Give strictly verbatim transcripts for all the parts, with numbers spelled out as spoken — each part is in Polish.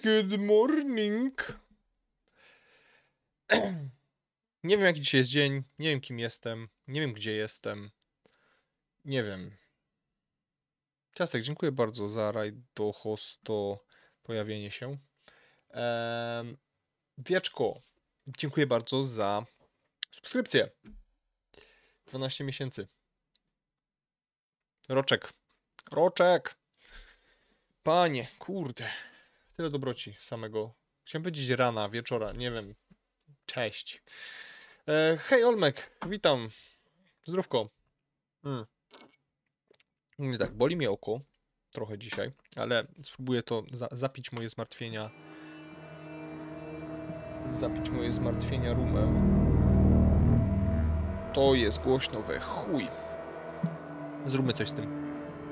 Good morning. Nie wiem, jaki dzisiaj jest dzień, nie wiem, kim jestem, nie wiem, gdzie jestem. Nie wiem. Ciastek, dziękuję bardzo za rajd do hosto, pojawienie się. Ehm, Wieczko, dziękuję bardzo za subskrypcję. dwanaście miesięcy. Roczek. Roczek. Panie, kurde. Tyle dobroci z samego. Chciałem powiedzieć rana, wieczora, nie wiem. Cześć. E, hej Olmek, witam. Zdrówko. Mm. Nie tak, boli mnie oko trochę dzisiaj, ale spróbuję to za zapić moje zmartwienia. Zapić moje zmartwienia rumem. To jest głośno we chuj. Zróbmy coś z tym.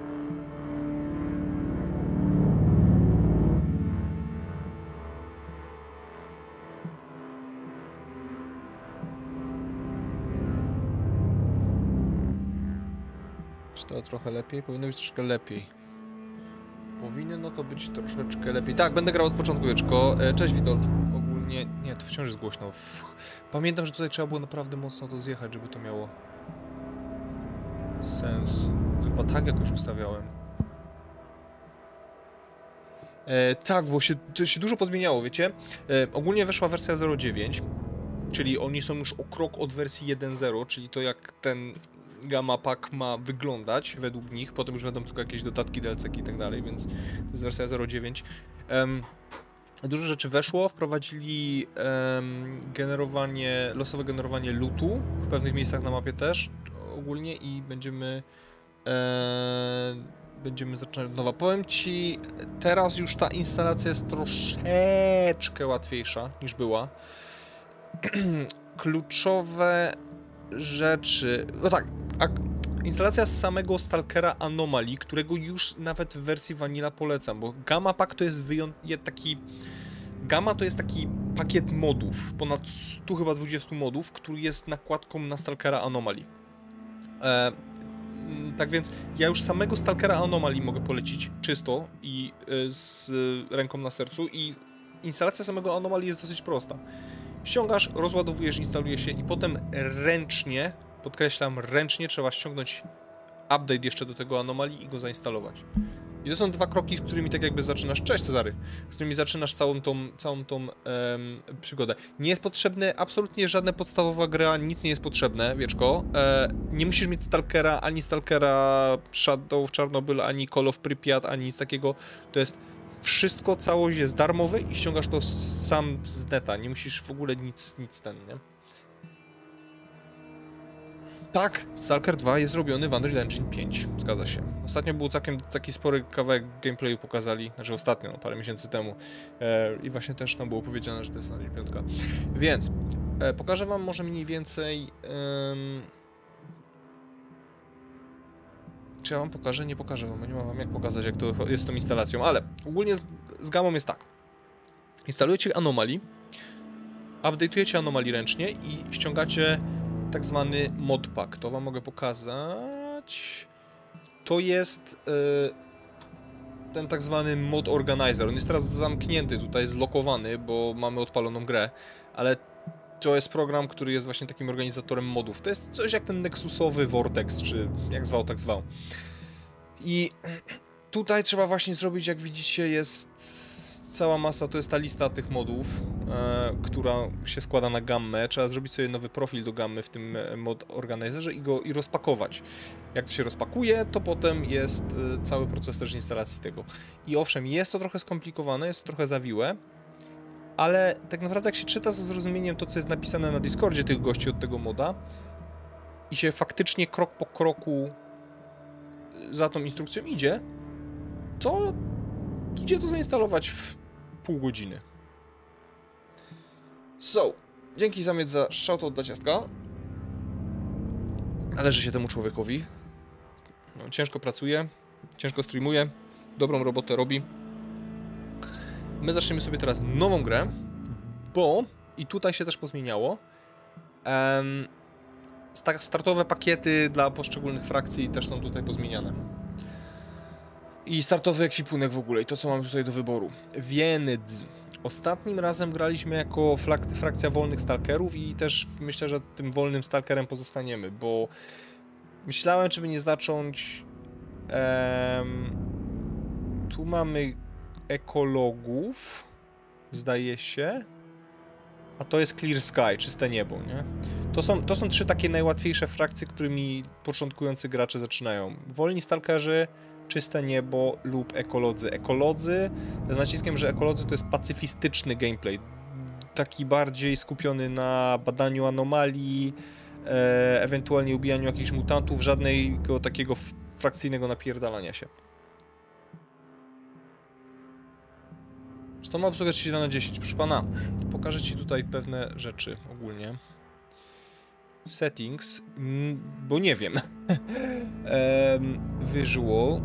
Czy to trochę lepiej? Powinno być troszkę lepiej. Powinno to być troszeczkę lepiej. Tak, będę grał od początku, wieczko. Cześć Witold. Ogólnie, nie, to wciąż jest głośno. Pamiętam, że tutaj trzeba było naprawdę mocno to zjechać, żeby to miało sens. Chyba tak jakoś ustawiałem. E, tak, bo się, to się dużo pozmieniało, wiecie? E, ogólnie weszła wersja zero dziewięć, czyli oni są już o krok od wersji jeden zero, czyli to jak ten Gamma Pack ma wyglądać według nich. Potem już będą tylko jakieś dodatki, D L C-ki i tak dalej, więc to jest wersja zero dziewięć. Um, dużo rzeczy weszło, wprowadzili um, generowanie, losowe generowanie lootu w pewnych miejscach na mapie też ogólnie i będziemy e, będziemy zaczynać od nowa. Powiem ci, teraz już ta instalacja jest troszeczkę łatwiejsza niż była. Kluczowe rzeczy, no tak, instalacja z samego Stalkera Anomaly, którego już nawet w wersji Vanilla polecam, bo Gamma Pack to jest wyjątkowy taki... Gamma to jest taki pakiet modów, ponad stu chyba dwudziestu modów, który jest nakładką na Stalkera Anomaly. E, tak więc ja już samego Stalkera Anomaly mogę polecić czysto i y, z ręką na sercu i instalacja samego Anomaly jest dosyć prosta. Ściągasz, rozładowujesz, instaluje się i potem ręcznie, podkreślam, ręcznie trzeba ściągnąć update jeszcze do tego Anomaly i go zainstalować. I to są dwa kroki, z którymi tak jakby zaczynasz, cześć Cezary, z którymi zaczynasz całą tą, całą tą um, przygodę. Nie jest potrzebne absolutnie żadna podstawowa gra, nic nie jest potrzebne, wieczko. E, nie musisz mieć Stalkera, ani Stalkera Shadow of Chernobyl, ani Call of Pripyat, ani nic takiego. To jest wszystko, całość jest darmowe i ściągasz to sam z neta, nie musisz w ogóle nic, nic ten, nie? Tak, Stalker dwa jest robiony w Unreal Engine pięć, zgadza się. Ostatnio był całkiem taki spory kawałek gameplayu pokazali, znaczy ostatnio, no, parę miesięcy temu. E, I właśnie też tam było powiedziane, że to jest Unreal pięć. Więc e, pokażę wam może mniej więcej... Um... Czy ja wam pokażę? Nie pokażę wam, bo nie mam wam jak pokazać, jak to jest z tą instalacją, ale ogólnie z, z gamą jest tak. Instalujecie Anomaly, update'ujecie Anomaly ręcznie i ściągacie tak zwany modpack. To wam mogę pokazać. To jest yy, ten tak zwany mod organizer. On jest teraz zamknięty, tutaj zlokowany, bo mamy odpaloną grę, ale to jest program, który jest właśnie takim organizatorem modów. To jest coś jak ten Nexusowy Vortex, czy jak zwał, tak zwał. I tutaj trzeba właśnie zrobić, jak widzicie, jest cała masa, to jest ta lista tych modów, e, która się składa na gammę. Trzeba zrobić sobie nowy profil do gammy w tym mod organizerze i go i rozpakować. Jak to się rozpakuje, to potem jest e, cały proces też instalacji tego. I owszem, jest to trochę skomplikowane, jest to trochę zawiłe, ale tak naprawdę jak się czyta ze zrozumieniem to, co jest napisane na Discordzie tych gości od tego moda i się faktycznie krok po kroku za tą instrukcją idzie, to idzie to zainstalować w pół godziny. So, dzięki Zamiec za shoutout dla ciastka. Należy się temu człowiekowi. No, ciężko pracuje, ciężko streamuje, dobrą robotę robi. My zaczniemy sobie teraz nową grę, bo i tutaj się też pozmieniało. Um, startowe pakiety dla poszczególnych frakcji też są tutaj pozmieniane. I startowy ekwipunek w ogóle i to, co mamy tutaj do wyboru. Więc ostatnim razem graliśmy jako frak frakcja wolnych stalkerów i też myślę, że tym wolnym stalkerem pozostaniemy, bo myślałem, czy by nie zacząć... Em, tu mamy ekologów, zdaje się, a to jest Clear Sky, czyste niebo, nie? To są, to są trzy takie najłatwiejsze frakcje, którymi początkujący gracze zaczynają. Wolni stalkerzy, czyste niebo lub ekolodzy. Ekolodzy, z naciskiem, że ekolodzy to jest pacyfistyczny gameplay, taki bardziej skupiony na badaniu anomalii, e, ewentualnie ubijaniu jakichś mutantów, żadnego takiego frakcyjnego napierdalania się. To ma obsługę trzydzieści dwa na dziesięć. Proszę pana, pokażę ci tutaj pewne rzeczy ogólnie. Settings, bo nie wiem. um, visual.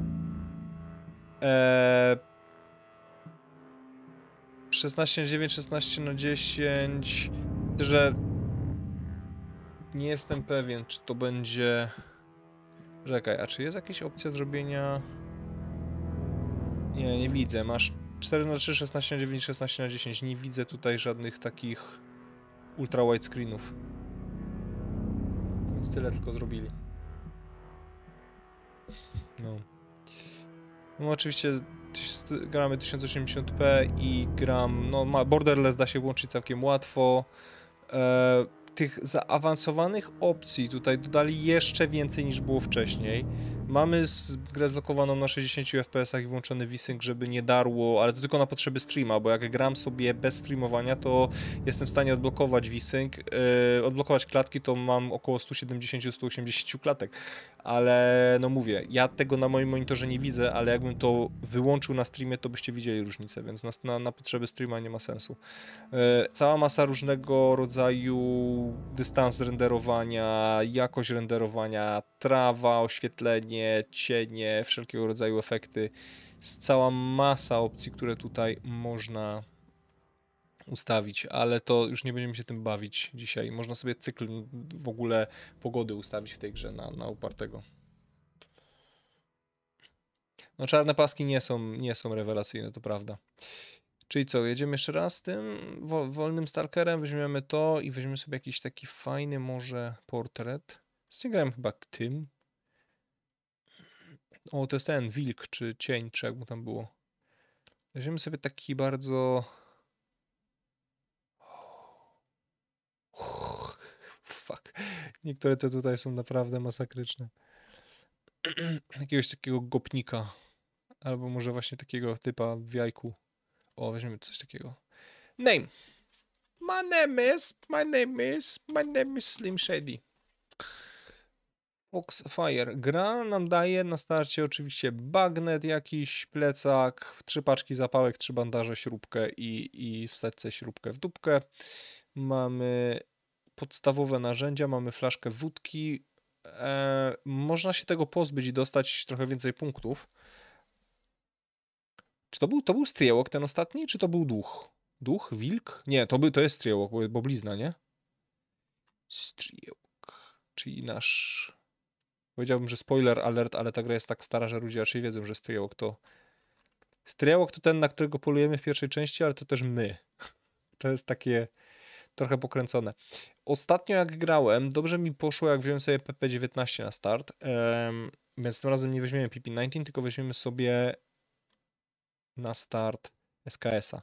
E, szesnaście na dziewięć, szesnaście na dziesięć. Że nie jestem pewien, czy to będzie... Czekaj, a czy jest jakaś opcja zrobienia... Nie, nie widzę. Masz cztery na trzy, szesnaście na dziewięć, szesnaście na dziesięć. Nie widzę tutaj żadnych takich ultra wide screenów. Więc tyle tylko zrobili. No. No oczywiście gramy tysiąc osiemdziesiąt p i gram, no Borderless da się włączyć całkiem łatwo. E, tych zaawansowanych opcji tutaj dodali jeszcze więcej niż było wcześniej. Mamy z, grę zlokowaną na sześćdziesięciu F P S ach i włączony V-Sync, żeby nie darło, ale to tylko na potrzeby streama, bo jak gram sobie bez streamowania, to jestem w stanie odblokować V-Sync, yy, odblokować klatki, to mam około sto siedemdziesiąt do stu osiemdziesięciu klatek, ale no mówię, ja tego na moim monitorze nie widzę, ale jakbym to wyłączył na streamie, to byście widzieli różnicę, więc na, na, na potrzeby streama nie ma sensu. Yy, cała masa różnego rodzaju dystans renderowania, jakość renderowania, trawa, oświetlenie, cienie, wszelkiego rodzaju efekty. Jest cała masa opcji, które tutaj można ustawić, ale to już nie będziemy się tym bawić dzisiaj. Można sobie cykl w ogóle pogody ustawić w tej grze na, na upartego. No czarne paski nie są, nie są rewelacyjne, to prawda. Czyli co, jedziemy jeszcze raz z tym wolnym stalkerem, weźmiemy to i weźmiemy sobie jakiś taki fajny może portret. Ściągałem chyba tym. O, to jest ten wilk, czy cień, czy jak mu tam było. Weźmiemy sobie taki bardzo... Fuck. Niektóre te tutaj są naprawdę masakryczne. Jakiegoś takiego gopnika. Albo może właśnie takiego typa w jajku. O, weźmiemy coś takiego. Name. My name is, my name is, my name is Slim Shady. Foxfire. Gra nam daje na starcie oczywiście bagnet jakiś, plecak, trzy paczki zapałek, trzy bandaże, śrubkę i, i wsadź sobie śrubkę w dupkę. Mamy podstawowe narzędzia, mamy flaszkę wódki. E, można się tego pozbyć i dostać trochę więcej punktów. Czy to był, to był striełok ten ostatni, czy to był duch? Duch? Wilk? Nie, to, był, to jest striełok, bo, bo blizna, nie? Striełok. Czyli nasz... Powiedziałbym, że spoiler alert, ale ta gra jest tak stara, że ludzie raczej wiedzą, że striełok to... Striełok to ten, na którego polujemy w pierwszej części, ale to też my. To jest takie trochę pokręcone. Ostatnio jak grałem, dobrze mi poszło, jak wziąłem sobie P P dziewiętnaście na start, um, więc tym razem nie weźmiemy P P dziewiętnaście, tylko weźmiemy sobie na start S K S a.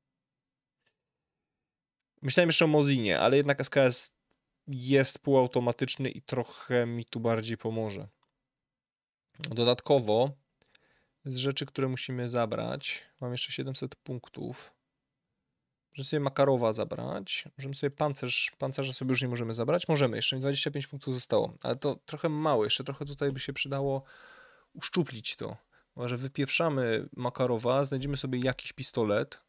Myślałem jeszcze o Mozinie, ale jednak S K S jest półautomatyczny i trochę mi tu bardziej pomoże. Dodatkowo z rzeczy, które musimy zabrać, mam jeszcze siedemset punktów. Możemy sobie Makarowa zabrać, możemy sobie pancerz, pancerza sobie już nie możemy zabrać, możemy, jeszcze mi dwadzieścia pięć punktów zostało, ale to trochę mało, jeszcze trochę tutaj by się przydało uszczuplić to. Może wypieprzamy Makarowa, znajdziemy sobie jakiś pistolet,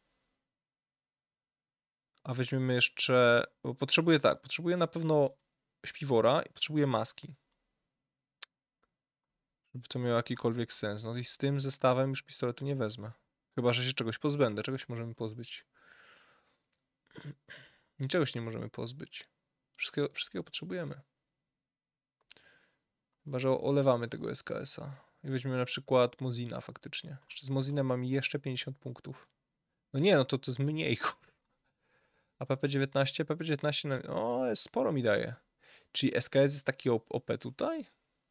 a weźmiemy jeszcze, bo potrzebuję tak, potrzebuję na pewno śpiwora i potrzebuję maski. Żeby to miało jakikolwiek sens. No i z tym zestawem już pistoletu nie wezmę. Chyba że się czegoś pozbędę, czegoś możemy pozbyć. Niczego się nie możemy pozbyć. Wszystkiego, wszystkiego potrzebujemy. Chyba że olewamy tego S K S a. I weźmiemy na przykład Mozina faktycznie. Jeszcze z Mozinem mam jeszcze pięćdziesiąt punktów. No nie, no to to jest mniej, kur... A P P dziewiętnaście? P P dziewiętnaście, no, o, sporo mi daje. Czyli S K S jest taki O P tutaj?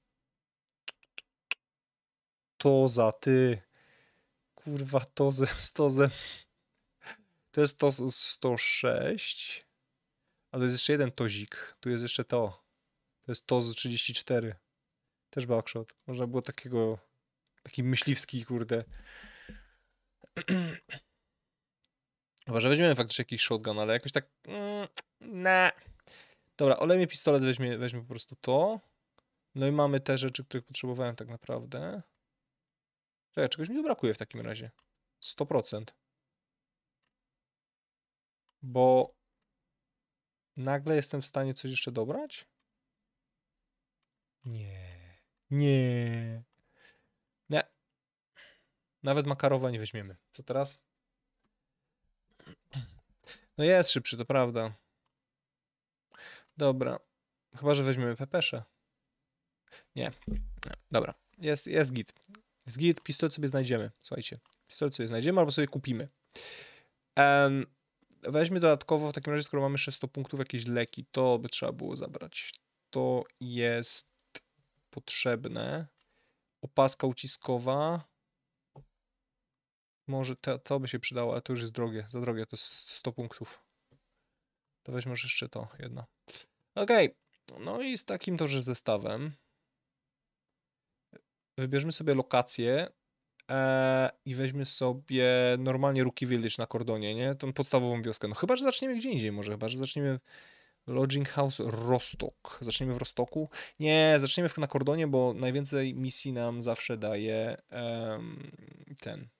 To za ty. Kurwa, to ze sto ze... To jest to sto sześć. A to jest jeszcze jeden tozik. Tu jest jeszcze to. To jest to z trzydzieści cztery. Też backshot. Można było takiego... Taki myśliwski, kurde. Chyba, że weźmiemy faktycznie jakiś shotgun, ale jakoś tak... Mm, nah. Dobra, olejmy pistolet, weźmie, weźmie po prostu to. No i mamy te rzeczy, których potrzebowałem tak naprawdę. Czekaj, czegoś mi tu brakuje w takim razie. sto procent. Bo... Nagle jestem w stanie coś jeszcze dobrać? Nie. Nie. Nie. Nawet Makarowa nie weźmiemy. Co teraz? No jest szybszy, to prawda. Dobra. Chyba, że weźmiemy pepesze. Nie. Nie. Dobra. Jest, jest git. Jest git. Pistolet sobie znajdziemy. Słuchajcie. Pistolet sobie znajdziemy albo sobie kupimy. Um, weźmy dodatkowo, w takim razie, skoro mamy jeszcze sto punktów, jakieś leki, to by trzeba było zabrać. To jest potrzebne. Opaska uciskowa. Może to, to by się przydało, ale to już jest drogie. Za drogie, to jest sto punktów. To weźmy może jeszcze to jedno. Okej. Okay. No i z takim to, że zestawem wybierzmy sobie lokację e, i weźmy sobie normalnie Rookie Village na Kordonie, nie? Tą podstawową wioskę. No chyba, że zaczniemy gdzie indziej może. Chyba, że zaczniemy Lodging House Rostok. Zaczniemy w Rostoku? Nie, zaczniemy na Kordonie, bo najwięcej misji nam zawsze daje um, ten...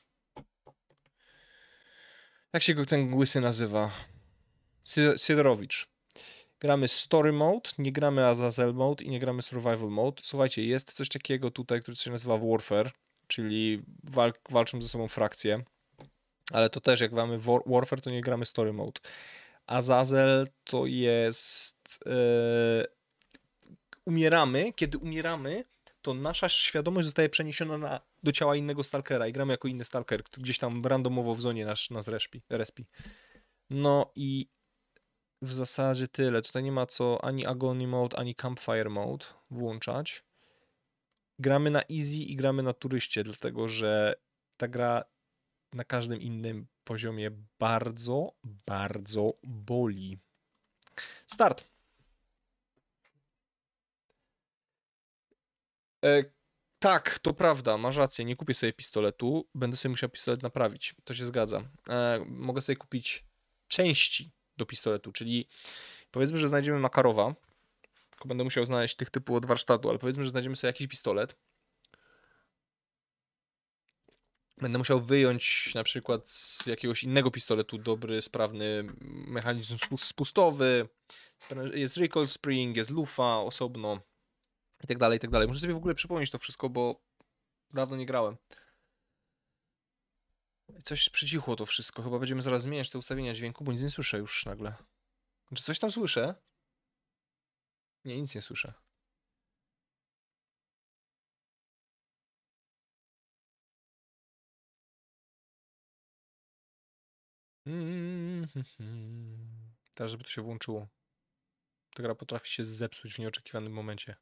Jak się go ten łysy nazywa? Sidorowicz. Gramy Story Mode, nie gramy Azazel Mode i nie gramy Survival Mode. Słuchajcie, jest coś takiego tutaj, które się nazywa Warfare, czyli walk, walczą ze sobą frakcje. Ale to też, jak mamy Warfare, to nie gramy Story Mode. Azazel to jest... Yy, umieramy. Kiedy umieramy, to nasza świadomość zostaje przeniesiona na, do ciała innego stalkera i gramy jako inny stalker, który gdzieś tam randomowo w zonie nas, nas respi, respi. No i w zasadzie tyle. Tutaj nie ma co ani Agony Mode, ani Campfire Mode włączać. Gramy na easy i gramy na turyście, dlatego że ta gra na każdym innym poziomie bardzo, bardzo boli. Start! E, tak, to prawda, masz rację, nie kupię sobie pistoletu, będę sobie musiał pistolet naprawić, to się zgadza. E, mogę sobie kupić części do pistoletu, czyli powiedzmy, że znajdziemy Makarowa, tylko będę musiał znaleźć tych typu od warsztatu, ale powiedzmy, że znajdziemy sobie jakiś pistolet. Będę musiał wyjąć na przykład z jakiegoś innego pistoletu dobry, sprawny mechanizm spustowy, jest recoil spring, jest lufa osobno i tak dalej, i tak dalej. Muszę sobie w ogóle przypomnieć to wszystko, bo dawno nie grałem. Coś przycichło to wszystko, chyba będziemy zaraz zmieniać te ustawienia dźwięku, bo nic nie słyszę już nagle. Czy coś tam słyszę? Nie, nic nie słyszę. Teraz, żeby to się włączyło. Ta gra potrafi się zepsuć w nieoczekiwanym momencie.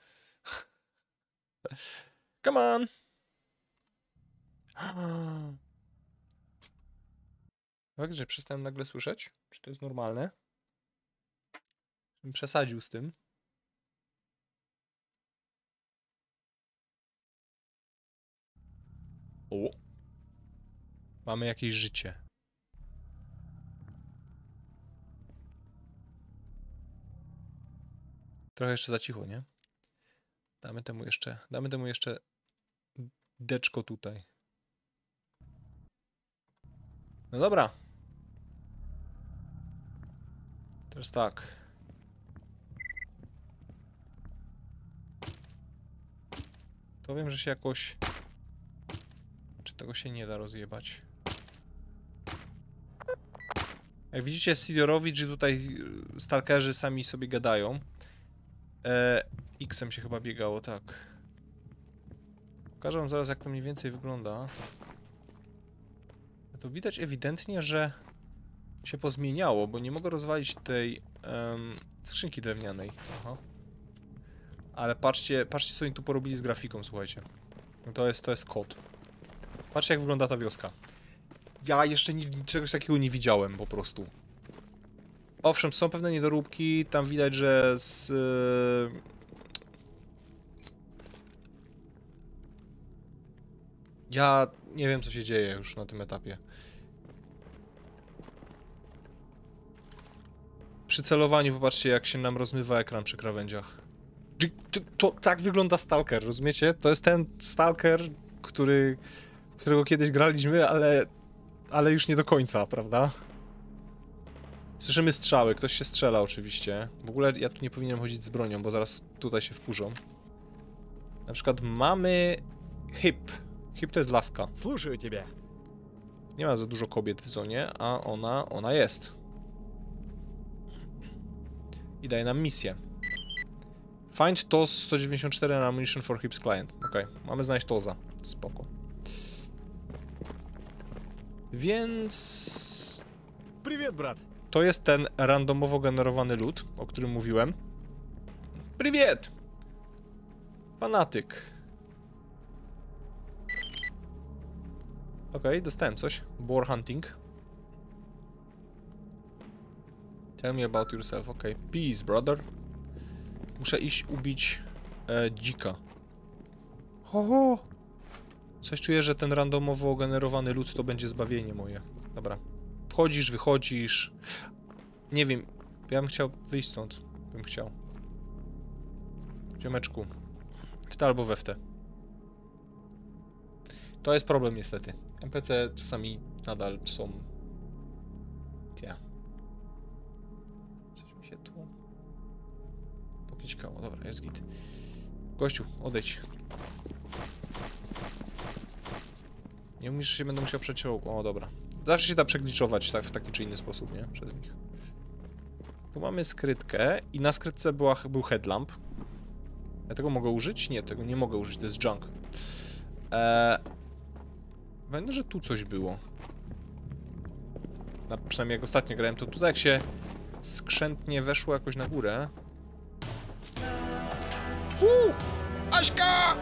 Come on! Fakt, że przestałem nagle słyszeć? Czy to jest normalne? Bym przesadził z tym. O! Mamy jakieś życie. Trochę jeszcze za cicho, nie? Damy temu jeszcze, damy temu jeszcze deczko tutaj. No dobra. Teraz tak. To wiem, że się jakoś... Czy tego się nie da rozjebać? Jak widzicie, Sidorowicz i tutaj stalkerzy sami sobie gadają. E, X-em się chyba biegało, tak. Pokażę wam zaraz, jak to mniej więcej wygląda. To widać ewidentnie, że się pozmieniało, bo nie mogę rozwalić tej um, skrzynki drewnianej. Aha. Ale patrzcie, patrzcie, co oni tu porobili z grafiką, słuchajcie. No to jest, to jest kod. Patrzcie, jak wygląda ta wioska. Ja jeszcze ni czegoś takiego nie widziałem, po prostu. Owszem, są pewne niedoróbki, tam widać, że z... Yy... Ja nie wiem, co się dzieje już na tym etapie. Przy celowaniu popatrzcie, jak się nam rozmywa ekran przy krawędziach. To, to tak wygląda Stalker, rozumiecie? To jest ten Stalker, który, którego kiedyś graliśmy, ale, ale już nie do końca, prawda? Słyszymy strzały, ktoś się strzela oczywiście. W ogóle ja tu nie powinienem chodzić z bronią, bo zaraz tutaj się wkurzą. Na przykład mamy Hip. Hip to jest laska. Слушаю тебя. Nie ma za dużo kobiet w zonie, a ona, ona jest. I daje nam misję. Find T O Z sto dziewięćdziesiąt cztery and ammunition for Hip's client. Okej, okay. Mamy znaleźć Toza. Spoko. Więc... Привет, брат. To jest ten randomowo generowany loot, o którym mówiłem. Priwiet! Fanatyk. Okej, okay, dostałem coś. Boar hunting. Tell me about yourself. Okej. Okay. Peace, brother. Muszę iść ubić e, dzika. Ho, ho. Coś czuję, że ten randomowo generowany loot to będzie zbawienie moje. Dobra. Wchodzisz, wychodzisz. Nie wiem. Ja bym chciał wyjść stąd. Bym chciał. Ziomeczku. W te albo we w te. To jest problem niestety. N P C czasami nadal są... Ja. Coś mi się tu... Pokićkało. Dobra, jest git. Gościu, odejdź. Nie mówisz, że się będę musiał przeciągnąć. O, dobra. Zawsze się da przegliczować tak, w taki czy inny sposób, nie? Przez nich. Tu mamy skrytkę i na skrytce była, był headlamp. Ja tego mogę użyć? Nie, tego nie mogę użyć, to jest junk. Eee... Pamiętam, że tu coś było. Na, przynajmniej jak ostatnio grałem, to tutaj jak się skrzętnie weszło jakoś na górę. Fuu! Aśka!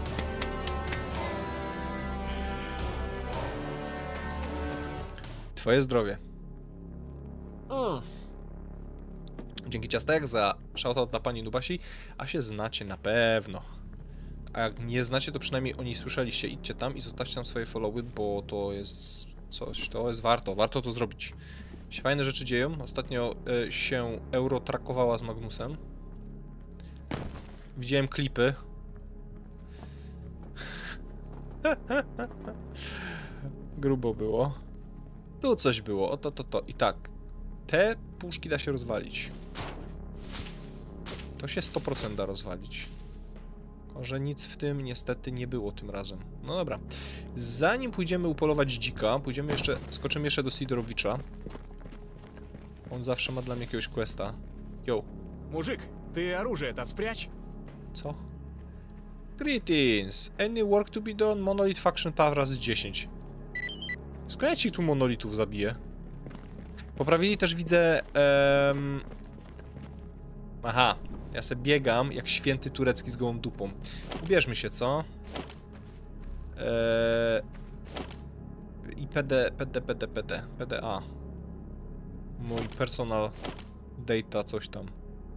Twoje zdrowie. Mm. Dzięki ciastek za shoutout dla pani Nubasi, a się znacie na pewno. A jak nie znacie, to przynajmniej o niej słyszeliście. Idźcie tam i zostawcie tam swoje followy, bo to jest coś, to jest warto, warto to zrobić. Się fajne rzeczy dzieją. Ostatnio y, się Euro trakowała z Magnusem. Widziałem klipy. Grubo było. Tu coś było, o to, to, to. I tak, te puszki da się rozwalić. To się sto procent da rozwalić. Tylko że nic w tym niestety nie było tym razem. No dobra. Zanim pójdziemy upolować dzika, pójdziemy jeszcze, skoczymy jeszcze do Sidorowicza. On zawsze ma dla mnie jakiegoś questa. Yo. Мужик, ты оружие-то спрячь. Co? Greetings! Any work to be done? Monolith Faction Path razy dziesięć. Skąd ja ci tu monolitów zabiję? Poprawili też, widzę... Um... Aha. Ja se biegam jak święty turecki z gołą dupą. Ubierzmy się, co? Eee... I PD, PD, PD, PD, P D A. Mój personal data, coś tam.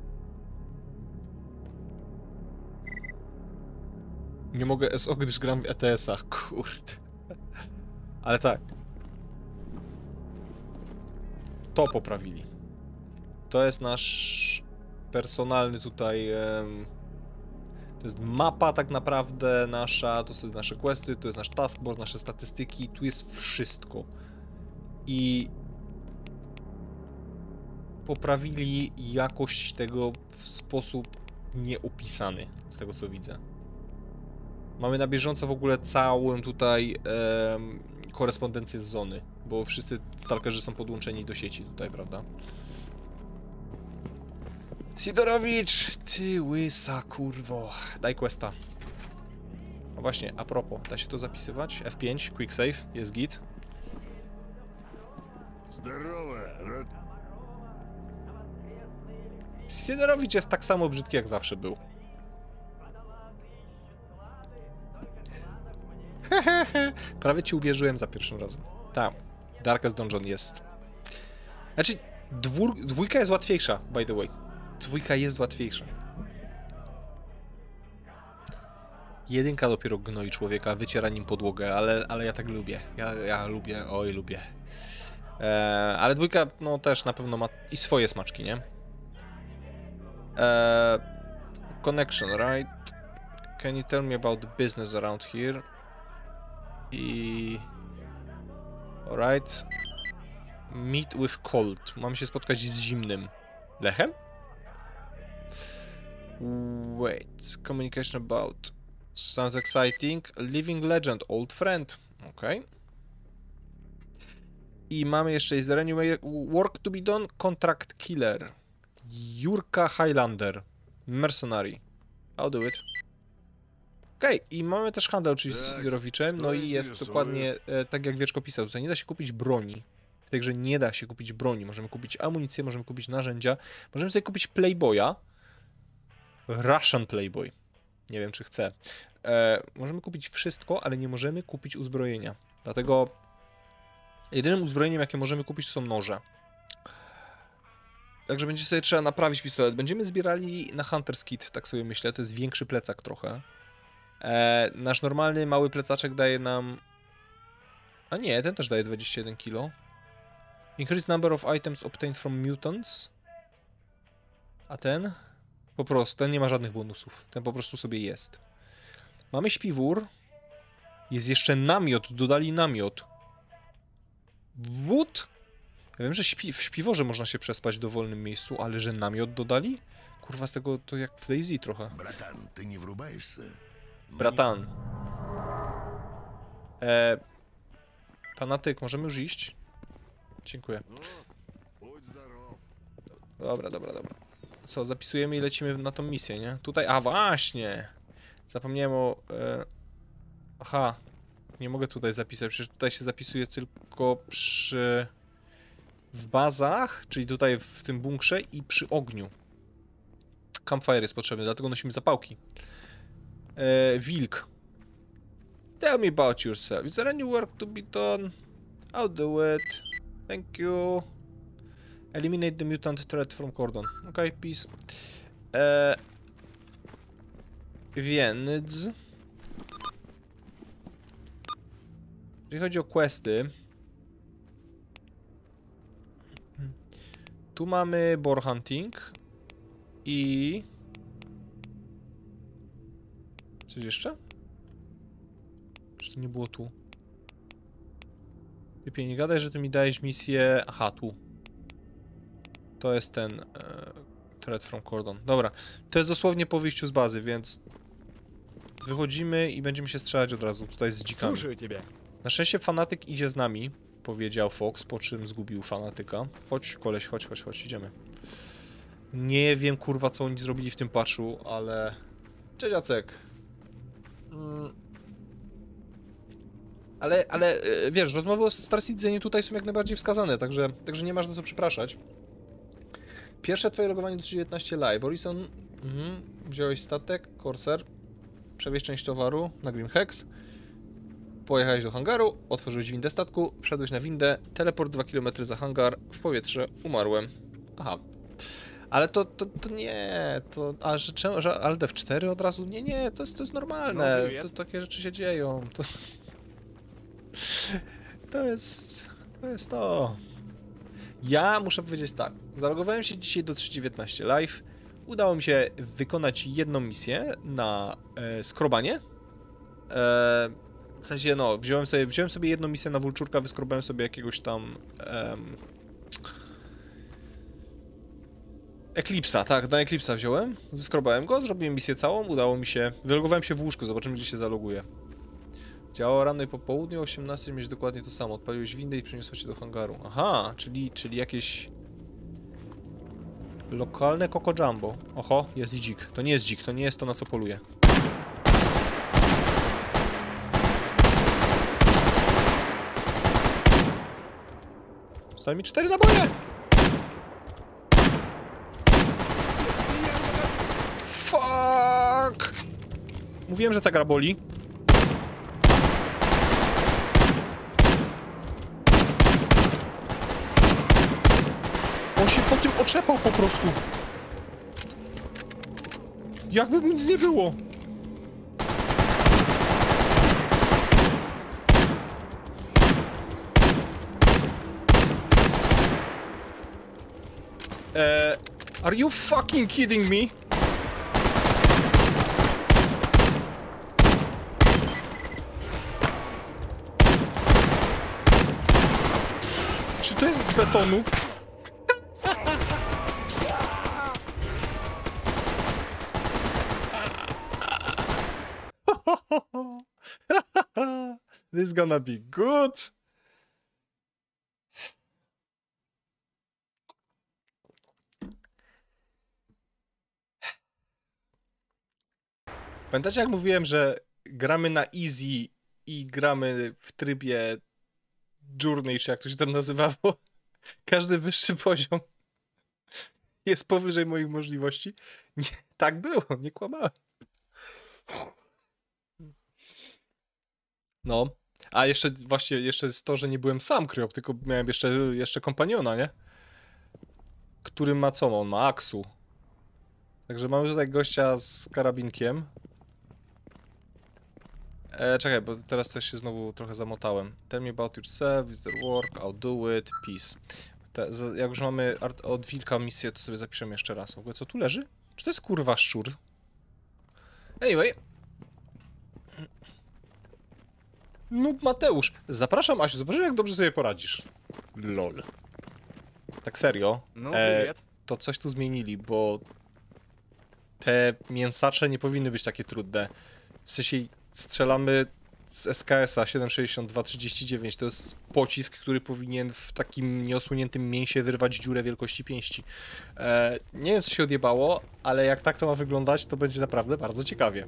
Nie mogę S O, gdyż gram w E T S-ach, kurde. Ale tak. To poprawili. To jest nasz personalny tutaj... Um, to jest mapa tak naprawdę nasza, to są nasze questy, to jest nasz taskboard, nasze statystyki, tu jest wszystko. I... poprawili jakość tego w sposób nieopisany, z tego co widzę. Mamy na bieżąco w ogóle całą tutaj em, korespondencję z zony, bo wszyscy stalkerzy są podłączeni do sieci tutaj, prawda? Sidorowicz, ty łysa kurwo, daj questa. A właśnie, a propos, da się to zapisywać? F pięć, quick save, jest git. Siderowicz jest tak samo brzydki, jak zawsze był. Prawie ci uwierzyłem za pierwszym razem. Tak, Darkest Dungeon jest. Znaczy, dwór, dwójka jest łatwiejsza, by the way. Dwójka jest łatwiejsza. Jedynka dopiero gnoi człowieka, wyciera nim podłogę, ale, ale ja tak lubię. Ja, ja lubię, oj lubię. Eee, ale dwójka, no też na pewno ma i swoje smaczki, nie? Eee, connection, right? Can you tell me about the business around here? I... Alright. Meet with cold. Mam się spotkać z zimnym. Lechem? Wait. Communication about... Sounds exciting. Living legend, old friend. Okay. I mamy jeszcze, is there any way work to be done? Contract killer. Jurka Highlander. Mercenary. I'll do it. Okej, okay. I mamy też handel oczywiście z Siderowiczem, no i jest dokładnie e, tak jak Wieczko pisał, tutaj nie da się kupić broni. W tej grze nie da się kupić broni. Możemy kupić amunicję, możemy kupić narzędzia, możemy sobie kupić Playboya. Russian Playboy. Nie wiem, czy chcę. E, możemy kupić wszystko, ale nie możemy kupić uzbrojenia. Dlatego jedynym uzbrojeniem, jakie możemy kupić, to są noże. Także będzie sobie trzeba naprawić pistolet. Będziemy zbierali na Hunter's Kit, tak sobie myślę. To jest większy plecak trochę. E, nasz normalny mały plecaczek daje nam... A nie, ten też daje dwadzieścia jeden kilo. Increase number of items obtained from mutants. A ten? Po prostu, ten nie ma żadnych bonusów. Ten po prostu sobie jest. Mamy śpiwór. Jest jeszcze namiot, dodali namiot. Wód? Ja wiem, że śpi w śpiworze można się przespać w dowolnym miejscu, ale że namiot dodali? Kurwa, z tego to jak w DayZ trochę. Bratan, ty nie wrубаешься? Bratan. E, fanatyk, możemy już iść? Dziękuję. Dobra, dobra, dobra. Co, zapisujemy i lecimy na tą misję, nie? Tutaj, a właśnie! Zapomniałem o... E, aha. Nie mogę tutaj zapisać, przecież tutaj się zapisuje tylko przy... w bazach, czyli tutaj w tym bunkrze i przy ogniu. Campfire jest potrzebny, dlatego nosimy zapałki. E, wilk. Tell me about yourself. Is there any work to be done? I'll do it. Thank you. Eliminate the mutant threat from cordon. Okay, peace. E, więc... Jeżeli chodzi o questy... Tu mamy boar hunting. I... Coś jeszcze? Czy to nie było tu? Lepiej nie gadaj, że ty mi dajesz misję... Aha, tu. To jest ten... E, threat from cordon. Dobra. To jest dosłownie po wyjściu z bazy, więc... Wychodzimy i będziemy się strzelać od razu tutaj z dzikami. Na szczęście fanatyk idzie z nami, powiedział Fox, po czym zgubił fanatyka. Chodź, koleś, chodź, chodź, chodź, idziemy. Nie wiem, kurwa, co oni zrobili w tym patchu, ale... Cześć, Jacek. Mm. Ale, ale, wiesz, rozmowy o Star Citizenie tutaj są jak najbardziej wskazane, także, także nie masz za co przepraszać. Pierwsze twoje logowanie do trzysta dziewiętnaście live. Horizon, mhm. Wziąłeś statek, Corsair, przewieźć część towaru na Grim Hex. Pojechałeś do hangaru, otworzyłeś windę statku, wszedłeś na windę, teleport dwa kilometry za hangar, w powietrze, umarłem. Aha. Ale to, to, to nie, to, a że, czemu, że Alt F cztery od razu? Nie, nie, to jest, to jest normalne, to, takie rzeczy się dzieją, to... To jest, to jest to. Ja muszę powiedzieć tak, zalogowałem się dzisiaj do trzysta dziewiętnaście live, udało mi się wykonać jedną misję na e, skrobanie. E, w sensie, no, wziąłem sobie, wziąłem sobie jedną misję na Wulczurka, wyskrobałem sobie jakiegoś tam... Um, Eclipse'a, tak, na Eclipse'a wziąłem, wyskrobałem go, zrobiłem misję całą, udało mi się, wylogowałem się w łóżku, zobaczymy, gdzie się zaloguje. Działało rano i po południu, o osiemnastej mieć dokładnie to samo, odpaliłeś windę i przeniosłeś się do hangaru. Aha, czyli, czyli jakieś... Lokalne Coco Jumbo. Oho, jest dzik, to nie jest dzik, to nie jest to, na co poluje. Zostały mi cztery naboje! Fuck! Mówiłem, że ta gra boli. On się po tym oczepał po prostu. Jakby nic nie było. Eee, are you fucking kidding me? Czy to jest z betonu? This is gonna be good. Pamiętacie, jak mówiłem, że gramy na easy i gramy w trybie journey, czy jak to się tam nazywało? Każdy wyższy poziom jest powyżej moich możliwości. Nie, tak było, nie kłamałem. No, a jeszcze właśnie, jeszcze jest to, że nie byłem sam kryop, tylko miałem jeszcze, jeszcze kompaniona, nie? Który ma co? On ma aksu. Także mamy tutaj gościa z karabinkiem. E, czekaj, bo teraz też się znowu trochę zamotałem. Tell me about yourself, is there work, I'll do it, peace. Te, jak już mamy od wilka misję, to sobie zapiszemy jeszcze raz. W ogóle co tu leży? Czy to jest kurwa szczur? Anyway. No Mateusz, zapraszam Asiu, zobaczymy jak dobrze sobie poradzisz. Lol. Tak serio, No, e, to coś tu zmienili, bo te mięsacze nie powinny być takie trudne. W sensie strzelamy z S K S-a siedem sześćdziesiąt dwa trzydzieści dziewięć, to jest pocisk, który powinien w takim nieosłoniętym mięsie wyrwać dziurę wielkości pięści. E, nie wiem co się odjebało, ale jak tak to ma wyglądać, to będzie naprawdę bardzo ciekawie.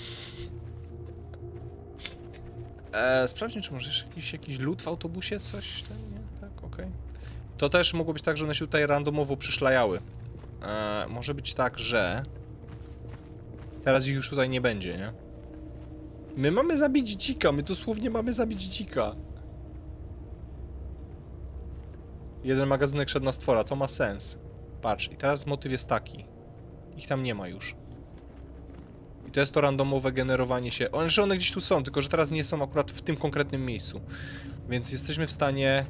E, sprawdźmy, czy może jeszcze jakiś, jakiś loot w autobusie, coś? Ten, nie? Tak, okej. Okay. To też mogło być tak, że one się tutaj randomowo przyszlajały. E, może być tak, że teraz ich już tutaj nie będzie, nie? My mamy zabić dzika, my dosłownie mamy zabić dzika. Jeden magazynek szedł na stwora, to ma sens. Patrz, i teraz motyw jest taki. Ich tam nie ma już. I to jest to randomowe generowanie się. One, że one gdzieś tu są, tylko że teraz nie są akurat w tym konkretnym miejscu. Więc jesteśmy w stanie...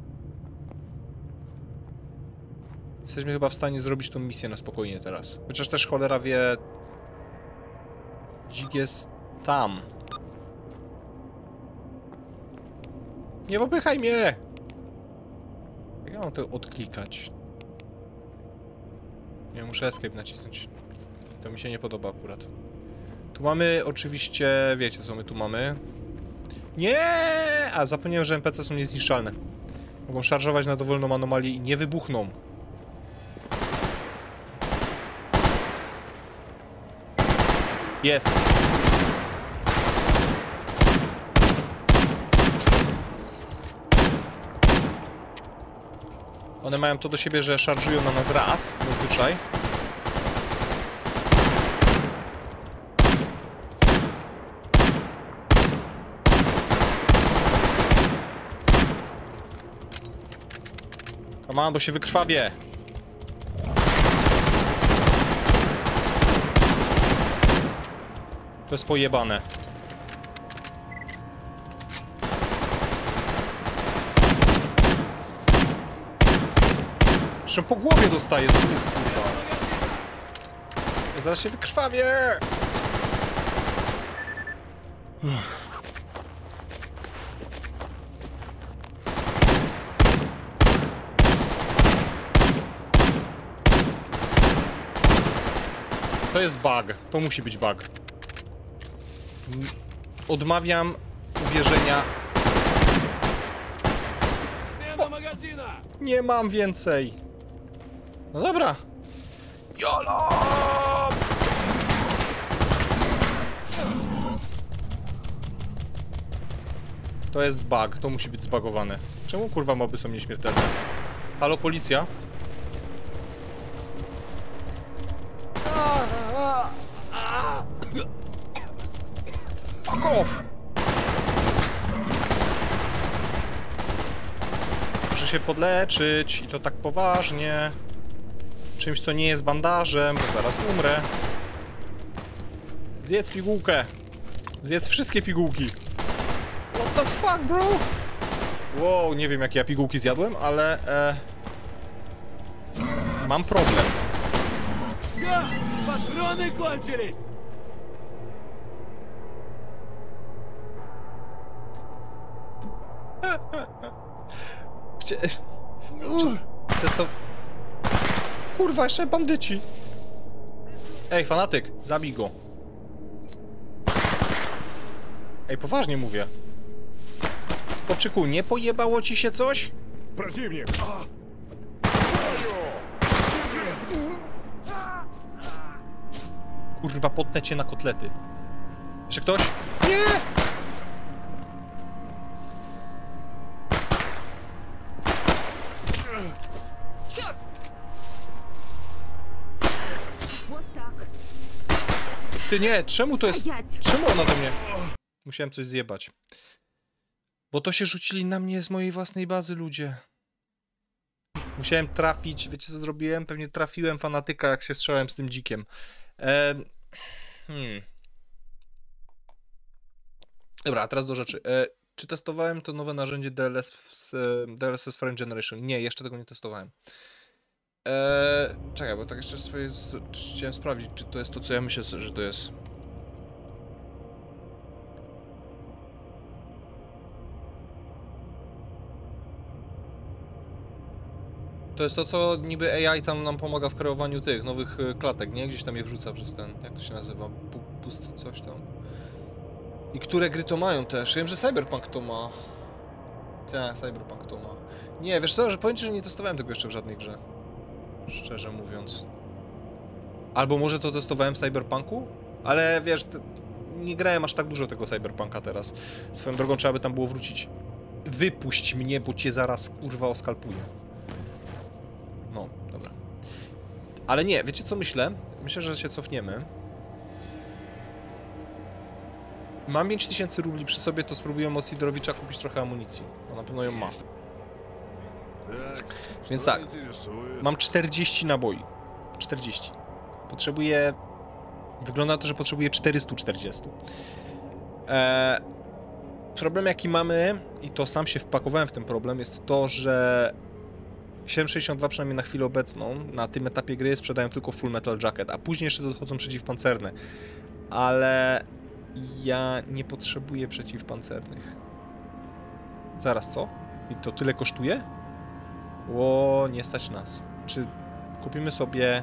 Jesteśmy chyba w stanie zrobić tą misję na spokojnie teraz. Chociaż też cholera wie... Dzik jest tam. Nie popychaj mnie! Jak ja mam to odklikać? Nie, muszę escape nacisnąć. To mi się nie podoba akurat. Tu mamy oczywiście... Wiecie co my tu mamy? Nie! A zapomniałem, że N P C są niezniszczalne. Mogą szarżować na dowolną anomalię i nie wybuchną. Jest! One mają to do siebie, że szarżują na nas raz, zazwyczaj. Come on, bo się wykrwawię. To jest pojebane. Jeszcze po głowie dostaję, co jest kurwa? Ja zaraz się wykrwawię! To jest bug. To musi być bug. Odmawiam uwierzenia. Nie mam więcej. No dobra. Jolo! To jest bug. To musi być zbagowane. Czemu kurwa moby są nieśmiertelne? Halo, policja? Fuck off! Muszę się podleczyć i to tak poważnie. Czymś, co nie jest bandażem, bo zaraz umrę. Zjedz pigułkę. Zjedz wszystkie pigułki. What the fuck, bro? Wow, nie wiem, jakie ja pigułki zjadłem, ale... E... Mam problem. Patrony kończyli! Gdzie... Czy... Testo... Kurwa, jeszcze bandyci. Ej, fanatyk, zabij go. Ej, poważnie mówię. Chłopczyku, nie pojebało ci się coś? Противник! Kurwa, potnę cię na kotlety. Jeszcze ktoś? Nie! Вот так. Ty nie, czemu to jest... Стоять! Czemu ona do mnie... Musiałem coś zjebać. Bo to się rzucili na mnie z mojej własnej bazy, ludzie. Musiałem trafić, wiecie co zrobiłem? Pewnie trafiłem fanatyka, jak się strzelałem z tym dzikiem. Ehm... Hmm. Dobra, a teraz do rzeczy. E, czy testowałem to nowe narzędzie D L S, w, D L S S Frame Generation? Nie, jeszcze tego nie testowałem. E, czekaj, bo tak jeszcze swoje... Z, chciałem sprawdzić, czy to jest to, co ja myślę, że to jest. To jest to, co niby A I tam nam pomaga w kreowaniu tych nowych y, klatek, nie? Gdzieś tam je wrzuca przez ten, jak to się nazywa? Pu pust coś tam. I które gry to mają też? Wiem, że Cyberpunk to ma. Tak, Cyberpunk to ma. Nie, wiesz co, że powiem ci, że nie testowałem tego jeszcze w żadnej grze. Szczerze mówiąc. Albo może to testowałem w Cyberpunku? Ale wiesz, nie grałem aż tak dużo tego Cyberpunka teraz. Swoją drogą trzeba by tam było wrócić. Wypuść mnie, bo cię zaraz kurwa oskalpuję. No, dobra. Ale nie, wiecie co myślę? Myślę, że się cofniemy. Mam pięć tysięcy rubli przy sobie, to spróbuję od Sidorowicza kupić trochę amunicji. On na pewno ją ma. Так, Więc что tak, интересует? mam czterdzieści naboi. czterdzieści. Potrzebuję... Wygląda na to, że potrzebuję czterysta czterdzieści. Eee, problem jaki mamy, i to sam się wpakowałem w ten problem, jest to, że siedem sześćdziesiąt dwa przynajmniej na chwilę obecną, na tym etapie gry sprzedają tylko Full Metal Jacket, a później jeszcze dochodzą przeciwpancerne. Ale ja nie potrzebuję przeciwpancernych. Zaraz, co? I to tyle kosztuje? Ło, nie stać nas. Czy kupimy sobie...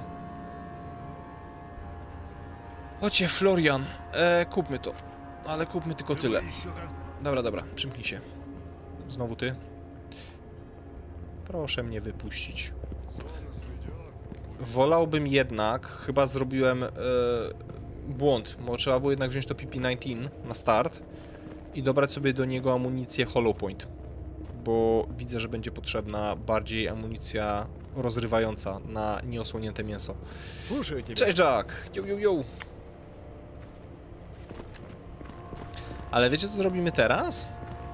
Chodźcie, Florian. E, kupmy to. Ale kupmy tylko tyle. Dobra, dobra, przymknij się. Znowu ty. Proszę mnie wypuścić. Wolałbym jednak, chyba zrobiłem e, błąd, bo trzeba było jednak wziąć to P P dziewiętnaście na start i dobrać sobie do niego amunicję Hollow Point, bo widzę, że będzie potrzebna bardziej amunicja rozrywająca na nieosłonięte mięso. Слушаю тебя. Cześć Jack! Yo, yo, yo! Ale wiecie co zrobimy teraz?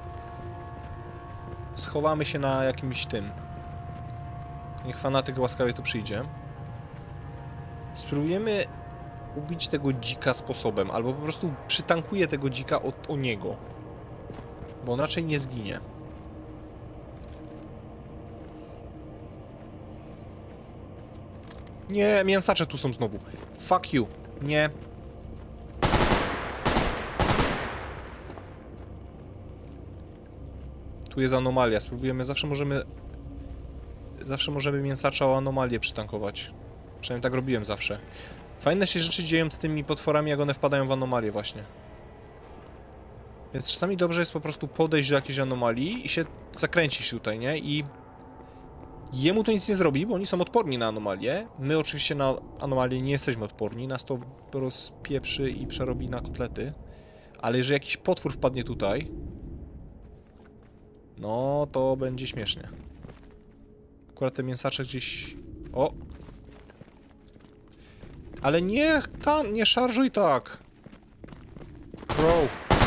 Schowamy się na jakimś tym. Niech fanatyk łaskawie tu przyjdzie. Spróbujemy ubić tego dzika sposobem, albo po prostu przytankuję tego dzika o, o niego. Bo on raczej nie zginie. Nie, mięsacze tu są znowu. Fuck you. Nie. Tu jest anomalia. Spróbujemy, zawsze możemy... Zawsze możemy mięsacza o anomalię przytankować. Przynajmniej tak robiłem zawsze. Fajne się rzeczy dzieją z tymi potworami, jak one wpadają w anomalię właśnie. Więc czasami dobrze jest po prostu podejść do jakiejś anomalii i się zakręcić tutaj, nie? I... Jemu to nic nie zrobi, bo oni są odporni na anomalie. My oczywiście na anomalie nie jesteśmy odporni. Nas to rozpieprzy i przerobi na kotlety. Ale jeżeli jakiś potwór wpadnie tutaj... No, to będzie śmiesznie. Akurat te mięsacze gdzieś... O! Ale nie, ta, nie szarżuj tak! Bro!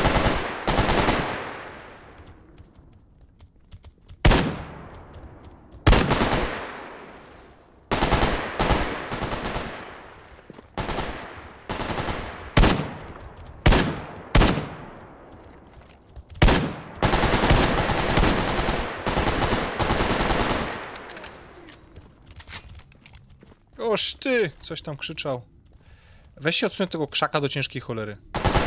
Oż ty! Coś tam krzyczał. Weź się odsuń od tego krzaka do ciężkiej cholery.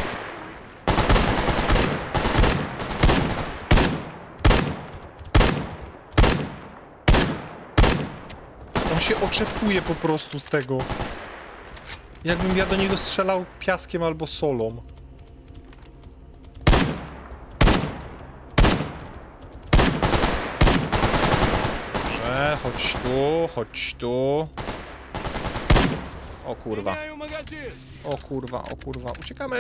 On się oczepuje po prostu z tego. Jakbym ja do niego strzelał piaskiem albo solą. Dobrze, chodź tu, chodź tu. O kurwa. O kurwa, o kurwa, uciekamy!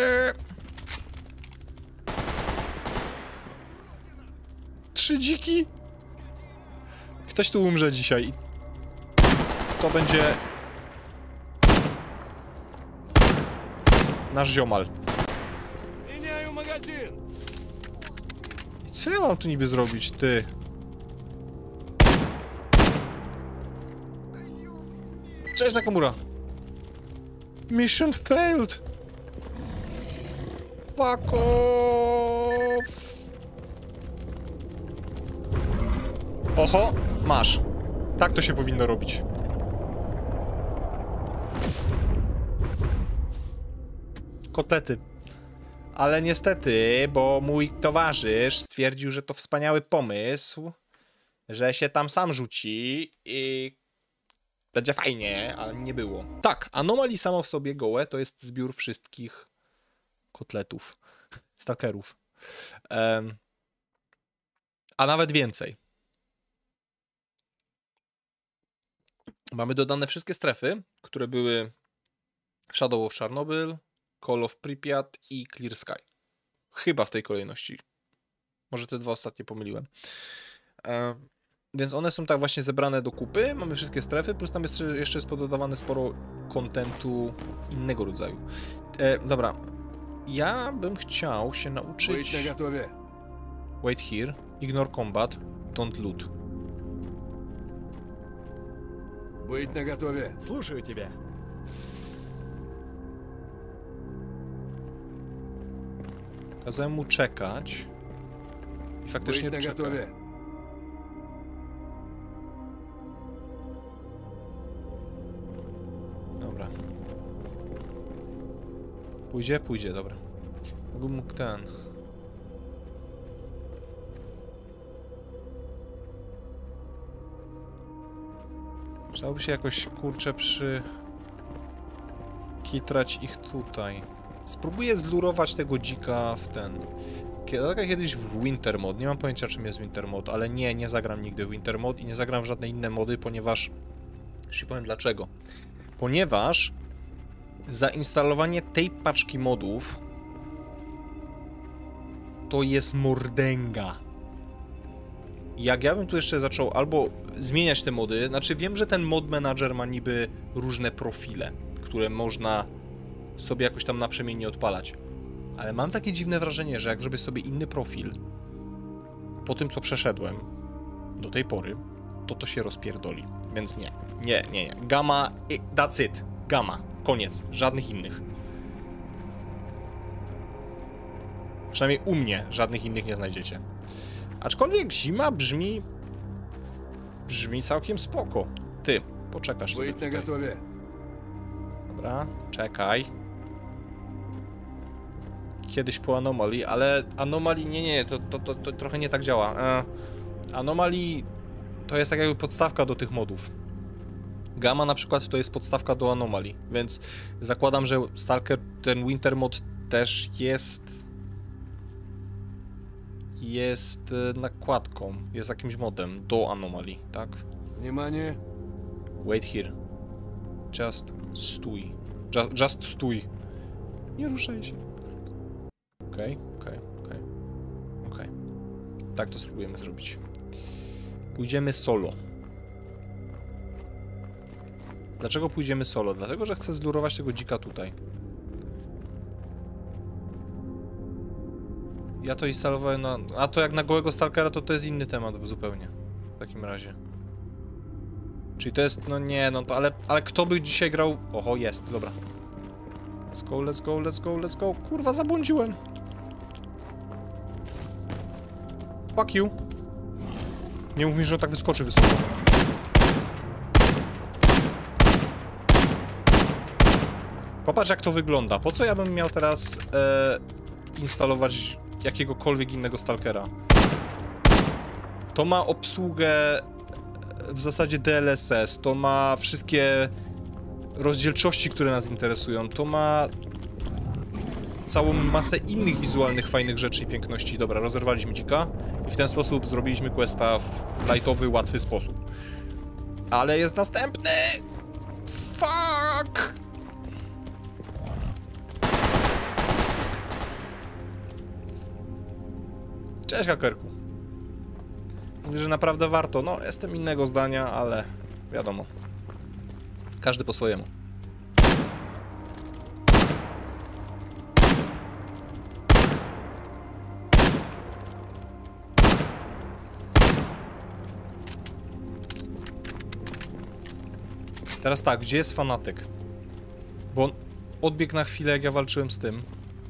Trzy dziki! Ktoś tu umrze dzisiaj. To będzie... nasz ziomal. I co ja mam tu niby zrobić, ty? Cześć, Nakamura! Mission failed! Fuck off! Oho, masz. Tak to się powinno robić. Kotlety. Ale niestety, bo mój towarzysz stwierdził, że to wspaniały pomysł, że się tam sam rzuci i będzie fajnie, ale nie było. Tak, anomalii samo w sobie gołe to jest zbiór wszystkich kotletów, stalkerów. Um, a nawet więcej. Mamy dodane wszystkie strefy, które były w Shadow of Chernobyl, Call of Pripyat i Clear Sky. Chyba w tej kolejności. Może te dwa ostatnie pomyliłem. Um, Więc one są tak właśnie zebrane do kupy, mamy wszystkie strefy, plus tam jest, jeszcze jest pododawane sporo kontentu innego rodzaju. E, dobra, ja bym chciał się nauczyć... Wait here, ignore combat, don't loot. Быть наготове. Слушаю тебя. Kazałem mu czekać i faktycznie czeka. Pójdzie? Pójdzie, dobra. Mógłbym mógł ten... Trzeba by się jakoś, kurczę, przy... kitrać ich tutaj. Spróbuję zlurować tego dzika w ten... Zagram kiedyś w Winter Mod. Nie mam pojęcia, czym jest Winter Mod, ale nie, nie zagram nigdy w Winter Mod i nie zagram w żadne inne mody, ponieważ... Już ci powiem dlaczego. Ponieważ... zainstalowanie tej paczki modów to jest mordęga. Jak ja bym tu jeszcze zaczął albo zmieniać te mody, znaczy wiem, że ten mod manager ma niby różne profile, które można sobie jakoś tam naprzemiennie odpalać. Ale mam takie dziwne wrażenie, że jak zrobię sobie inny profil po tym, co przeszedłem do tej pory, to to się rozpierdoli. Więc nie, nie, nie, nie. Gamma, that's it. Gamma. Koniec. Żadnych innych. Przynajmniej u mnie żadnych innych nie znajdziecie. Aczkolwiek zima brzmi... brzmi całkiem spoko. Ty, poczekasz sobie tutaj. Dobra, czekaj. Kiedyś po anomalii, ale anomalii... nie, nie, to, to, to, to trochę nie tak działa. E, anomalii to jest tak jakby podstawka do tych modów. Gamma na przykład to jest podstawka do anomalii, więc zakładam, że Stalker, ten Winter Mod też jest... jest nakładką, jest jakimś modem do anomalii, tak? Внимание. Wait here. Just stój. Just, just stój. Nie ruszaj się. Okej, okej, okej. Okej. Tak to spróbujemy zrobić. Pójdziemy solo. Dlaczego pójdziemy solo? Dlatego, że chcę zlurować tego dzika tutaj. Ja to instalowałem na... A to jak na gołego stalkera, to to jest inny temat zupełnie. W takim razie. Czyli to jest... No nie, no to... Ale, ale kto by dzisiaj grał... Oho, jest, dobra. Let's go, let's go, let's go, let's go. Kurwa, zabłądziłem. Fuck you. Nie mów mi, że on tak wyskoczy wysoko. Popatrz, jak to wygląda. Po co ja bym miał teraz e, instalować jakiegokolwiek innego stalkera? To ma obsługę w zasadzie D L S S, to ma wszystkie rozdzielczości, które nas interesują, to ma całą masę innych wizualnych, fajnych rzeczy i piękności. Dobra, rozerwaliśmy dzika i w ten sposób zrobiliśmy questa w lightowy, łatwy sposób. Ale jest następny! Fuck! Cześć, hakerku. Mówię, że naprawdę warto. No, jestem innego zdania, ale wiadomo. Każdy po swojemu. Teraz tak, gdzie jest fanatyk? Bo on odbiegł na chwilę, jak ja walczyłem z tym.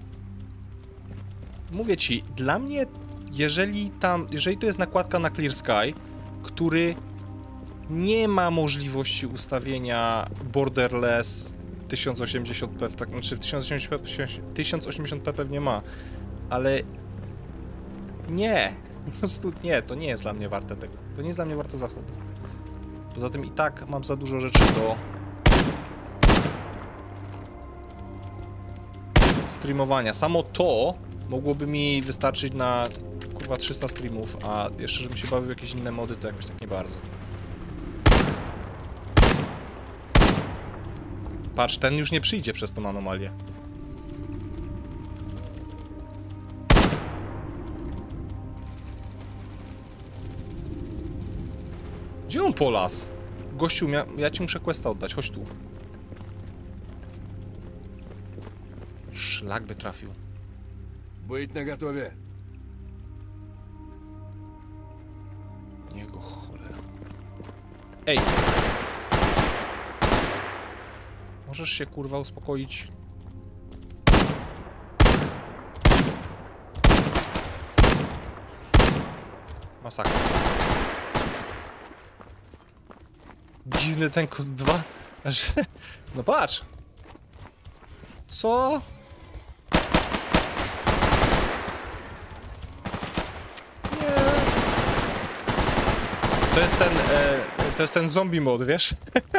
Mówię ci, dla mnie, jeżeli tam, jeżeli to jest nakładka na Clear Sky, który nie ma możliwości ustawienia borderless tysiąc osiemdziesiąt p, tak, znaczy tysiąc osiemdziesiąt p pewnie ma, ale nie, po prostu nie, to nie jest dla mnie warte tego, to nie jest dla mnie warte zachodu. Poza tym i tak mam za dużo rzeczy do streamowania. Samo to mogłoby mi wystarczyć na kurwa trzysta streamów, a jeszcze żebym się bawił w jakieś inne mody, to jakoś tak nie bardzo. Patrz, ten już nie przyjdzie przez tą anomalię. Gdzie on polas? Gościu, ja, ja ci muszę questa oddać, chodź tu. Szlak by trafił. Быть наготове. Jego cholera. Ej! Możesz się kurwa uspokoić? Masakra. Dziwny ten kod dwa. No patrz! Co? Nie. To jest ten, e, to jest ten zombie mod, wiesz?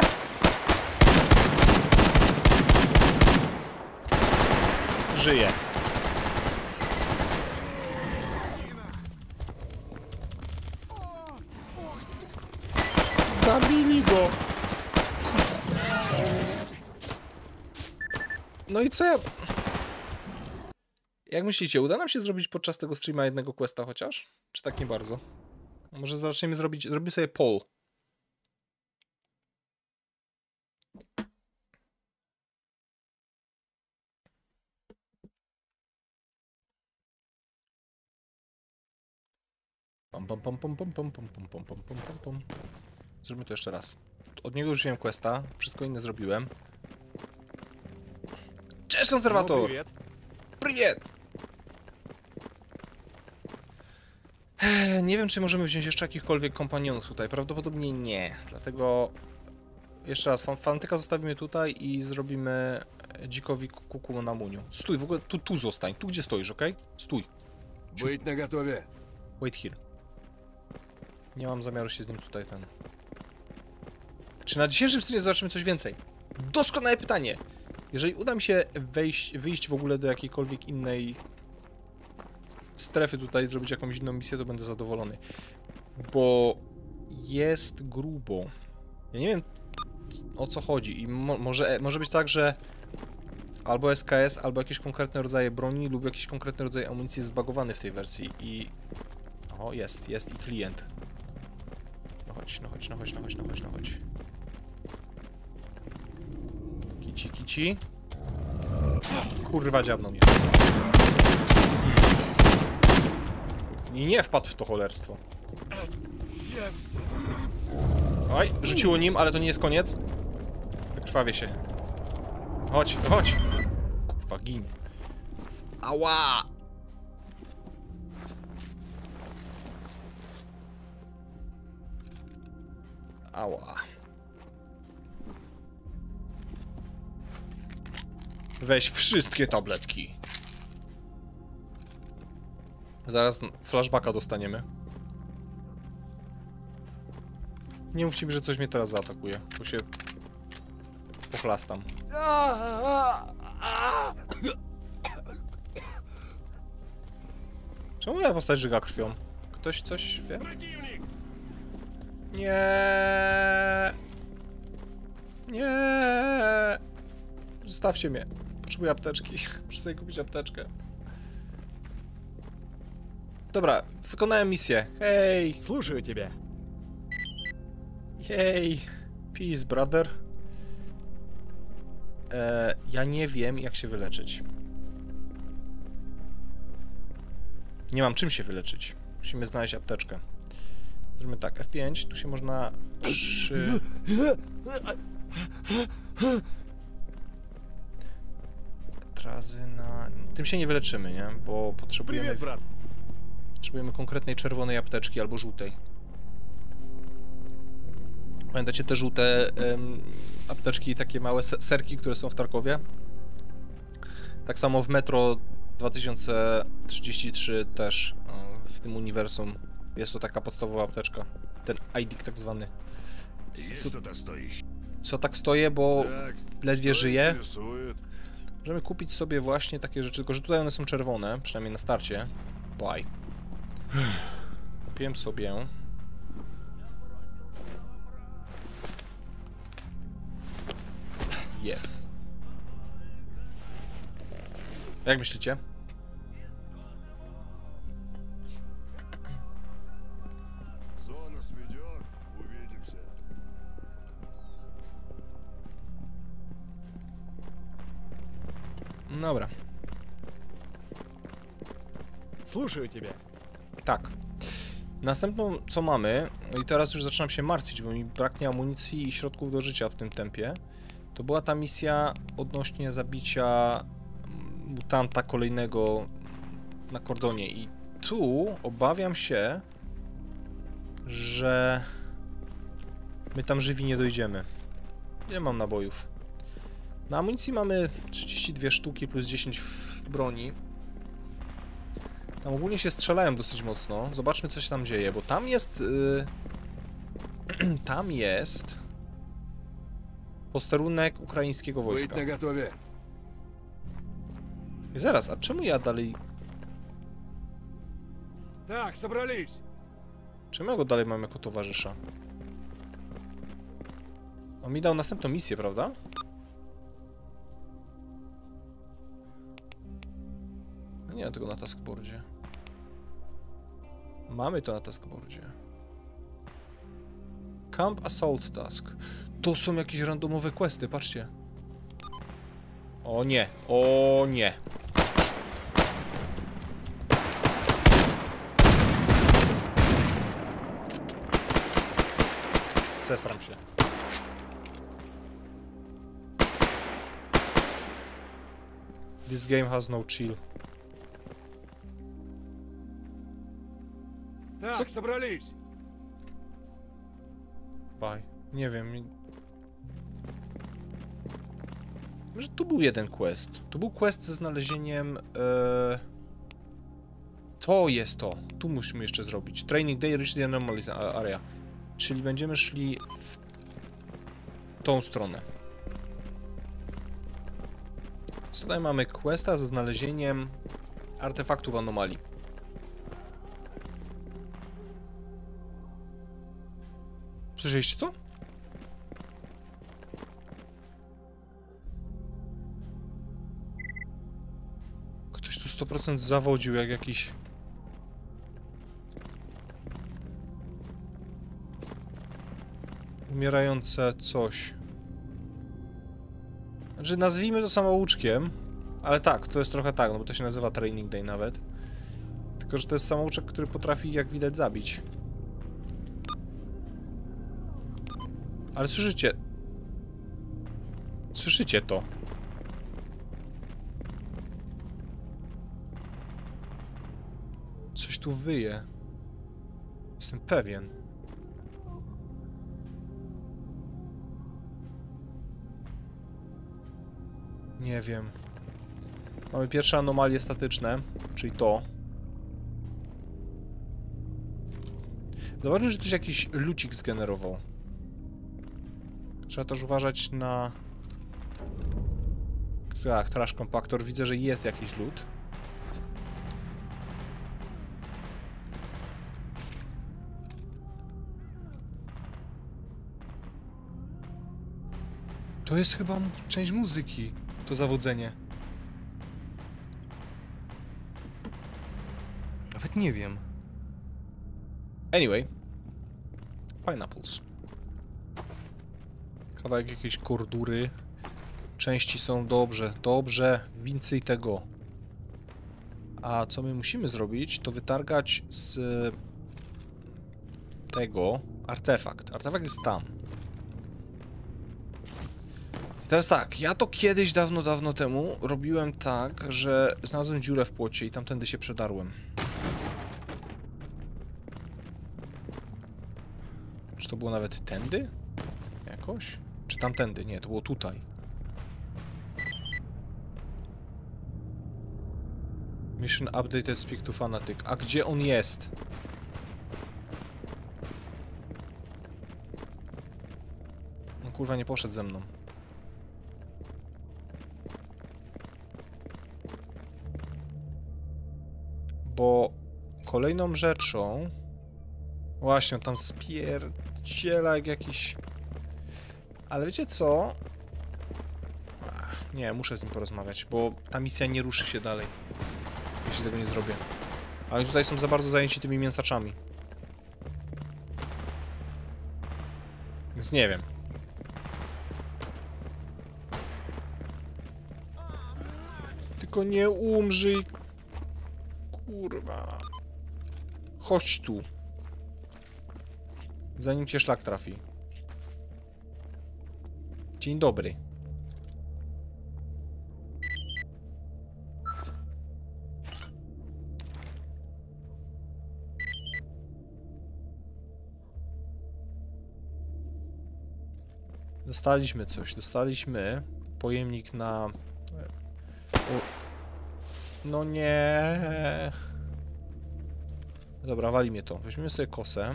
Żyje. Zabili go. No i co ja... Jak myślicie, uda nam się zrobić podczas tego streama jednego questa chociaż? Czy tak nie bardzo? Może zaczniemy zrobić... Zrobimy sobie poll. Pam, pam, pam, pam, pam, pam, pam, pam, pam, pam, pam, pam, pam. Zrobimy to jeszcze raz. Od niego już wziąłem questa, wszystko inne zrobiłem. Cześć, konserwator! Ну, привет. Привет! Nie wiem, czy możemy wziąć jeszcze jakichkolwiek kompanionów tutaj. Prawdopodobnie nie. Dlatego jeszcze raz, fan fanatyka zostawimy tutaj i zrobimy dzikowi kuku na muniu. Stój, w ogóle tu, tu zostań. Tu, gdzie stoisz, okej? Okay? Stój. Быть наготове. Wait here. Nie mam zamiaru się z nim tutaj ten... Czy na dzisiejszym streamie zobaczymy coś więcej? Doskonałe pytanie! Jeżeli uda mi się wejść, wyjść w ogóle do jakiejkolwiek innej strefy tutaj, zrobić jakąś inną misję, to będę zadowolony. Bo jest grubo. Ja nie wiem, o co chodzi i mo może, może być tak, że albo S K S, albo jakieś konkretne rodzaje broni lub jakiś konkretny rodzaj amunicji jest zbagowany w tej wersji i... O, jest, jest i klient. No chodź, no chodź, no chodź, no chodź, no chodź, no chodź. Kici. Kurwa, dziabną mnie. I nie wpadł w to cholerstwo. Oj, rzuciło nim, ale to nie jest koniec. Wykrwawię się. Chodź, chodź. Kurwa, gin. Ała! Ała. Weź wszystkie tabletki. Zaraz flashbacka dostaniemy. Nie mówcie mi, że coś mnie teraz zaatakuje, bo się pochlastam. Czemu moja postać żyga krwią? Ktoś coś wie? Nie. Nie. Zostawcie mnie. Potrzebuję apteczki. Muszę sobie kupić apteczkę. Dobra, wykonałem misję. Hej! Слушаю тебя. Jej! Peace, brother. E, ja nie wiem, jak się wyleczyć. Nie mam czym się wyleczyć. Musimy znaleźć apteczkę. Zrobimy tak, F pięć, tu się można przy... Trazyna... Tym się nie wyleczymy, nie? Bo potrzebujemy... Привет, брат. Potrzebujemy konkretnej czerwonej apteczki albo żółtej. Pamiętacie te żółte em, apteczki, takie małe serki, które są w Tarkowie? Tak samo w Metro dwa tysiące trzydzieści trzy też o, w tym uniwersum jest to taka podstawowa apteczka. Ten I D tak zwany. Есть что-то стоящее. Co tak stoję, bo Так, ledwie что żyję. интересует? Możemy kupić sobie właśnie takie rzeczy, tylko że tutaj one są czerwone, przynajmniej na starcie. Bye. Kupiłem sobie... Jeb. Jak myślicie? Зона сведет, увидимся. Dobra. Слушаю тебя. Tak. Następną, co mamy, no i teraz już zaczynam się martwić, bo mi braknie amunicji i środków do życia w tym tempie, to była ta misja odnośnie zabicia mutanta kolejnego na kordonie. I tu obawiam się, że my tam żywi nie dojdziemy. Ile mam nabojów? Na amunicji mamy trzydzieści dwie sztuki plus dziesięć w broni. Tam ogólnie się strzelają dosyć mocno. Zobaczmy, co się tam dzieje, bo tam jest... Yy... tam jest... posterunek ukraińskiego Быть wojska. наготове. I zaraz, a czemu ja dalej... Так, собрались. Czemu ja go dalej mam jako towarzysza? On mi dał następną misję, prawda? No nie ma tego na taskboardzie. Mamy to na taskboardzie. Camp Assault Task. To są jakieś randomowe questy, patrzcie. O nie, o nie. Zestram się. This game has no chill. Так, собрались. Bye. Nie wiem. Może tu był jeden quest. Tu był quest ze znalezieniem... E... To jest to. Tu musimy jeszcze zrobić. Training Day, Reach the Anomalous Area. Czyli będziemy szli w tą stronę. Więc tutaj mamy questa ze znalezieniem artefaktów anomalii. Słyszeliście to? Ktoś tu sto procent zawodził jak jakiś... umierające coś. Znaczy, nazwijmy to samouczkiem, ale tak, to jest trochę tak, no bo to się nazywa Training Day nawet. Tylko, że to jest samouczek, który potrafi, jak widać, zabić. Ale słyszycie... Słyszycie to? Coś tu wyje. Jestem pewien. Nie wiem. Mamy pierwsze anomalie statyczne, czyli to. Zobaczmy, że ktoś jakiś lucik zgenerował. Trzeba też uważać na... Tak, trash compactor. Widzę, że jest jakiś lód. To jest chyba część muzyki. To zawodzenie. Nawet nie wiem. Anyway. Pineapples. Kawałek jakiejś kordury. Części są dobrze, dobrze. Więcej tego. A co my musimy zrobić, to wytargać z tego artefakt. Artefakt jest tam. I teraz tak, ja to kiedyś dawno, dawno temu robiłem tak, że znalazłem dziurę w płocie i tamtędy się przedarłem. Czy to było nawet tędy? Jakoś? Czy tamtędy? Nie, to było tutaj. Mission updated, speak to fanatic. A gdzie on jest? No kurwa, nie poszedł ze mną. Bo kolejną rzeczą... Właśnie, on tam spierdziela jak jakiś... Ale wiecie co? Ach, nie, muszę z nim porozmawiać, bo ta misja nie ruszy się dalej. Jeśli tego nie zrobię. A oni tutaj są za bardzo zajęci tymi mięsaczami. Więc nie wiem. Tylko nie umrzyj. Kurwa. Chodź tu. Zanim cię szlak trafi. Dzień dobry. Dostaliśmy coś, dostaliśmy pojemnik na... O... No nie. Dobra, wali mnie to. Weźmiemy sobie kosę.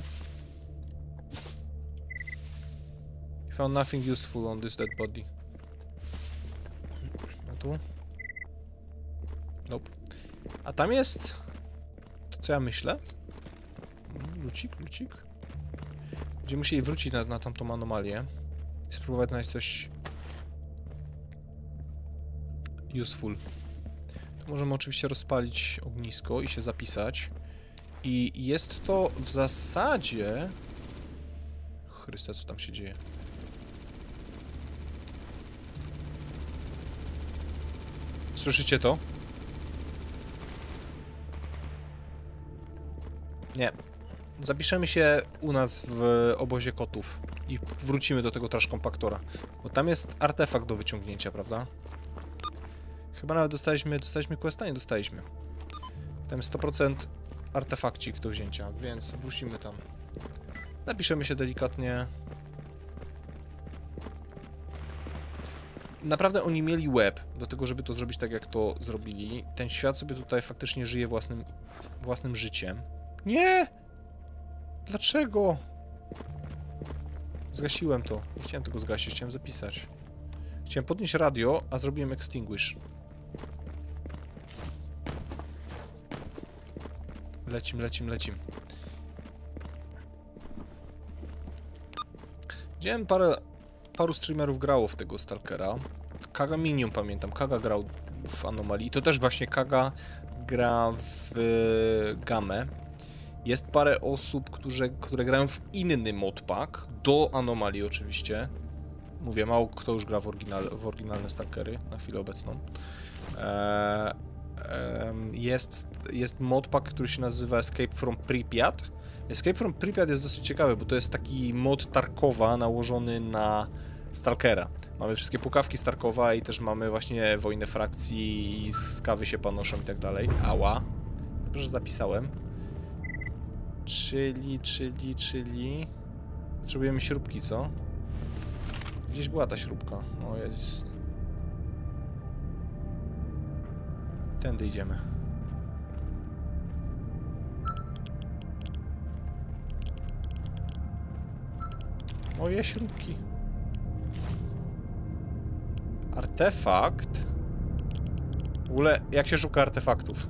Found nothing useful on this dead body. A tu? Nope. A tam jest... To co ja myślę? Lucik, lucik. Będziemy musieli wrócić na, na tamtą anomalię. I spróbować znaleźć coś... useful. To możemy oczywiście rozpalić ognisko i się zapisać. I jest to w zasadzie... Chryste, co tam się dzieje? Słyszycie to? Nie. Zapiszemy się u nas w obozie kotów i wrócimy do tego trash kompaktora. Bo tam jest artefakt do wyciągnięcia, prawda? Chyba nawet dostaliśmy, dostaliśmy questa, nie dostaliśmy. Tam jest sto procent artefakcik do wzięcia, więc wrócimy tam. Zapiszemy się delikatnie. Naprawdę oni mieli łeb do tego, żeby to zrobić tak, jak to zrobili. Ten świat sobie tutaj faktycznie żyje własnym, własnym życiem. Nie! Dlaczego? Zgasiłem to. Nie chciałem tego zgasić, chciałem zapisać. Chciałem podnieść radio, a zrobiłem extinguish. Lecim, lecim, lecim. Widziałem parę... Paru streamerów grało w tego Stalkera. Kaga Minion pamiętam. Kaga grał w Anomalii. To też właśnie Kaga gra w y, Gamę. Jest parę osób, które, które grają w inny modpack. Do Anomalii oczywiście. Mówię, mało kto już gra w, oryginal, w oryginalne Stalkery na chwilę obecną. Eee, em, jest, jest modpack, który się nazywa Escape from Pripyat. Escape from Pripyat jest dosyć ciekawy, bo to jest taki mod Tarkowa nałożony na Stalkera. Mamy wszystkie pukawki z Tarkowa i też mamy właśnie wojnę frakcji, skawy się panoszą i tak dalej. Ała. Dobrze, że zapisałem. Czyli, czyli, czyli... Potrzebujemy śrubki, co? Gdzieś była ta śrubka. O, jest... Tędy idziemy. Moje śrubki. Artefakt? W ogóle, jak się szuka artefaktów?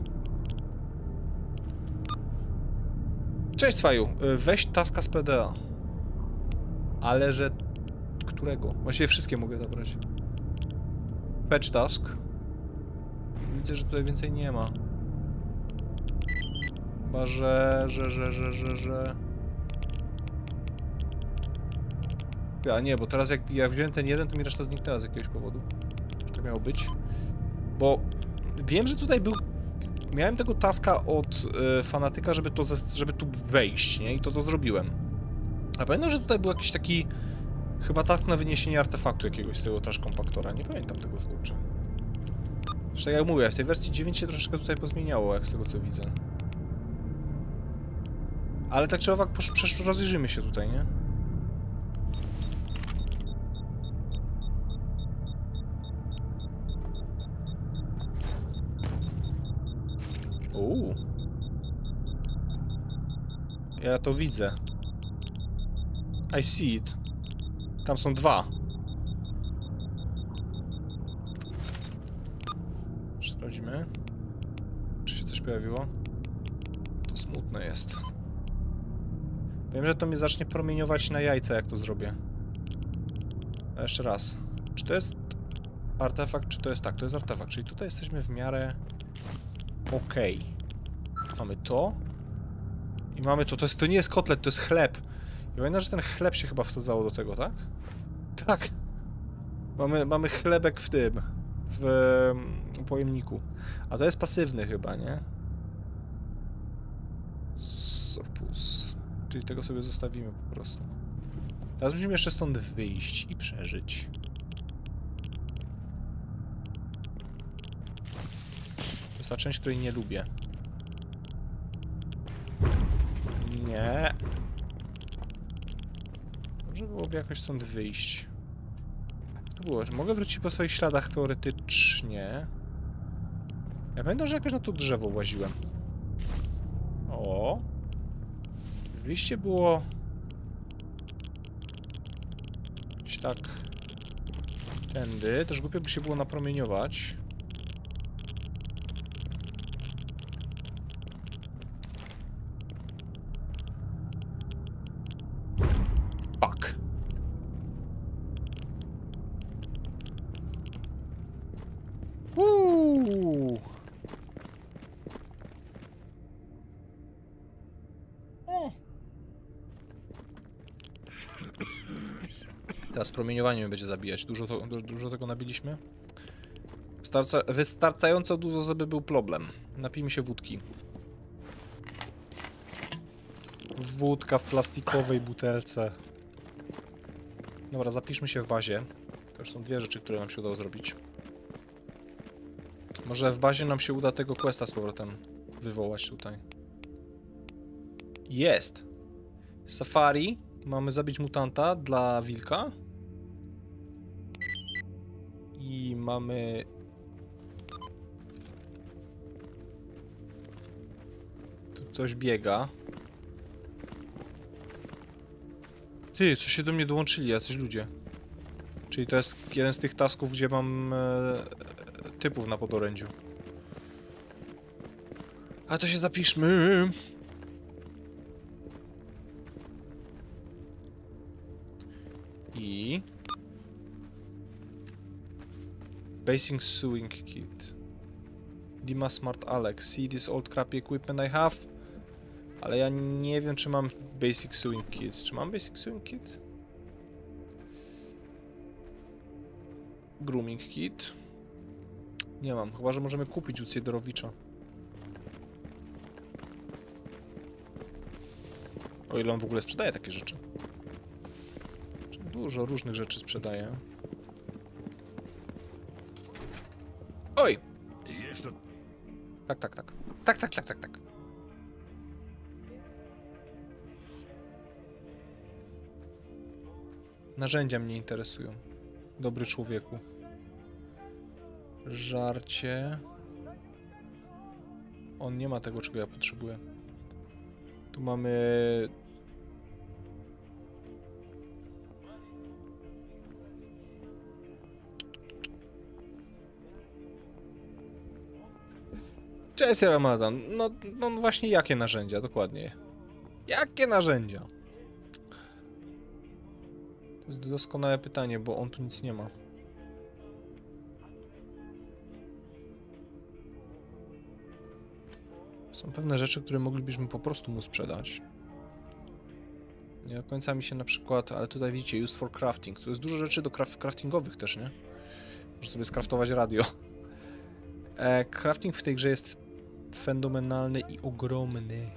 Cześć, Swaju. Weź taska z P D A. Ale że... Którego? Właściwie wszystkie mogę zabrać. Fetch task. Widzę, że tutaj więcej nie ma. Chyba, że... że, że, że, że, że... A nie, bo teraz jak ja wziąłem ten jeden, to mi reszta zniknęła z jakiegoś powodu. To miało być. Bo wiem, że tutaj był... Miałem tego taska od y, fanatyka, żeby, to żeby tu wejść, nie? I to to zrobiłem. A pamiętam, że tutaj był jakiś taki... Chyba task na wyniesienie artefaktu jakiegoś z tego trash kompaktora. Nie pamiętam tego kurczę. Zresztą tak jak mówię, w tej wersji dziewięć się troszeczkę tutaj pozmieniało, jak z tego co widzę. Ale tak czy owak, przecież rozejrzymy się tutaj, nie? Uuu. Ja to widzę. I see it. Tam są dwa. Czy sprawdzimy? Czy się coś pojawiło? To smutne jest. Wiem, że to mnie zacznie promieniować na jajca, jak to zrobię. A jeszcze raz. Czy to jest artefakt, czy to jest tak? To jest artefakt, czyli tutaj jesteśmy w miarę... Okej. Okay. Mamy to. I mamy to. To, jest, to nie jest kotlet, to jest chleb. I pamiętam, że ten chleb się chyba wsadzało do tego, tak? Tak. Mamy, mamy chlebek w tym. W um, pojemniku. A to jest pasywny chyba, nie? Sopus. Czyli tego sobie zostawimy po prostu. Teraz musimy jeszcze stąd wyjść i przeżyć. To jest ta część, której nie lubię. Nie. Może byłoby jakoś stąd wyjść. To było, że mogę wrócić po swoich śladach teoretycznie. Ja pamiętam, że jakoś na to drzewo łaziłem. O. Wyjście było... Gdzieś tak... Tędy. Też głupio by się było napromieniować. Fuck. Uuu. O. Teraz promieniowanie mnie będzie zabijać. Dużo, to, du dużo tego nabiliśmy. Wystarcza wystarczająco dużo, żeby był problem. Napijmy się wódki. Wódka w plastikowej butelce. Dobra, zapiszmy się w bazie. To już są dwie rzeczy, które nam się udało zrobić. Może w bazie nam się uda tego questa z powrotem wywołać tutaj. Jest! Safari. Mamy zabić mutanta dla wilka. I mamy... Tu ktoś biega. Ty, co się do mnie dołączyli, jacyś ludzie. Czyli to jest jeden z tych tasków, gdzie mam e, typów na podorędziu. A to się zapiszmy. I... Basic sewing kit. Dima Smart Alex. See this old crappy equipment I have? Ale ja nie wiem, czy mam Basic Sewing Kit. Czy mam Basic Sewing Kit? Grooming kit. Nie mam, chyba że możemy kupić u Siedorowicza. O ile on w ogóle sprzedaje takie rzeczy. Dużo różnych rzeczy sprzedaje. Oj! Есть что... Tak, tak, tak. Tak, tak, tak, tak, tak. Narzędzia mnie interesują. Dobry człowieku. Żarcie. On nie ma tego, czego ja potrzebuję. Tu mamy... Cześć, Ramadan. No, no właśnie, jakie narzędzia, dokładnie. Jakie narzędzia? To jest doskonałe pytanie, bo on tu nic nie ma. Są pewne rzeczy, które moglibyśmy po prostu mu sprzedać. Nie do końca mi się na przykład, ale tutaj widzicie, use for crafting. Tu jest dużo rzeczy do craft craftingowych też, nie? Można sobie skraftować radio. E, crafting w tej grze jest fenomenalny i ogromny.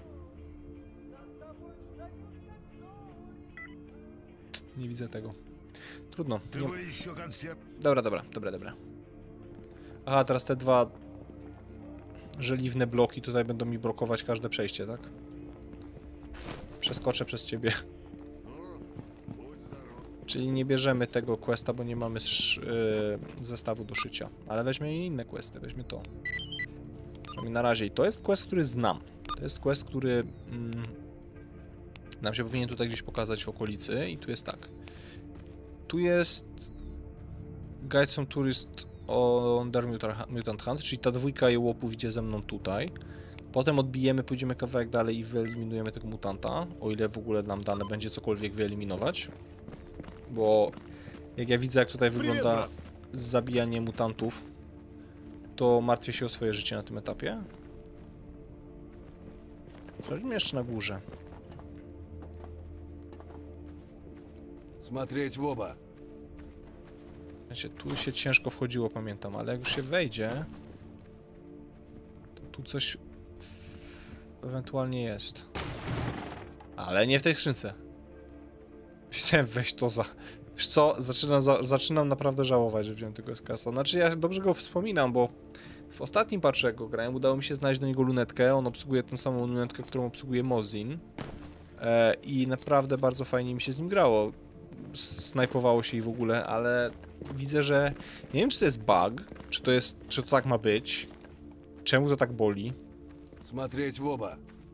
Nie widzę tego. Trudno. Ты Nie... бы еще консерв... Dobra, dobra, dobra, dobra. Aha, teraz te dwa żeliwne bloki tutaj będą mi blokować każde przejście, tak? Przeskoczę przez ciebie. Ну, будь здоров. Czyli nie bierzemy tego questa, bo nie mamy sz, yy, zestawu do szycia. Ale weźmy inne questy, weźmy to. Przynajmniej na razie. I to jest quest, który znam. To jest quest, który mm, nam się powinien tutaj gdzieś pokazać w okolicy. I tu jest tak. Tu jest Guide some tourist on their mutant hunt, czyli ta dwójka jełopów idzie ze mną tutaj. Potem odbijemy, pójdziemy kawałek dalej i wyeliminujemy tego mutanta, o ile w ogóle nam dane będzie cokolwiek wyeliminować. Bo jak ja widzę, jak tutaj wygląda zabijanie mutantów, to martwię się o swoje życie na tym etapie. Sprawdźmy jeszcze na górze. Смотреть в оба. Wiecie, tu się ciężko wchodziło, pamiętam, ale jak już się wejdzie, to tu coś ewentualnie jest. Ale nie w tej skrzynce. Chciałem wejść to za... Wiesz co, zaczynam, za... zaczynam naprawdę żałować, że wziąłem tego S K S-a. Znaczy ja dobrze go wspominam, bo w ostatnim patchu, jak go grałem, udało mi się znaleźć do niego lunetkę. On obsługuje tę samą lunetkę, którą obsługuje Mosin. E, I naprawdę bardzo fajnie mi się z nim grało. Snajpowało się i w ogóle, ale widzę, że nie wiem, czy to jest bug, czy to jest, czy to tak ma być, czemu to tak boli, Смотреть в оба.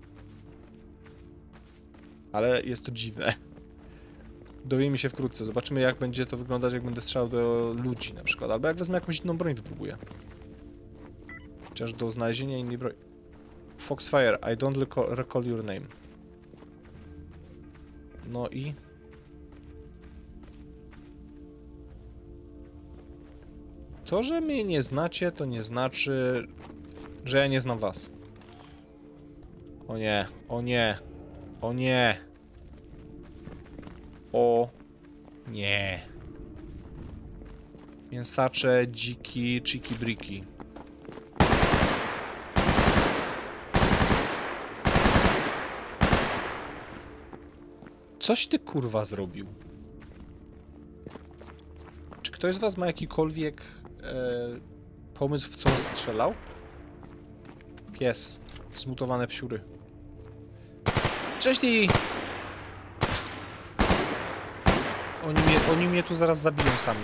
ale jest to dziwne. Dowiemy się wkrótce, zobaczymy, jak będzie to wyglądać, jak będę strzelał do ludzi na przykład, albo jak wezmę jakąś inną broń, wypróbuję. Chociaż do znalezienia innej broni. Foxfire, I don't recall, recall your name. No i... To, że mnie nie znacie, to nie znaczy, że ja nie znam was. O nie, o nie, o nie. O nie. Mięsacze, dziki, chiki briki. Coś ty kurwa zrobił. Czy ktoś z was ma jakikolwiek e, pomysł, w co on strzelał? Pies. Zmutowane psiury. Cześć ty! Oni mnie, oni mnie tu zaraz zabiją sami.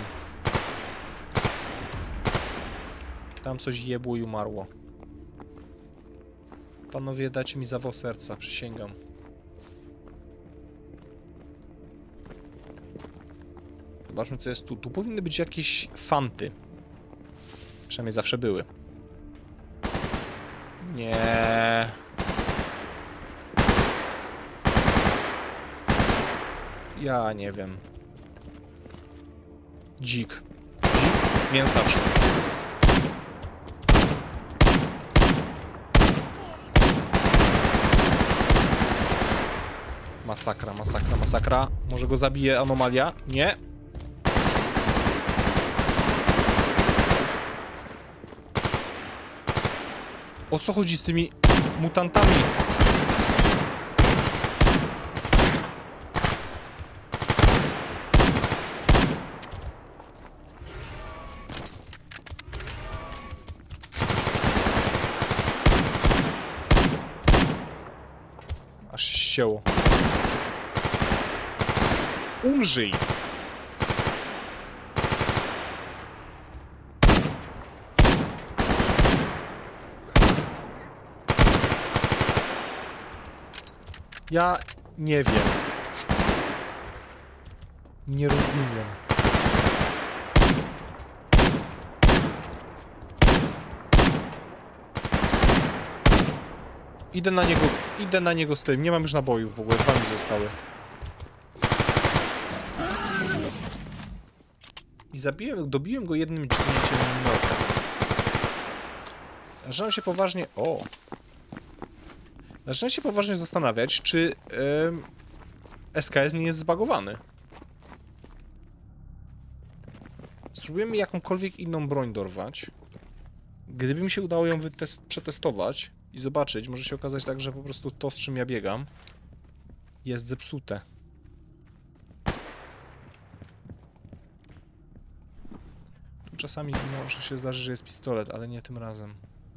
Tam coś jebło i umarło. Panowie, dacie mi zawał serca, przysięgam. Zobaczmy, co jest tu. Tu powinny być jakieś fanty. Przynajmniej zawsze były. Nie. Ja nie wiem. Dzik. Dzik? Mięsacz. Masakra, masakra, masakra. Może go zabije anomalia? Nie. O co chodzi z tymi mutantami? Aż się ścięło. Umrzyj! Ja nie wiem. Nie rozumiem. Idę na niego, idę na niego z tym. Nie mam już nabojów w ogóle, dwa mi zostały. I zabiłem, dobiłem go jednym dźgnięciem nogi. Zaczynam się poważnie... O! Zaczynam się poważnie zastanawiać, czy yy, S K S nie jest zbagowany. Spróbujemy jakąkolwiek inną broń dorwać. Gdyby mi się udało ją przetestować i zobaczyć, może się okazać tak, że po prostu to, z czym ja biegam, jest zepsute. Tu czasami może się zdarzyć, że jest pistolet, ale nie tym razem.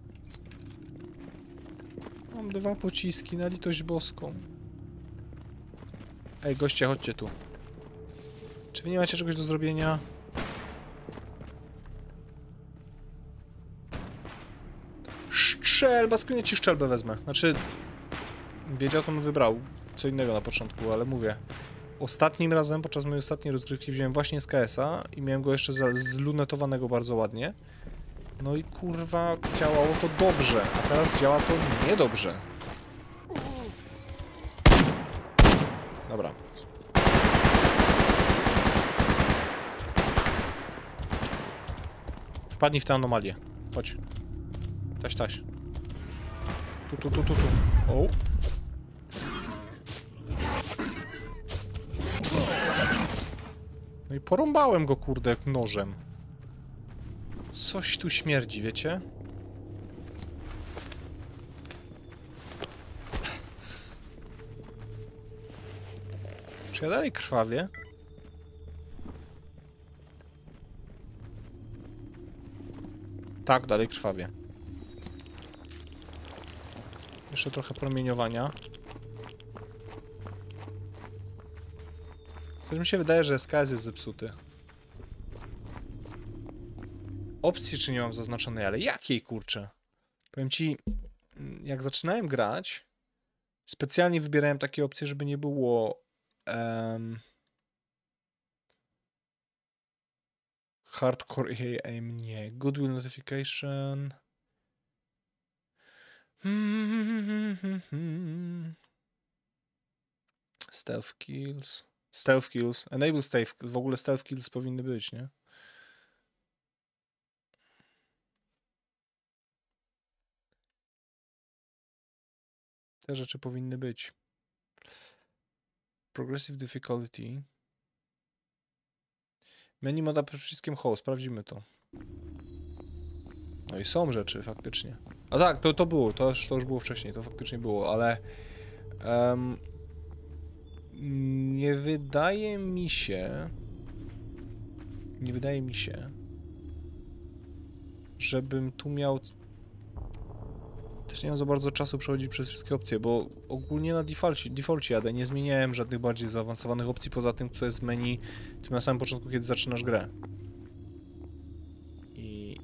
Mam dwa pociski, na litość boską. Ej, goście, chodźcie tu. Czy wy nie macie czegoś do zrobienia? Szczelba, skąd ci szczelbę wezmę? Znaczy... Wiedział, to bym wybrał co innego na początku, ale mówię. Ostatnim razem, podczas mojej ostatniej rozgrywki wziąłem właśnie z K S a i miałem go jeszcze zlunetowanego bardzo ładnie. No i kurwa, działało to dobrze, a teraz działa to niedobrze. Dobra. Wpadnij w tę anomalię. Chodź. Taś, taś. Tu, tu, tu, tu, tu. O. No i porąbałem go, kurde, nożem. Coś tu śmierdzi, wiecie? Czy ja dalej krwawię? Tak, dalej krwawię. Jeszcze trochę promieniowania. Coś mi się wydaje, że S K S jest zepsuty. Opcji czy nie mam zaznaczonej, ale jakiej, kurczę? Powiem ci, jak zaczynałem grać, specjalnie wybierałem takie opcje, żeby nie było um, hardcore aim, nie, goodwill notification, stealth kills, stealth kills, enable stealth, w ogóle stealth kills powinny być, nie? Te rzeczy powinny być. Progressive difficulty. Menu moda przed przyciskiem H. Sprawdzimy to. No i są rzeczy, faktycznie. A tak, to, to było, to już, to już było wcześniej, to faktycznie było, ale... Um, nie wydaje mi się... Nie wydaje mi się... Żebym tu miał... Też nie mam za bardzo czasu przechodzić przez wszystkie opcje, bo ogólnie na defaulcie, defaulcie jadę, nie zmieniałem żadnych bardziej zaawansowanych opcji poza tym, co jest w menu tym na samym początku, kiedy zaczynasz grę. I...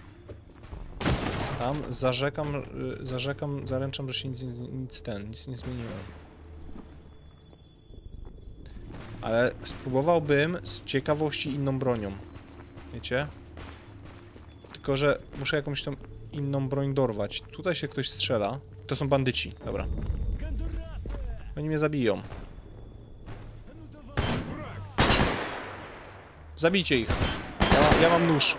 Tam zarzekam, zarzekam, zaręczam, że się nic, nic ten, nic nie zmieniłem. Ale spróbowałbym z ciekawości inną bronią. Wiecie? Tylko, że muszę jakąś tam inną broń dorwać. Tutaj się ktoś strzela. To są bandyci. Dobra. Oni mnie zabiją. Zabijcie ich. Ja mam, ja mam nóż.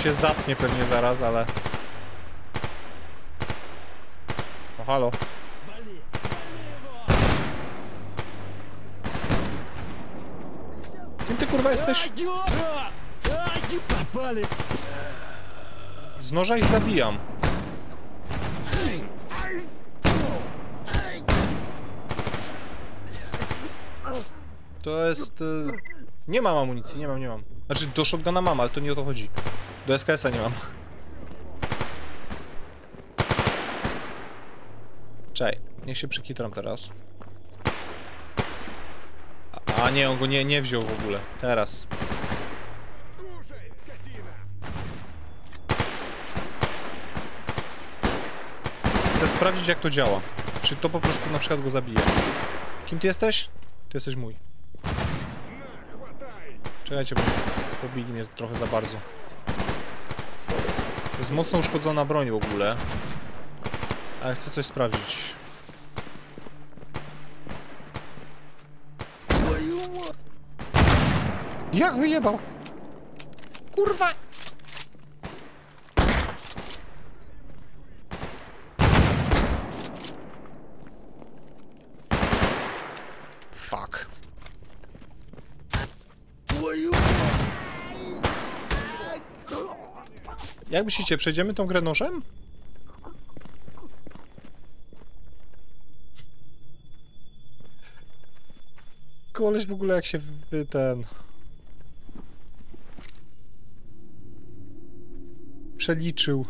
się zapnie pewnie zaraz, ale... No halo. Kim ty kurwa jesteś? Z noża ich zabijam. To jest... Y... Nie mam amunicji, nie mam, nie mam. Znaczy, do shotguna mam, ale to nie o to chodzi. Do S K S-a nie mam. Czekaj, niech się przykitram teraz. A, a nie, on go nie, nie wziął w ogóle. Teraz. Chcę sprawdzić, jak to działa. Czy to po prostu na przykład go zabije. Kim ty jesteś? Ty jesteś mój. Czekajcie, bo pobili mnie trochę za bardzo. To jest mocno uszkodzona broń w ogóle. Ale chcę coś sprawdzić. Jak wyjebał? Kurwa! Fuck. Jak myślicie, przejdziemy tą grę nożem? Koleś w ogóle jak się wy ten... przeliczył.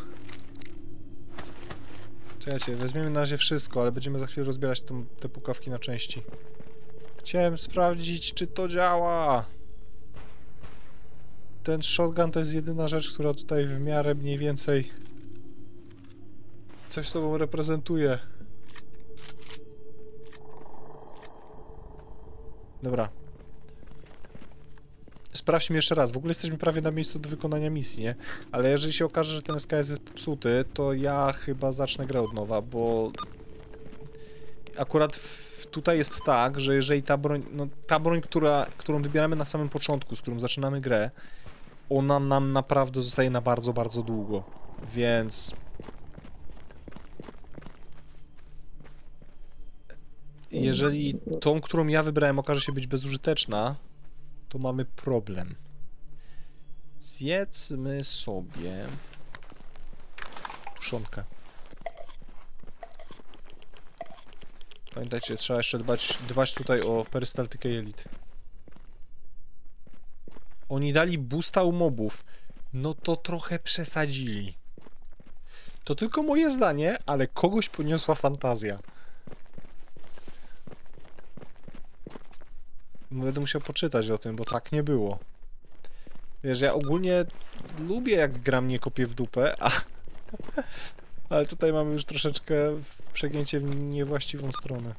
Czekajcie, weźmiemy na razie wszystko, ale będziemy za chwilę rozbierać tą, te pukawki na części. Chciałem sprawdzić, czy to działa. Ten shotgun to jest jedyna rzecz, która tutaj w miarę mniej więcej coś sobą reprezentuje. Dobra. Sprawdźmy jeszcze raz. W ogóle jesteśmy prawie na miejscu do wykonania misji, nie? Ale jeżeli się okaże, że ten S K S jest popsuty, to ja chyba zacznę grę od nowa, bo akurat w, tutaj jest tak, że jeżeli ta broń, no ta broń, która, którą wybieramy na samym początku, z którą zaczynamy grę, ona nam naprawdę zostaje na bardzo, bardzo długo. Więc... jeżeli tą, którą ja wybrałem, okaże się być bezużyteczna, to mamy problem. Zjedzmy sobie tuszonkę. Pamiętajcie, trzeba jeszcze dbać, dbać tutaj o perystaltykę jelit. Oni dali boosta u mobów. No to trochę przesadzili. To tylko moje zdanie, ale kogoś poniosła fantazja. Będę musiał poczytać o tym, bo tak nie było. Wiesz, ja ogólnie lubię, jak gra mnie kopie w dupę, a... ale tutaj mamy już troszeczkę przegięcie w niewłaściwą stronę.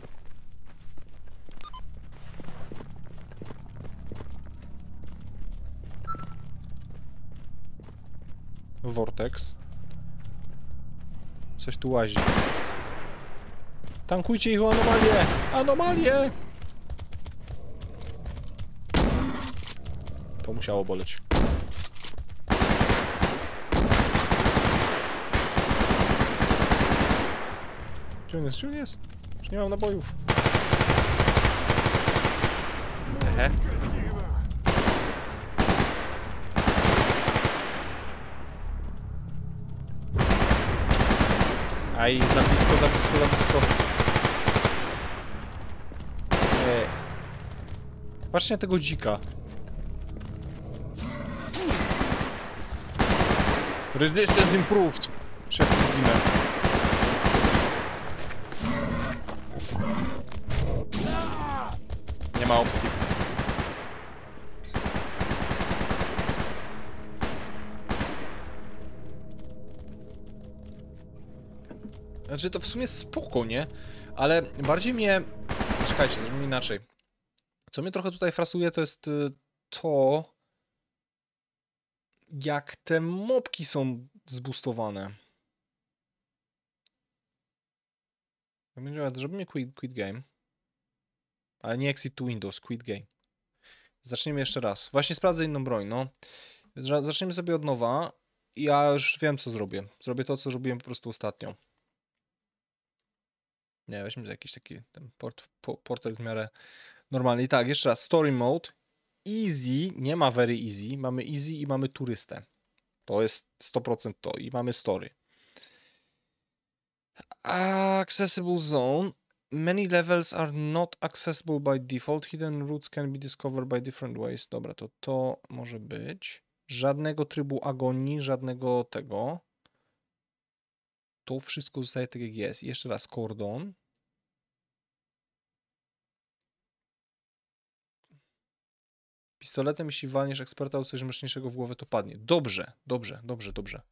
Vortex. Coś tu łazi. Tankujcie ich o anomalię! Anomalię! To musiało boleć. Gdzie on jest? Gdzie on jest? Już nie mam nabojów. Ehe. Aj, za blisko, za blisko, za blisko. Eee. Patrzcie na tego dzika. Resistance improved. Szybko zginę. Nie ma opcji. Znaczy to w sumie spoko, nie? Ale bardziej mnie... Czekajcie, zrobimy inaczej. Co mnie trochę tutaj frasuje, to jest to... jak te mopki są zboostowane. Zrobimy quit, quit game. Ale nie exit to Windows, quit game. Zaczniemy jeszcze raz. Właśnie sprawdzę inną broń, no. Zra- Zaczniemy sobie od nowa. Ja już wiem, co zrobię. Zrobię to, co robiłem po prostu ostatnio. Nie, weźmy jakiś taki ten port, po, portret w miarę normalny. I tak, jeszcze raz. Story mode. Easy. Nie ma very easy. Mamy easy i mamy turystę. To jest sto procent to. I mamy story. Accessible zone. Many levels are not accessible by default. Hidden routes can be discovered by different ways. Dobra, to to może być. Żadnego trybu agonii, żadnego tego. To wszystko zostaje tak jak jest. Jeszcze raz kordon. Pistoletem, jeśli walniesz eksperta o coś mocniejszego w głowę, to padnie. Dobrze, dobrze, dobrze, dobrze.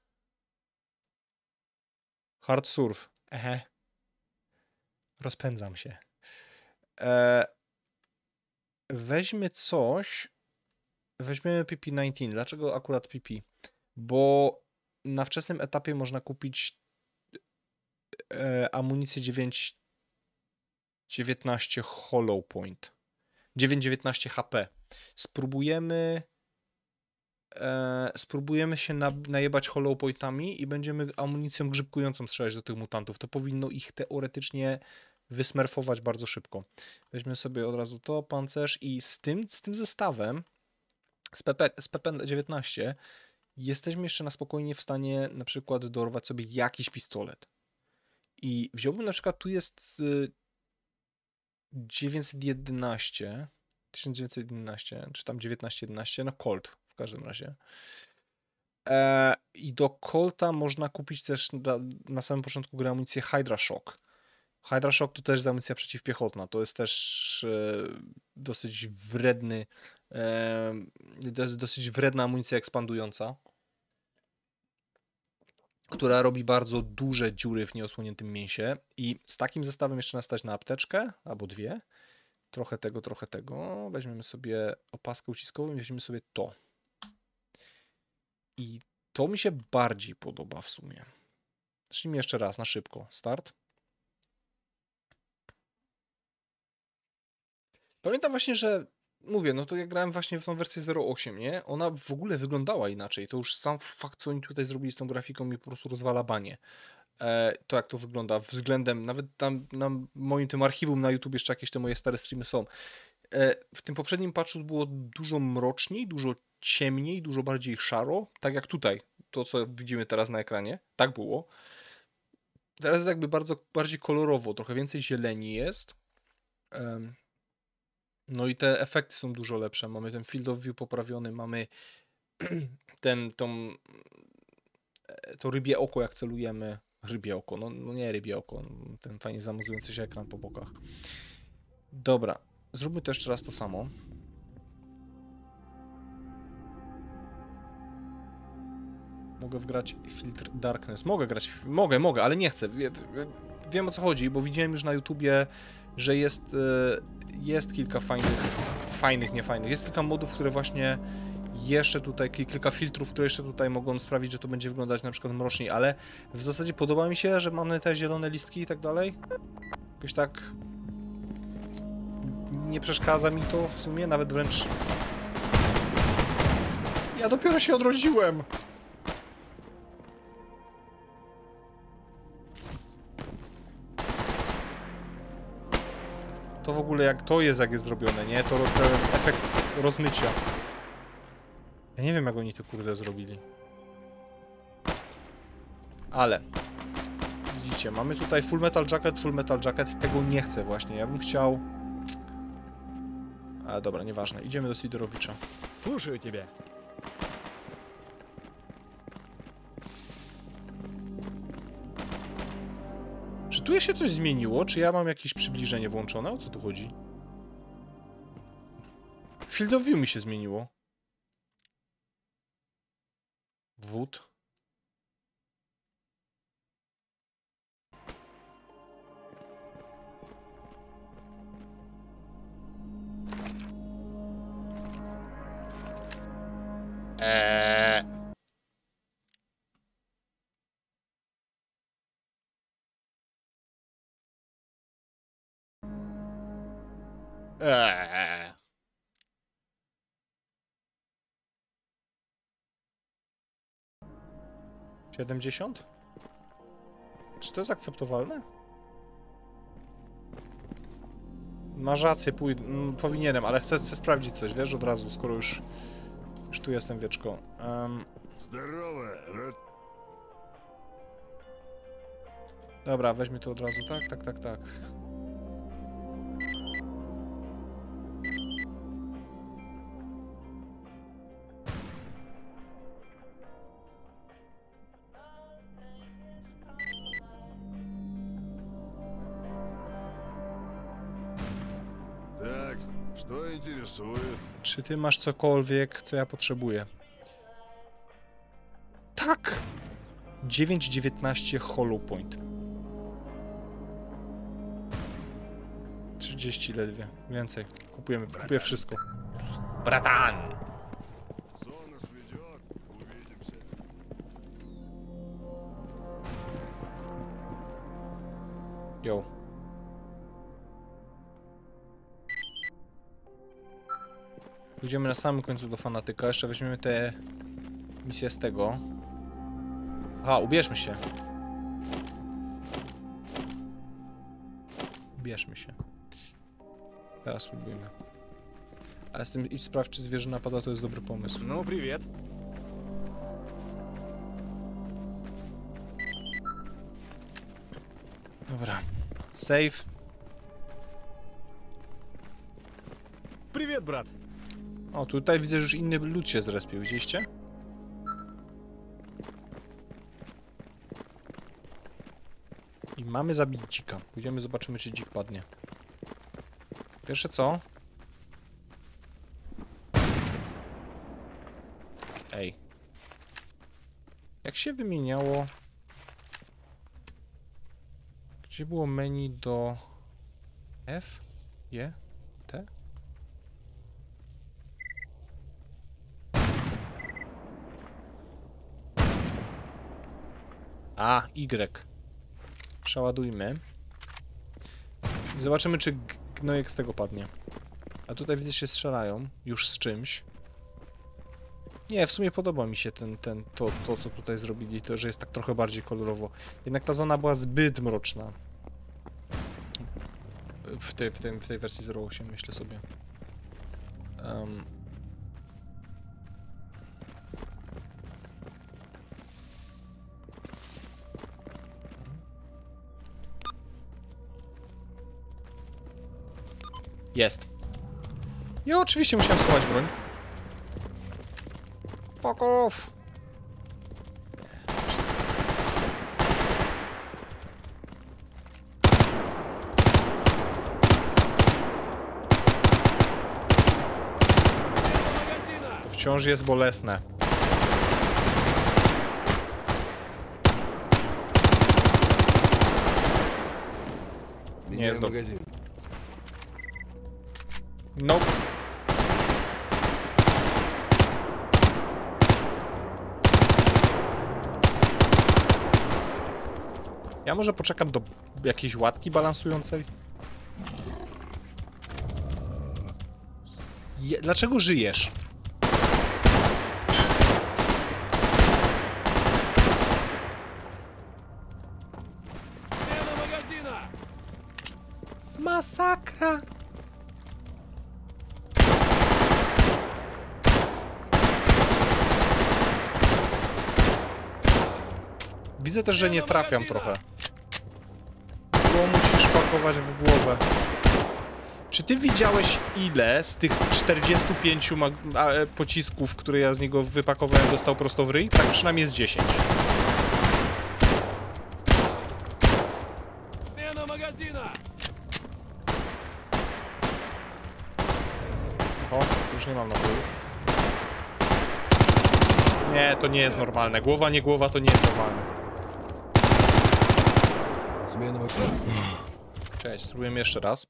Hard surf. Ehe. Rozpędzam się. E, weźmy coś. Weźmiemy P P dziewiętnaście. Dlaczego akurat P P? Bo na wczesnym etapie można kupić e, amunicję dziewięć dziewiętnaście Hollow Point. dziewięć dziewiętnaście H P. Spróbujemy e, spróbujemy się na, najebać Hollow Pointami i będziemy amunicją grzybkującą strzelać do tych mutantów. To powinno ich teoretycznie wysmerfować bardzo szybko. Weźmy sobie od razu to, pancerz i z tym, z tym zestawem z P P, z P P dziewiętnaście jesteśmy jeszcze na spokojnie w stanie na przykład dorwać sobie jakiś pistolet. I wziąłbym na przykład, tu jest y, dziewięćset jedenaście, tysiąc dziewięćset jedenaście, czy tam dziewiętnaście jedenaście, no Colt w każdym razie. E, I do Colta można kupić też na, na samym początku gry amunicję Hydra Shock. Hydra Shock to też amunicja przeciwpiechotna, to jest też e, dosyć wredny, e, to jest dosyć wredna amunicja ekspandująca, która robi bardzo duże dziury w nieosłoniętym mięsie i z takim zestawem jeszcze nastać na apteczkę, albo dwie, trochę tego, trochę tego, weźmiemy sobie opaskę uciskową i weźmiemy sobie to. I to mi się bardziej podoba w sumie. Zacznijmy jeszcze raz, na szybko. Start. Pamiętam właśnie, że mówię, no to jak grałem właśnie w tą wersję zero osiem, nie? Ona w ogóle wyglądała inaczej. To już sam fakt, co oni tutaj zrobili z tą grafiką, mi po prostu rozwala banie. E, to jak to wygląda względem, nawet tam na moim tym archiwum na YouTube jeszcze jakieś te moje stare streamy są. E, w tym poprzednim patchu było dużo mroczniej, dużo ciemniej, dużo bardziej szaro, tak jak tutaj. To, co widzimy teraz na ekranie. Tak było. Teraz jest jakby bardzo bardziej kolorowo, trochę więcej zieleni jest. Um, No i te efekty są dużo lepsze. Mamy ten field of view poprawiony, mamy ten, tą, to rybie oko, jak celujemy. Rybie oko, no, no nie rybie oko, ten fajnie zamazujący się ekran po bokach. Dobra, zróbmy to jeszcze raz to samo. Mogę wgrać filtr darkness. Mogę grać, mogę, mogę, ale nie chcę. Wie, wie, wiem o co chodzi, bo widziałem już na YouTubie, że jest, jest kilka fajnych, fajnych, nie fajnych. Jest kilka modów, które właśnie jeszcze tutaj, kilka filtrów, które jeszcze tutaj mogą sprawić, że to będzie wyglądać na przykład mroczniej, ale w zasadzie podoba mi się, że mamy te zielone listki i tak dalej. Jakoś tak nie przeszkadza mi to w sumie, nawet wręcz... Ja dopiero się odrodziłem! To w ogóle jak to jest, jak jest zrobione, nie? To ten efekt rozmycia. Ja nie wiem, jak oni to kurde zrobili. Ale widzicie, mamy tutaj Full Metal Jacket, Full Metal Jacket. Tego nie chcę właśnie. Ja bym chciał... Ale dobra, nieważne. Idziemy do Sidorowicza. Слушаю тебя. Czy tu się coś zmieniło? Czy ja mam jakieś przybliżenie włączone? O co tu chodzi? Field of View mi się zmieniło. Wód. Eee. Eee. siedemdziesiąt? Czy to jest akceptowalne? Masz rację, pójdę. Mm, powinienem, ale chcę, chcę sprawdzić coś, wiesz, od razu, skoro już, już tu jestem, wieczko. Um, Здорово, рад. dobra, weźmy to od razu, tak, tak, tak, tak. Так, что интересует? Czy ty masz cokolwiek, co ja potrzebuję? Tak! dziewięć dziewiętnaście Hollow Point. trzydzieści ledwie. Więcej. Kupujemy. Kupuję wszystko. Bratan! Сон нас ведет. Увидимся. Yo. Pójdziemy na samym końcu do fanatyka. Jeszcze weźmiemy te misje z tego. Aha, ubierzmy się. Ubierzmy się. Teraz spróbujmy. Ale z tym idź sprawdź, czy zwierzę napada, to jest dobry pomysł. Ну, привет. Dobra. Save. Привет, брат. O, tutaj widzę, że już inny lud się zrespił. Widzieliście? I mamy zabić dzika. Pójdziemy, zobaczymy, czy dzik padnie. Pierwsze co? Ej. Jak się wymieniało... Gdzie było menu do... F? G? T? A, Y. Przeładujmy. I zobaczymy, czy gnojek z tego padnie. A tutaj widzę, że się strzelają. Już z czymś. Nie, w sumie podoba mi się ten, ten, to, to, co tutaj zrobili. To, że jest tak trochę bardziej kolorowo. Jednak ta zona była zbyt mroczna. W tej, w tej, w tej wersji zero osiem, myślę sobie. Um. Jest. Ja oczywiście musiałem schować broń. Fuck off! To wciąż jest bolesne. Nie jest do... магазин. Nope. Ja może poczekam do jakiejś łatki balansującej. Je... Dlaczego żyjesz? Masakra! Widzę też, że nie trafiam trochę. Bo musisz pakować w głowę. Czy ty widziałeś, ile z tych czterdziestu pięciu pocisków, które ja z niego wypakowałem, dostał prosto w ryj? Tak przynajmniej z dziesięć. O, już nie mam naboju. Nie, to nie jest normalne. Głowa, nie głowa, to nie jest normalne. Смена магазина. Cześć, spróbujemy jeszcze raz.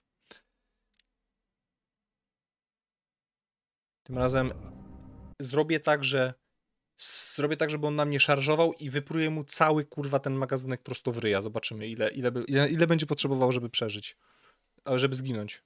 Tym razem zrobię tak, że zrobię tak, żeby on na mnie szarżował i wypruję mu cały, kurwa, ten magazynek prosto w ryja. Zobaczymy, ile, ile, by, ile, ile będzie potrzebował, żeby przeżyć. Ale żeby zginąć.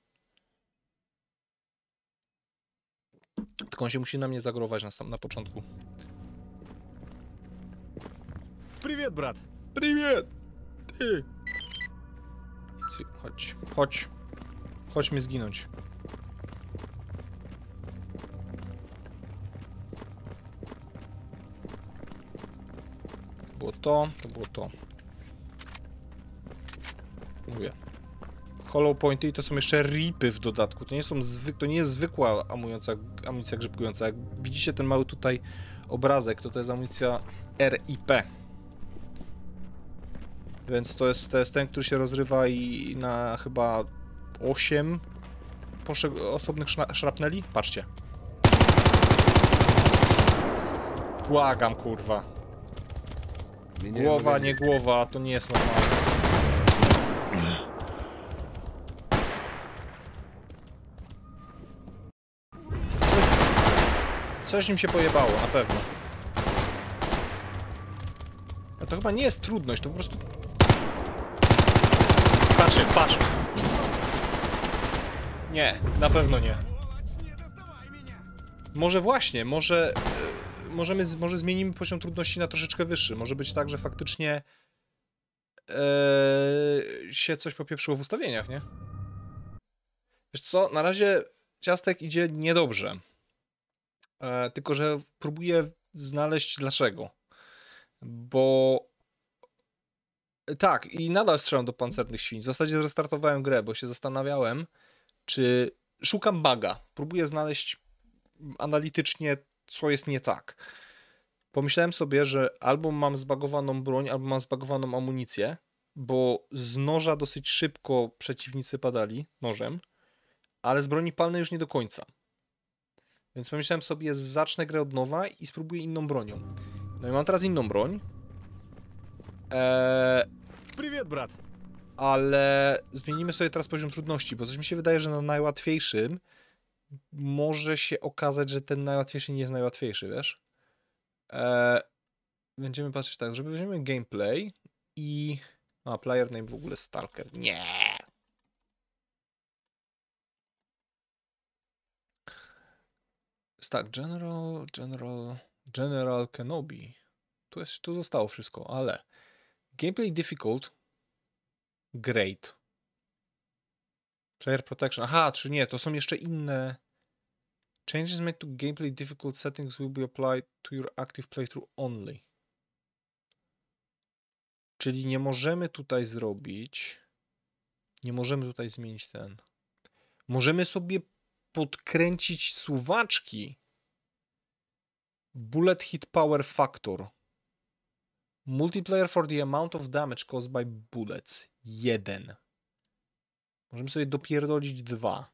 Tylko on się musi na mnie zagrować na, na początku. Привет, брат. Привет! Ty! Cy, chodź, chodź. Chodź mi zginąć. To było to, to było to. Mówię. Hollow pointy i to są jeszcze ripy w dodatku. To nie są zwyk to nie jest zwykła amunicja, amunicja grzybkująca. Jak widzicie ten mały tutaj obrazek, to to jest amunicja R I P. Więc to jest, to jest ten, który się rozrywa i na chyba osiem osobnych szrapneli. Patrzcie. Błagam, kurwa. Меня Głowa, вывели. nie głowa, to nie jest normalne. Co, coś im się pojebało, na pewno. A to chyba nie jest trudność, to po prostu... Patrzcie, patrz! Nie, na pewno nie. Może właśnie, może... Yy, możemy, z- może zmienimy poziom trudności na troszeczkę wyższy. Może być tak, że faktycznie... Yy, się coś popieprzyło w ustawieniach, nie? Wiesz co, na razie ciastek idzie niedobrze. E, tylko, że próbuję znaleźć dlaczego. Bo... Tak, i nadal strzelam do pancernych świń. W zasadzie zrestartowałem grę, bo się zastanawiałem, czy szukam buga. Próbuję znaleźć analitycznie, co jest nie tak. Pomyślałem sobie, że albo mam zbagowaną broń, albo mam zbagowaną amunicję, bo z noża dosyć szybko przeciwnicy padali nożem, ale z broni palnej już nie do końca. Więc pomyślałem sobie, zacznę grę od nowa i spróbuję inną bronią. No i mam teraz inną broń. Eee, Привет, брат. ale zmienimy sobie teraz poziom trudności, bo coś mi się wydaje, że na najłatwiejszym może się okazać, że ten najłatwiejszy nie jest najłatwiejszy, wiesz? Eee, będziemy patrzeć tak, żeby weźmiemy gameplay i... A, player name w ogóle Stalker. Nie! Jest tak, General, General, General Kenobi. Tu, jest, tu zostało wszystko, ale... Gameplay difficult. Great. Player protection. Aha, czy nie, to są jeszcze inne... Changes made to gameplay difficult settings will be applied to your active playthrough only. Czyli nie możemy tutaj zrobić... Nie możemy tutaj zmienić ten... Możemy sobie podkręcić suwaczki. Bullet hit power factor. Multiplayer for the amount of damage caused by bullets. Jeden. Możemy sobie dopierdolić dwa.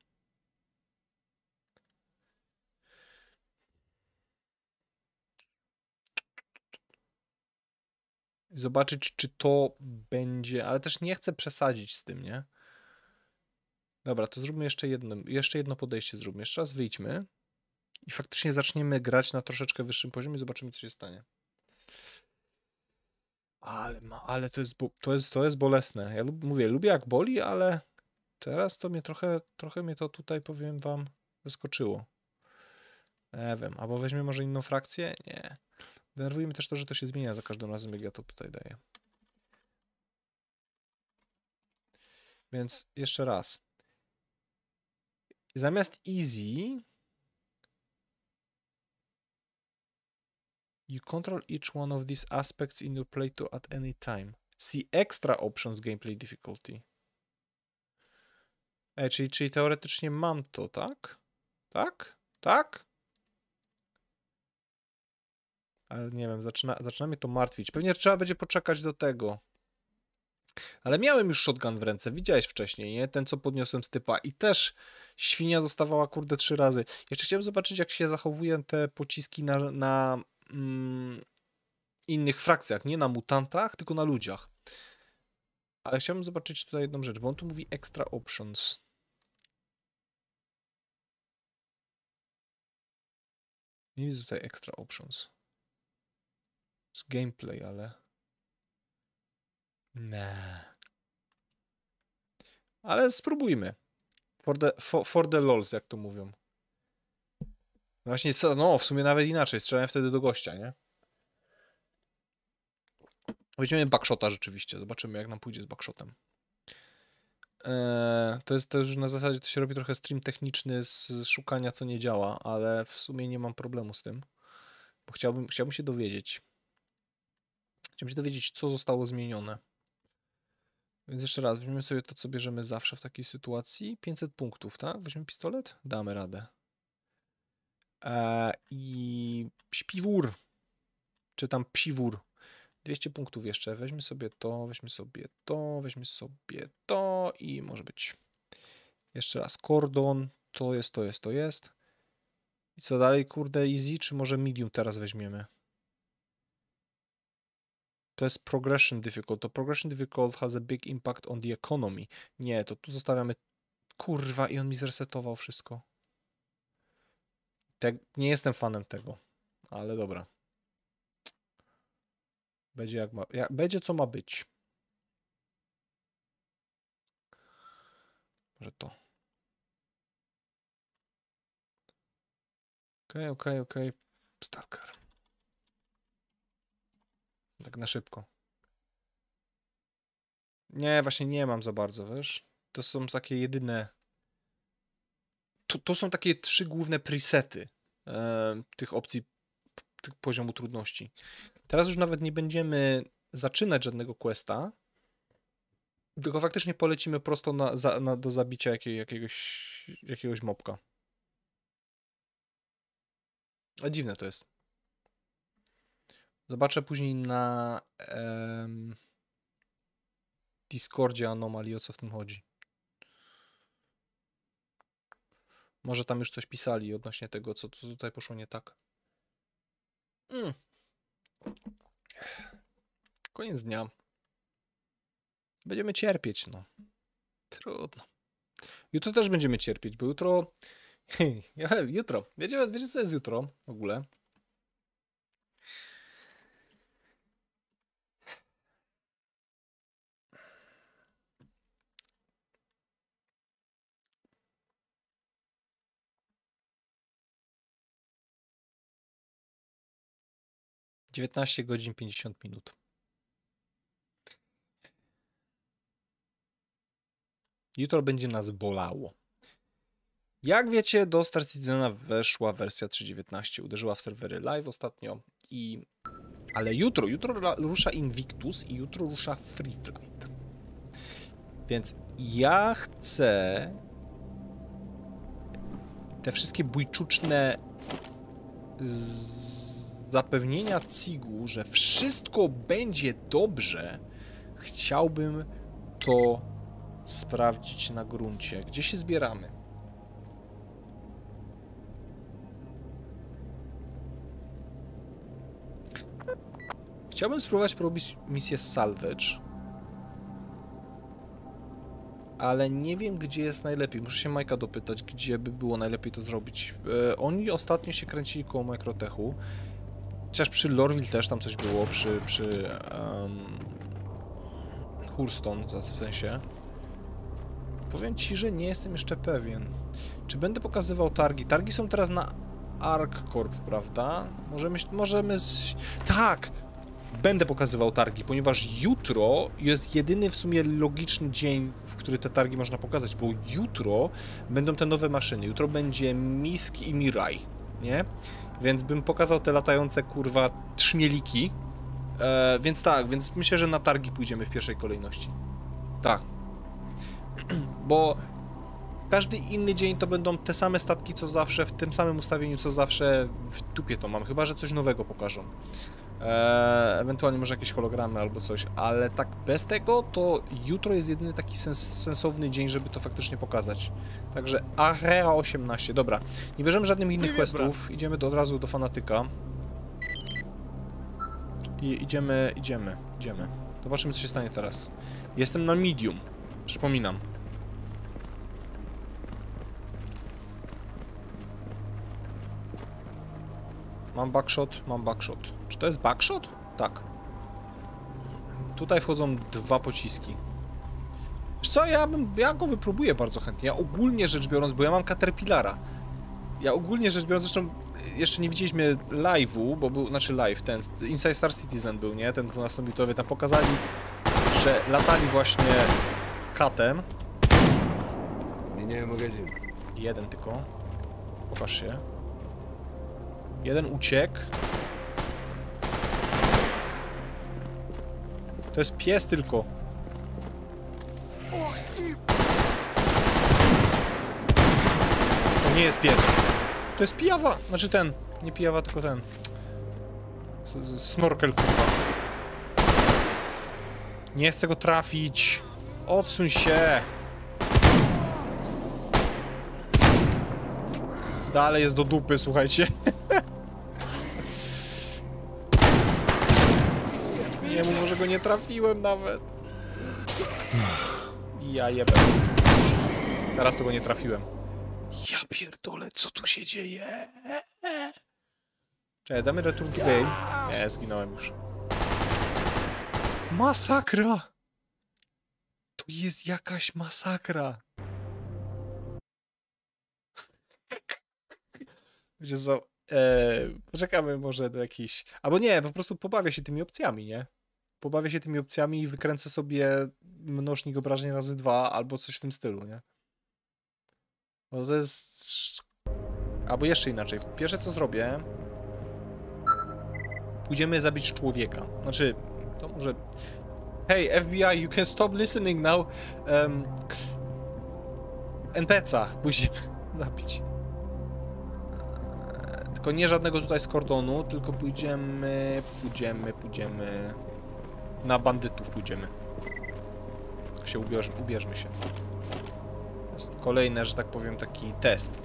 Zobaczyć, czy to będzie... Ale też nie chcę przesadzić z tym, nie? Dobra, to zróbmy jeszcze jedno, jeszcze jedno podejście zróbmy. Jeszcze raz wyjdźmy i faktycznie zaczniemy grać na troszeczkę wyższym poziomie i zobaczymy, co się stanie. Ale, ma, ale to, jest, bo- to, jest, to jest bolesne. Ja lub, mówię, lubię jak boli, ale teraz to mnie trochę, trochę mnie to tutaj, powiem wam, zaskoczyło. Nie wiem, albo weźmie może inną frakcję? Nie. Denerwuje mnie też to, że to się zmienia za każdym razem, jak ja to tutaj daję. Więc jeszcze raz. Zamiast easy you control each one of these aspects in your playthrough at any time. See extra options gameplay difficulty. Ej, czyli, czyli teoretycznie mam to, tak? Tak? Tak? Ale nie wiem, zaczyna, zaczyna mnie to martwić. Pewnie trzeba będzie poczekać do tego. Ale miałem już shotgun w ręce, widziałeś wcześniej, nie? Ten, co podniosłem z typa i też świnia dostawała, kurde, trzy razy. Jeszcze chciałem zobaczyć, jak się zachowują te pociski na, na mm, innych frakcjach, nie na mutantach, tylko na ludziach. Ale chciałbym zobaczyć tutaj jedną rzecz, bo on tu mówi extra options. Nie widzę tutaj extra options. Z gameplay, ale... Nie. Ale spróbujmy. For the, for, for the lols, jak to mówią. Właśnie, co, no w sumie nawet inaczej. Strzelałem wtedy do gościa, nie? Weźmiemy backshota rzeczywiście, zobaczymy jak nam pójdzie z backshotem. Eee, to jest też na zasadzie, to się robi trochę stream techniczny z szukania co nie działa, ale w sumie nie mam problemu z tym, bo chciałbym, chciałbym się dowiedzieć. Chciałbym się dowiedzieć, co zostało zmienione. Więc jeszcze raz, weźmiemy sobie to, co bierzemy zawsze w takiej sytuacji. pięćset punktów, tak? Weźmiemy pistolet? Damy radę. Eee, I śpiwór, czy tam psiwór. dwieście punktów jeszcze. Weźmy sobie to, weźmy sobie to, weźmy sobie to i może być. Jeszcze raz kordon. To jest, to jest, to jest. I co dalej, kurde, easy, czy może medium teraz weźmiemy? To jest progression difficult. To progression difficult has a big impact on the economy. Nie, to tu zostawiamy. Kurwa, i on mi zresetował wszystko. Te... Nie jestem fanem tego, ale dobra. Będzie jak ma... jak... Będzie co ma być. Może to. Okej, okej, okej. Stalker. Tak na szybko. Nie, właśnie nie mam za bardzo, wiesz? To są takie jedyne... To, to są takie trzy główne presety e, tych opcji, tych poziomu trudności. Teraz już nawet nie będziemy zaczynać żadnego questa, tylko faktycznie polecimy prosto na, za, na, do zabicia jakiej, jakiegoś, jakiegoś mobka. A dziwne to jest. Zobaczę później na em, Discordzie anomalii, o co w tym chodzi. Może tam już coś pisali odnośnie tego, co, co tutaj poszło nie tak. Mm. Koniec dnia. Będziemy cierpieć, no. Trudno. Jutro też będziemy cierpieć, bo jutro... jutro. Wiecie, wiecie, co jest jutro w ogóle? dziewiętnaście godzin pięćdziesiąt minut. Jutro będzie nas bolało. Jak wiecie, do Star Citizena weszła wersja trzy dziewiętnaście. Uderzyła w serwery live ostatnio. I... Ale jutro, jutro rusza Invictus i jutro rusza Free Flight. Więc ja chcę te wszystkie bójczuczne z... zapewnienia Cigu, że wszystko będzie dobrze, chciałbym to sprawdzić na gruncie. Gdzie się zbieramy? Chciałbym spróbować porobić misję Salvage, ale nie wiem, gdzie jest najlepiej. Muszę się Majka dopytać, gdzie by było najlepiej to zrobić. E, oni ostatnio się kręcili koło Microtechu. Chociaż przy Lorville też tam coś było, przy, przy um, Hurston w sensie. Powiem ci, że nie jestem jeszcze pewien. Czy będę pokazywał targi? Targi są teraz na ArcCorp, prawda? Możemy... możemy z... Tak! Będę pokazywał targi, ponieważ jutro jest jedyny w sumie logiczny dzień, w który te targi można pokazać, bo jutro będą te nowe maszyny. Jutro będzie Misk i Mirai, nie? Więc bym pokazał te latające, kurwa, trzmieliki. E, więc tak, więc myślę, że na targi pójdziemy w pierwszej kolejności. Tak. Bo każdy inny dzień to będą te same statki co zawsze, w tym samym ustawieniu co zawsze. W dupie to mam, chyba że coś nowego pokażą. E, ewentualnie może jakieś hologramy albo coś, ale tak bez tego to jutro jest jedyny taki sens sensowny dzień, żeby to faktycznie pokazać. Także Area osiemnaście, dobra. Nie bierzemy żadnych innych Привет, questów, idziemy do, od razu do fanatyka. I idziemy, idziemy, idziemy. Zobaczymy, co się stanie teraz. Jestem na medium, przypominam. Mam backshot, mam backshot. Czy to jest backshot? Tak. Tutaj wchodzą dwa pociski. Wiesz co, ja, bym, ja go wypróbuję bardzo chętnie. Ja ogólnie rzecz biorąc, bo ja mam Caterpillara. Ja ogólnie rzecz biorąc, zresztą jeszcze nie widzieliśmy live'u, bo był, znaczy live, ten Inside Star Citizen był, nie? Ten dwunastominutowy, tam pokazali, że latali właśnie katem. Меняю магазин. Jeden tylko. Pokaż się. Jeden uciekł. To jest pies tylko. To nie jest pies. To jest pijawa. Znaczy ten. Nie pijawa, tylko ten. S -s Snorkel, kurwa. Nie chcę go trafić. Odsuń się. Dalej jest do dupy, słuchajcie. Nie mów, może go nie trafiłem nawet. Ja jebę. Teraz to go nie trafiłem. Ja pierdolę, co tu się dzieje? Czekaj, damy return to game. Nie, zginąłem już. Masakra! To jest jakaś masakra. Wiecie co, eee, poczekamy może do jakichś... Albo nie, po prostu pobawię się tymi opcjami, nie? Pobawię się tymi opcjami i wykręcę sobie mnożnik obrażeń razy dwa, albo coś w tym stylu, nie? Bo to jest... Albo jeszcze inaczej. Pierwsze co zrobię... Pójdziemy zabić człowieka. Znaczy, to może... Hey, F B I, you can stop listening now. Um, N P C-a pójdziemy zabić. Tylko nie żadnego tutaj z kordonu, tylko pójdziemy, pójdziemy, pójdziemy... Na bandytów pójdziemy. Się ubierz, ubierzmy się. To jest kolejny, że tak powiem, taki test.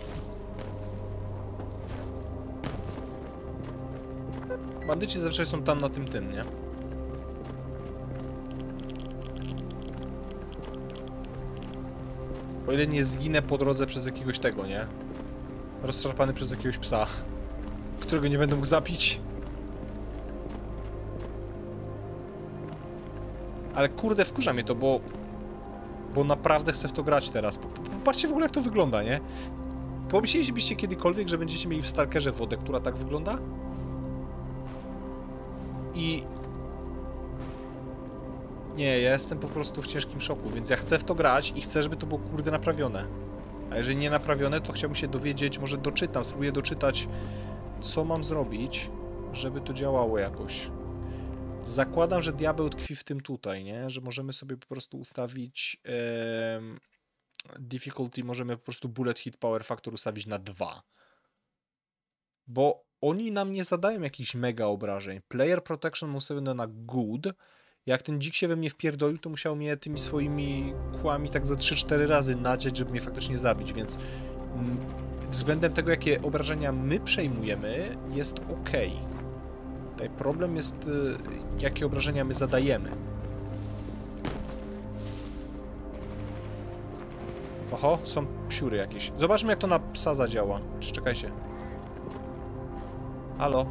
Bandyci zawsze są tam na tym tym, nie? O ile nie zginę po drodze przez jakiegoś tego, nie? Rozszarpany przez jakiegoś psa, którego nie będę mógł zabić. Ale kurde, wkurza mnie to, bo... Bo naprawdę chcę w to grać teraz. Popatrzcie w ogóle, jak to wygląda, nie? Pomyślelibyście kiedykolwiek, że będziecie mieli w Stalkerze wodę, która tak wygląda? I... Nie, ja jestem po prostu w ciężkim szoku, więc ja chcę w to grać i chcę, żeby to było kurde naprawione. A jeżeli nie naprawione, to chciałbym się dowiedzieć, może doczytam, spróbuję doczytać, co mam zrobić, żeby to działało jakoś. Zakładam, że diabeł tkwi w tym tutaj, nie? Że możemy sobie po prostu ustawić em, difficulty, możemy po prostu bullet hit power factor ustawić na dwa. Bo oni nam nie zadają jakichś mega obrażeń. Player protection ustawione na good. Jak ten dzik się we mnie wpierdolił, to musiał mnie tymi swoimi kłami tak za trzy cztery razy nadziać, żeby mnie faktycznie zabić, więc mm, względem tego, jakie obrażenia my przejmujemy, jest ok. Tutaj problem jest, y, jakie obrażenia my zadajemy. Oho, są psiury jakieś. Zobaczmy, jak to na psa zadziała. Czy czekajcie. Halo?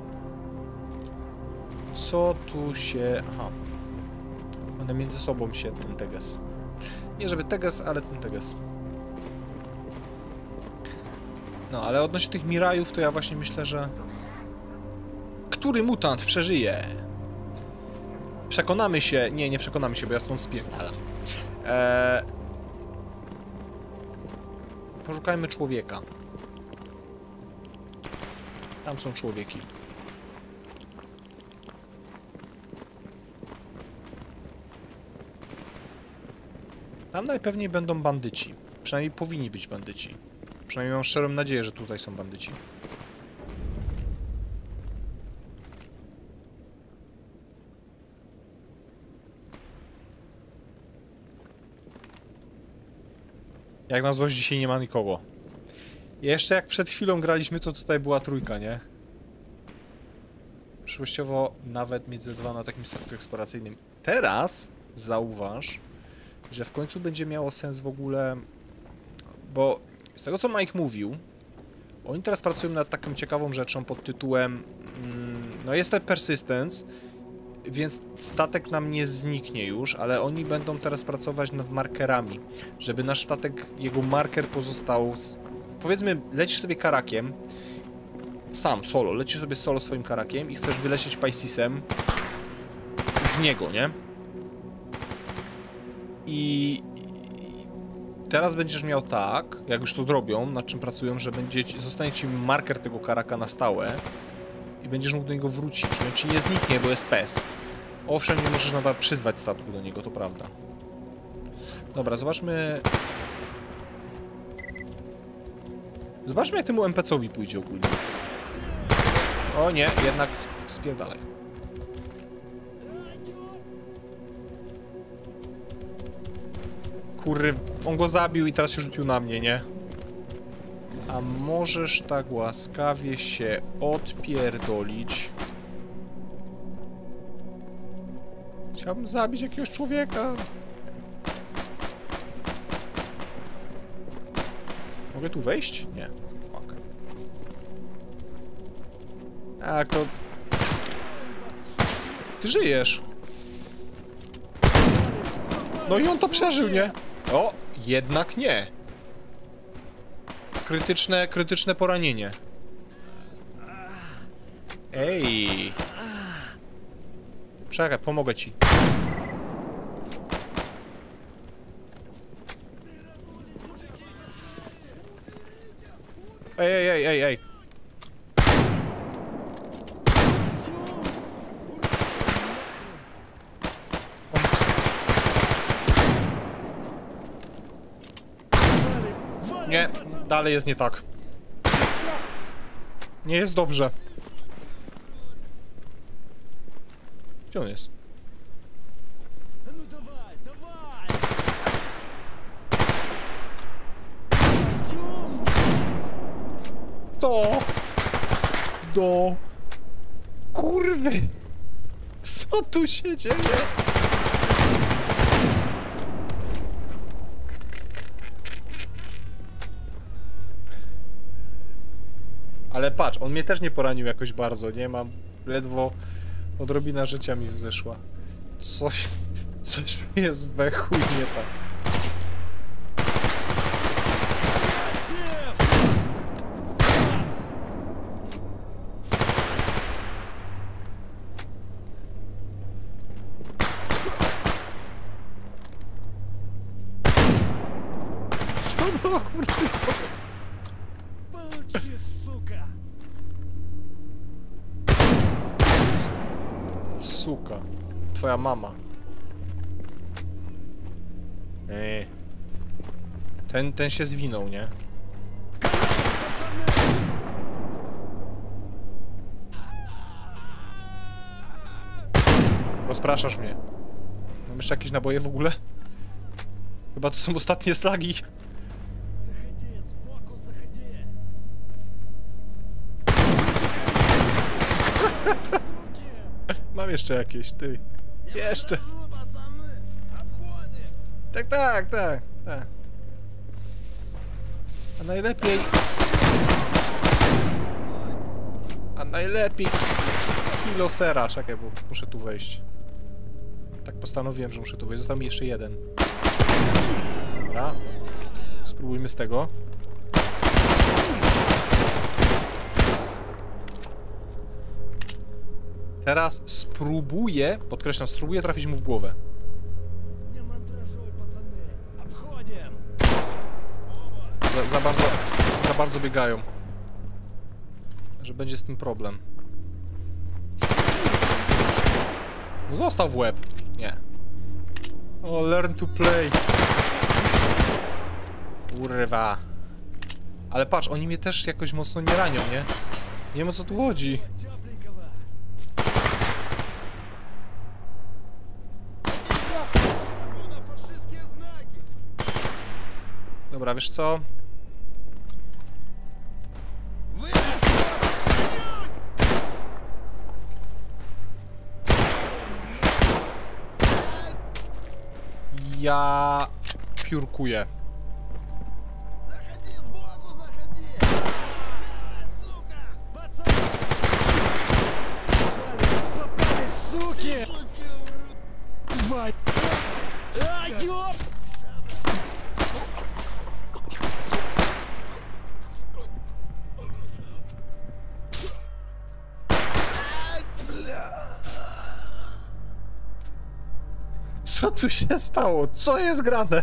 Co tu się... Aha. One między sobą się ten teges. Nie żeby teges, ale ten teges. No, ale odnośnie tych Mirajów, to ja właśnie myślę, że... Który mutant przeżyje? Przekonamy się... Nie, nie przekonamy się, bo ja stąd spierdalam. Eee... Poszukajmy człowieka. Tam są człowieki. Tam najpewniej będą bandyci. Przynajmniej powinni być bandyci. Przynajmniej mam szczerą nadzieję, że tutaj są bandyci. Jak na złość dzisiaj nie ma nikogo. Jeszcze jak przed chwilą graliśmy, to tutaj była trójka, nie? Przyszłościowo nawet między dwa na takim statku eksploracyjnym. Teraz zauważ, że w końcu będzie miało sens w ogóle, bo z tego co Mike mówił, oni teraz pracują nad taką ciekawą rzeczą pod tytułem mm, no jest to Persistence, więc statek nam nie zniknie już, ale oni będą teraz pracować nad markerami, żeby nasz statek, jego marker pozostał, z, powiedzmy, lecisz sobie karakiem sam, solo, lecisz sobie solo swoim karakiem i chcesz wylecieć Piscesem z niego, nie? I teraz będziesz miał tak, jak już to zrobią, nad czym pracują, że będzie ci, zostanie ci marker tego karaka na stałe i będziesz mógł do niego wrócić. On ci nie zniknie, bo jest P E S. Owszem, nie możesz nadal przyzwać statku do niego, to prawda. Dobra, zobaczmy... Zobaczmy, jak temu N P C-owi pójdzie ogólnie. O nie, jednak spierdalaj. Kurry, on go zabił i teraz się rzucił na mnie, nie? A możesz tak łaskawie się odpierdolić? Chciałbym zabić jakiegoś człowieka. Mogę tu wejść? Nie. Okej. A, to... Ty żyjesz. No i on to przeżył, nie? O, jednak nie. Krytyczne, krytyczne poranienie. Ej. Czekaj, pomogę ci. Ej, ej, ej, ej, ej. Nie, dalej jest nie tak. Nie jest dobrze. Gdzie on jest? Co? Do... Kurwy! Co tu się dzieje? Ale patrz, on mnie też nie poranił jakoś bardzo, nie? Mam ledwo odrobina życia mi wzeszła. Coś... Coś jest we chuj nie tak. Co do kurde Получи, сука! Suka. Twoja mama. Ej. Ten, ten się zwinął, nie? Rozpraszasz mnie. Mam jeszcze jakieś naboje w ogóle? Chyba to są ostatnie slagi. Заходи, сбоку заходи! Mam jeszcze jakieś, ty. Jeszcze. Tak, tak, tak, tak. A najlepiej... A najlepiej... Kilo sera. Czekaj, bo muszę tu wejść. Tak postanowiłem, że muszę tu wejść. Został mi jeszcze jeden. Dobra. Spróbujmy z tego. Teraz spróbuję, podkreślam, spróbuję trafić mu w głowę. Не мандражуй, пацаны! Обходим! Za, za bardzo, za bardzo biegają. Że będzie z tym problem. No dostał w łeb. Nie. O, learn to play. Kurwa. Ale patrz, oni mnie też jakoś mocno nie ranią, nie? Nie wiem, o co tu chodzi. Тепленького! Фашистские знаки! Dobra, wiesz co? Ja piórkuję. Заходи, сбоку заходи! Сука! Пацаны! Попали, суки! Тварь! А, ёп! Co tu się stało? Co jest grane?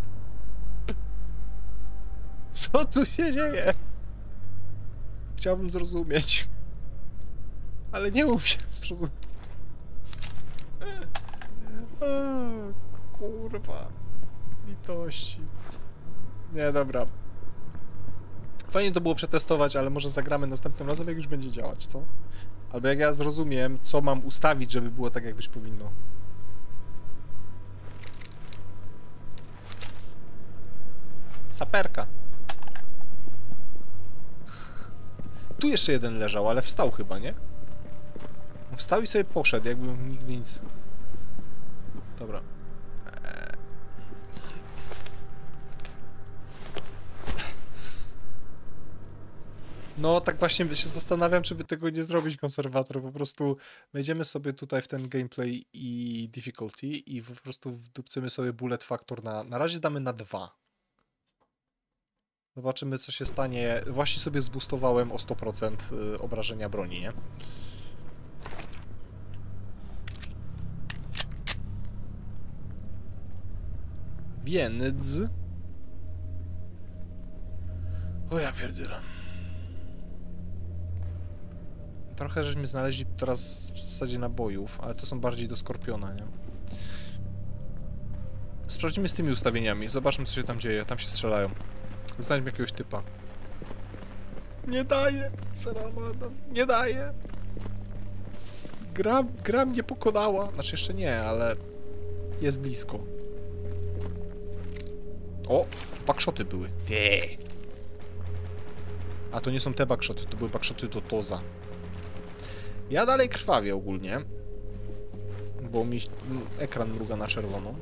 Co tu się dzieje? Chciałbym zrozumieć. Ale nie umiem się zrozumieć. O, kurwa. Litości. Nie, dobra. Fajnie to było przetestować, ale może zagramy następnym razem, jak już będzie działać, co? Albo jak ja zrozumiem, co mam ustawić, żeby było tak, jak być powinno. Saperka. Tu jeszcze jeden leżał, ale wstał chyba, nie? Wstał i sobie poszedł, jakby nigdy nic. Dobra. Eee. No, tak właśnie się zastanawiam, czy by tego nie zrobić, konserwator. Po prostu wejdziemy sobie tutaj w ten gameplay i difficulty i po prostu wdupcymy sobie bullet factor na... Na razie damy na dwa. Zobaczymy, co się stanie. Właśnie sobie zboostowałem o sto procent obrażenia broni, nie? Więc... O ja pierdolę. Trochę żeśmy znaleźli teraz w zasadzie nabojów, ale to są bardziej do Skorpiona, nie? Sprawdzimy z tymi ustawieniami, zobaczmy, co się tam dzieje. Tam się strzelają. Znajdźmy jakiegoś typa. Nie daje! Salamandam, nie daje! Gra, gra mnie pokonała. Znaczy jeszcze nie, ale jest blisko. O! Backshoty były. Ty. A to nie są te backshoty, to były backshoty do Toza. Ja dalej krwawię ogólnie. Bo mi ekran mruga na czerwono.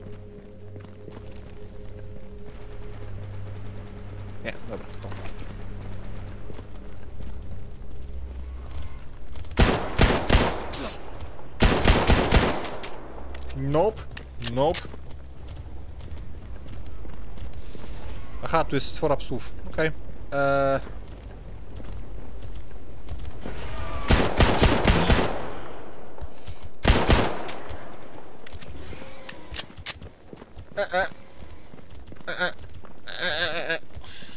Nie, dobra, to. Nope. Nope. Aha, tu jest sfora psów. Okej. Okay. Eee... E, e. E, e. E, e.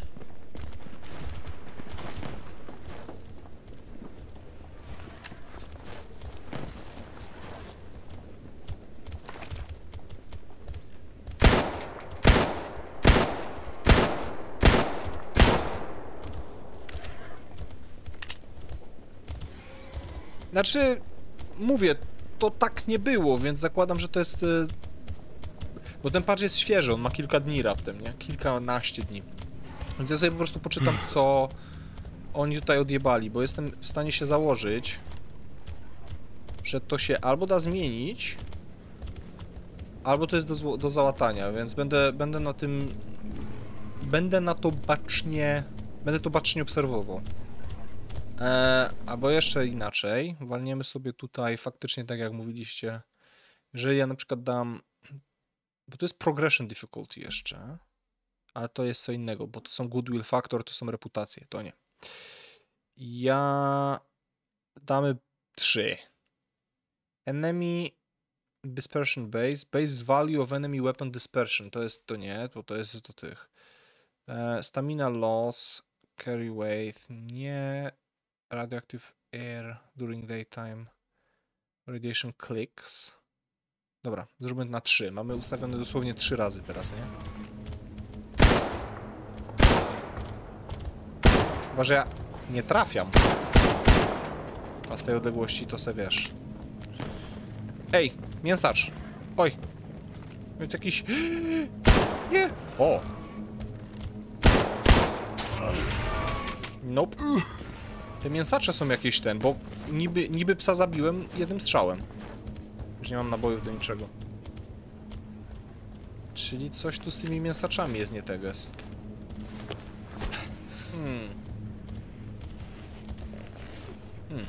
Znaczy, mówię, to tak nie było, więc zakładam, że to jest... Bo ten patch jest świeży, on ma kilka dni raptem, nie? Kilkanaście dni. Więc ja sobie po prostu poczytam, co oni tutaj odjebali, bo jestem w stanie się założyć, że to się albo da zmienić, albo to jest do, do załatania, więc będę, będę na tym... Będę na to bacznie... Będę to bacznie obserwował. Eee, albo jeszcze inaczej, walniemy sobie tutaj faktycznie tak jak mówiliście, jeżeli ja na przykład dam... Bo to jest progression difficulty jeszcze, ale to jest co innego, bo to są goodwill factor, to są reputacje, to nie. Ja... Damy trzy. Enemy dispersion base, base value of enemy weapon dispersion, to jest to nie, to, to jest do tych. Eee, stamina loss, carry weight, nie... Radioactive air during daytime. Radiation clicks. Dobra, zróbmy na trzy. Mamy ustawione dosłownie trzy razy teraz, nie? Chyba, że ja nie trafiam. A z tej odległości to se wiesz. Ej, mięsacz. Oj. Jest jakiś... Nie. O. Nope. Te mięsacze są jakieś ten, bo niby, niby psa zabiłem jednym strzałem. Już nie mam nabojów do niczego. Czyli coś tu z tymi mięsaczami jest nie teges. Hmm. Hmm.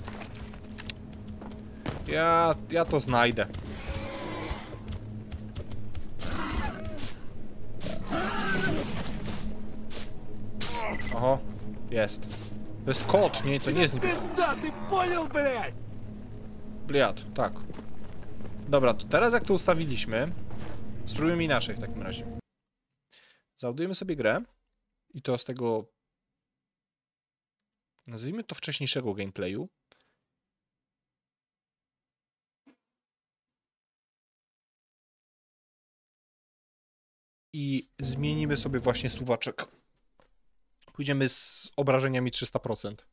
Ja, ja to znajdę. Oho, jest. To jest kot, nie, to nie jest niby... Пизда, ты понял, блядь? Bliad, tak. Dobra, to teraz jak to ustawiliśmy, Spróbujemy inaczej w takim razie. Załadujemy sobie grę i to z tego, nazwijmy to, wcześniejszego gameplayu. I zmienimy sobie właśnie suwaczek. Pójdziemy z obrażeniami trzysta procent.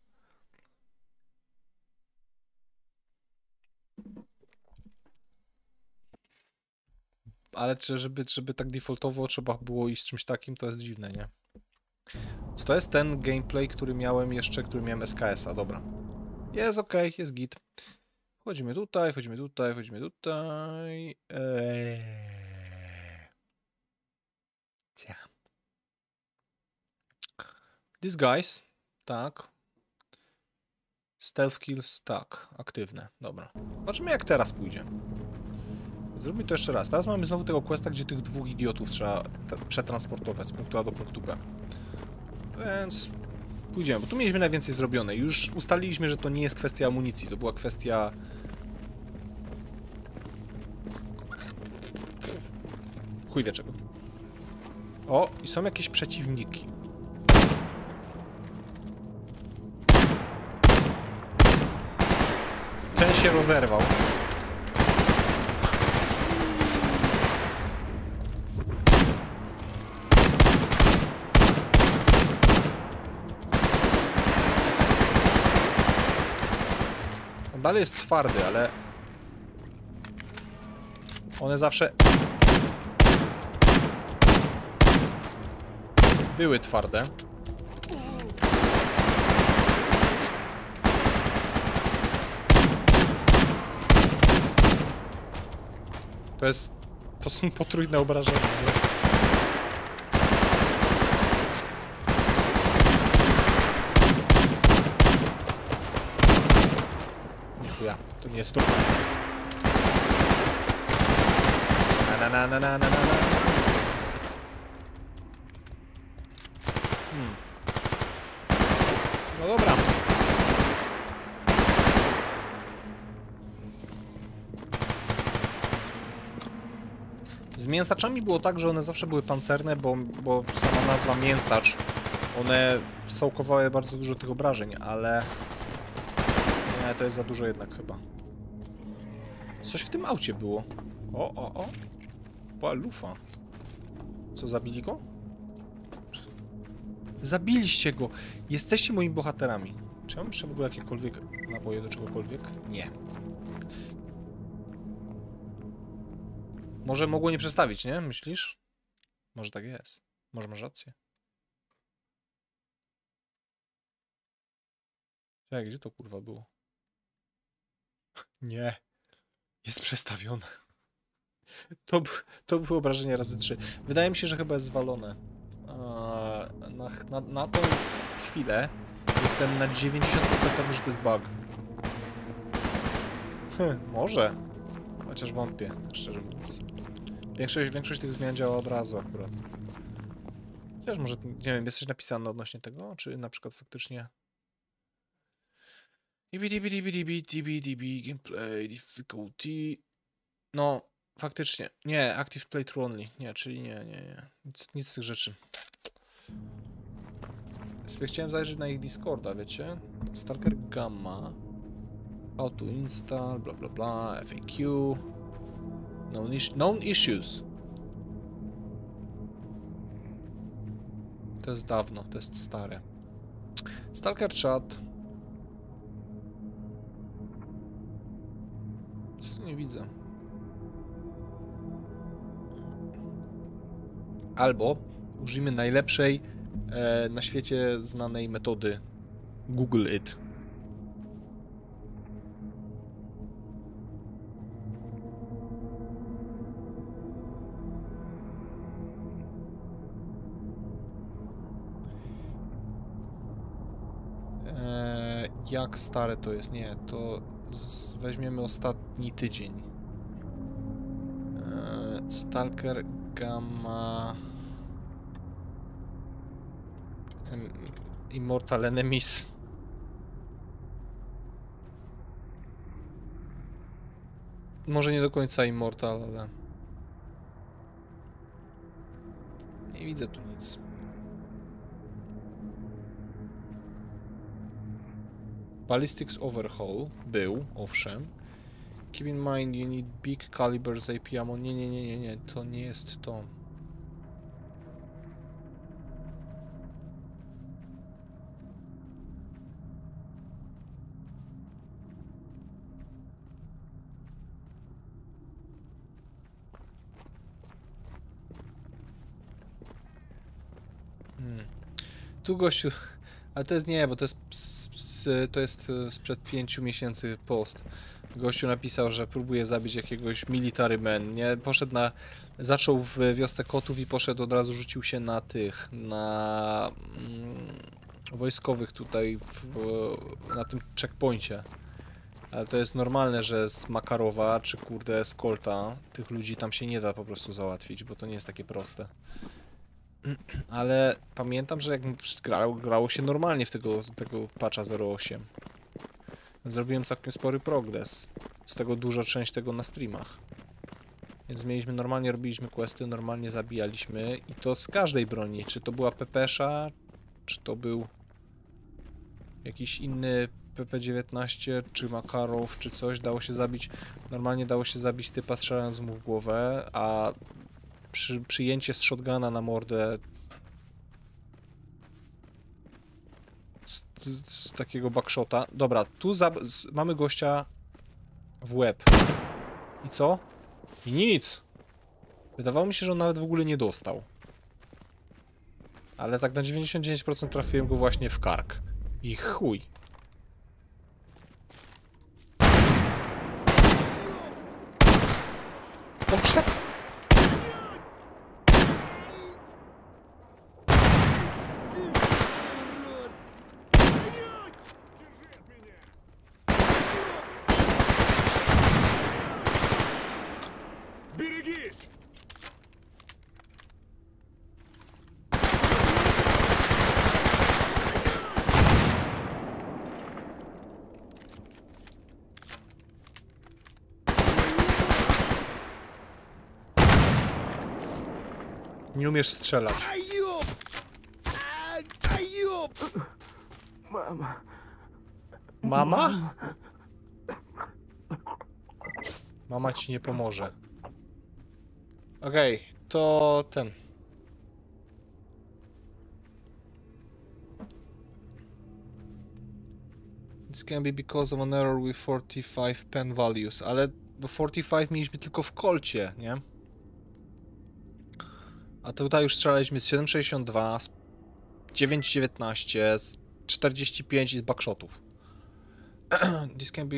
Ale żeby, żeby tak defaultowo trzeba było iść z czymś takim, to jest dziwne, nie? Więc to jest ten gameplay, który miałem jeszcze, który miałem S K S-a, dobra. Jest ok, jest git. Wchodzimy tutaj, wchodzimy tutaj, wchodzimy tutaj. Eee... Disguise, tak. Stealth kills, tak. Aktywne, dobra. Zobaczymy jak teraz pójdzie. Zróbmy to jeszcze raz. Teraz mamy znowu tego questa, gdzie tych dwóch idiotów trzeba przetransportować z punktu A do punktu B. Więc pójdziemy, bo tu mieliśmy najwięcej zrobione. Już ustaliliśmy, że to nie jest kwestia amunicji, to była kwestia... Chuj wie czego. O, i są jakieś przeciwniki. Ten się rozerwał. On dalej jest twardy, ale... One zawsze... były twarde. To jest... to są potrójne obrażenia. Nie chuja, to nie jest to. Na na na na na na na. Hmm. No dobra. Z mięsaczami było tak, że one zawsze były pancerne, bo, bo sama nazwa mięsacz, one sołkowały bardzo dużo tych obrażeń, ale... Nie, to jest za dużo jednak chyba. Coś w tym aucie było. O, o, o. Była lufa. Co, zabili go? Zabiliście go! Jesteście moimi bohaterami. Czy ja mam jeszcze w ogóle jakiekolwiek naboje do czegokolwiek? Nie. Może mogło nie przestawić, nie? Myślisz? Może tak jest. Może masz rację. Czekaj, gdzie to kurwa było? Nie. Jest przestawione. To, to było obrażenie razy trzy. Wydaje mi się, że chyba jest zwalone. Na, na, na tą chwilę jestem na dziewięćdziesiąt procent pewny, że to jest bug. Hm, może. Chociaż wątpię, szczerze mówiąc. Większość, większość tych zmian działa od razu akurat. Chociaż może, nie wiem, jest coś napisane odnośnie tego, czy na przykład faktycznie... D B, D B, D B, D B, D B, D B, gameplay, difficulty... No, faktycznie. Nie, active playthrough only. Nie, czyli nie, nie, nie. Nic, nic z tych rzeczy. Sobie chciałem zajrzeć na ich Discorda, wiecie? Stalker Gamma. How to install, bla bla bla, F A Q. Known, is known issues. To jest dawno, to jest stare. Stalker chat. Co nie widzę. Albo użyjmy najlepszej e, na świecie znanej metody Google It. E, jak stare to jest? Nie, to z, weźmiemy ostatni tydzień. E, Stalker Gamma... Immortal Enemies. Może nie do końca Immortal, ale... Nie widzę tu nic. Ballistics overhaul był, owszem. Keep in mind you need big calibers A P ammo. Nie, nie, nie, nie, nie, to nie jest to. Hmm. Tu gościu, ale to jest nie, bo to jest ps, ps, to jest sprzed pięciu miesięcy post. Gościu napisał, że próbuje zabić jakiegoś military man, nie? Poszedł na, zaczął w wiosce kotów i poszedł od razu, rzucił się na tych, na mm, wojskowych tutaj w, na tym checkpoincie. Ale to jest normalne, że z Makarowa czy kurde z Colta tych ludzi tam się nie da po prostu załatwić, bo to nie jest takie proste. Ale pamiętam, że jak grało, grało się normalnie w tego, tego patcha zero osiem. Zrobiłem całkiem spory progres. Z tego duża część tego na streamach. Więc mieliśmy, normalnie robiliśmy questy, normalnie zabijaliśmy i to z każdej broni. Czy to była pepesza, czy to był jakiś inny P P dziewiętnaście, czy Makarow, czy coś. Dało się zabić, normalnie dało się zabić typa strzelając mu w głowę, a przy, przyjęcie z shotguna na mordę z, z takiego backshota. Dobra, tu za, z, mamy gościa w łeb. I co? I nic! Wydawało mi się, że on nawet w ogóle nie dostał. Ale tak na dziewięćdziesiąt dziewięć procent trafiłem go właśnie w kark. I chuj. Poczek! Nie umiesz strzelać. Mama. Mama? Mama ci nie pomoże. Okej, okay, to ten. This can be because of an error with forty-five pen values, ale do forty-five mieliśmy tylko w kolcie, nie? A tutaj już strzelaliśmy z siedem sześćdziesiąt dwa, z dziewięć dziewiętnaście, z czterdzieści pięć i z backshotów. This can be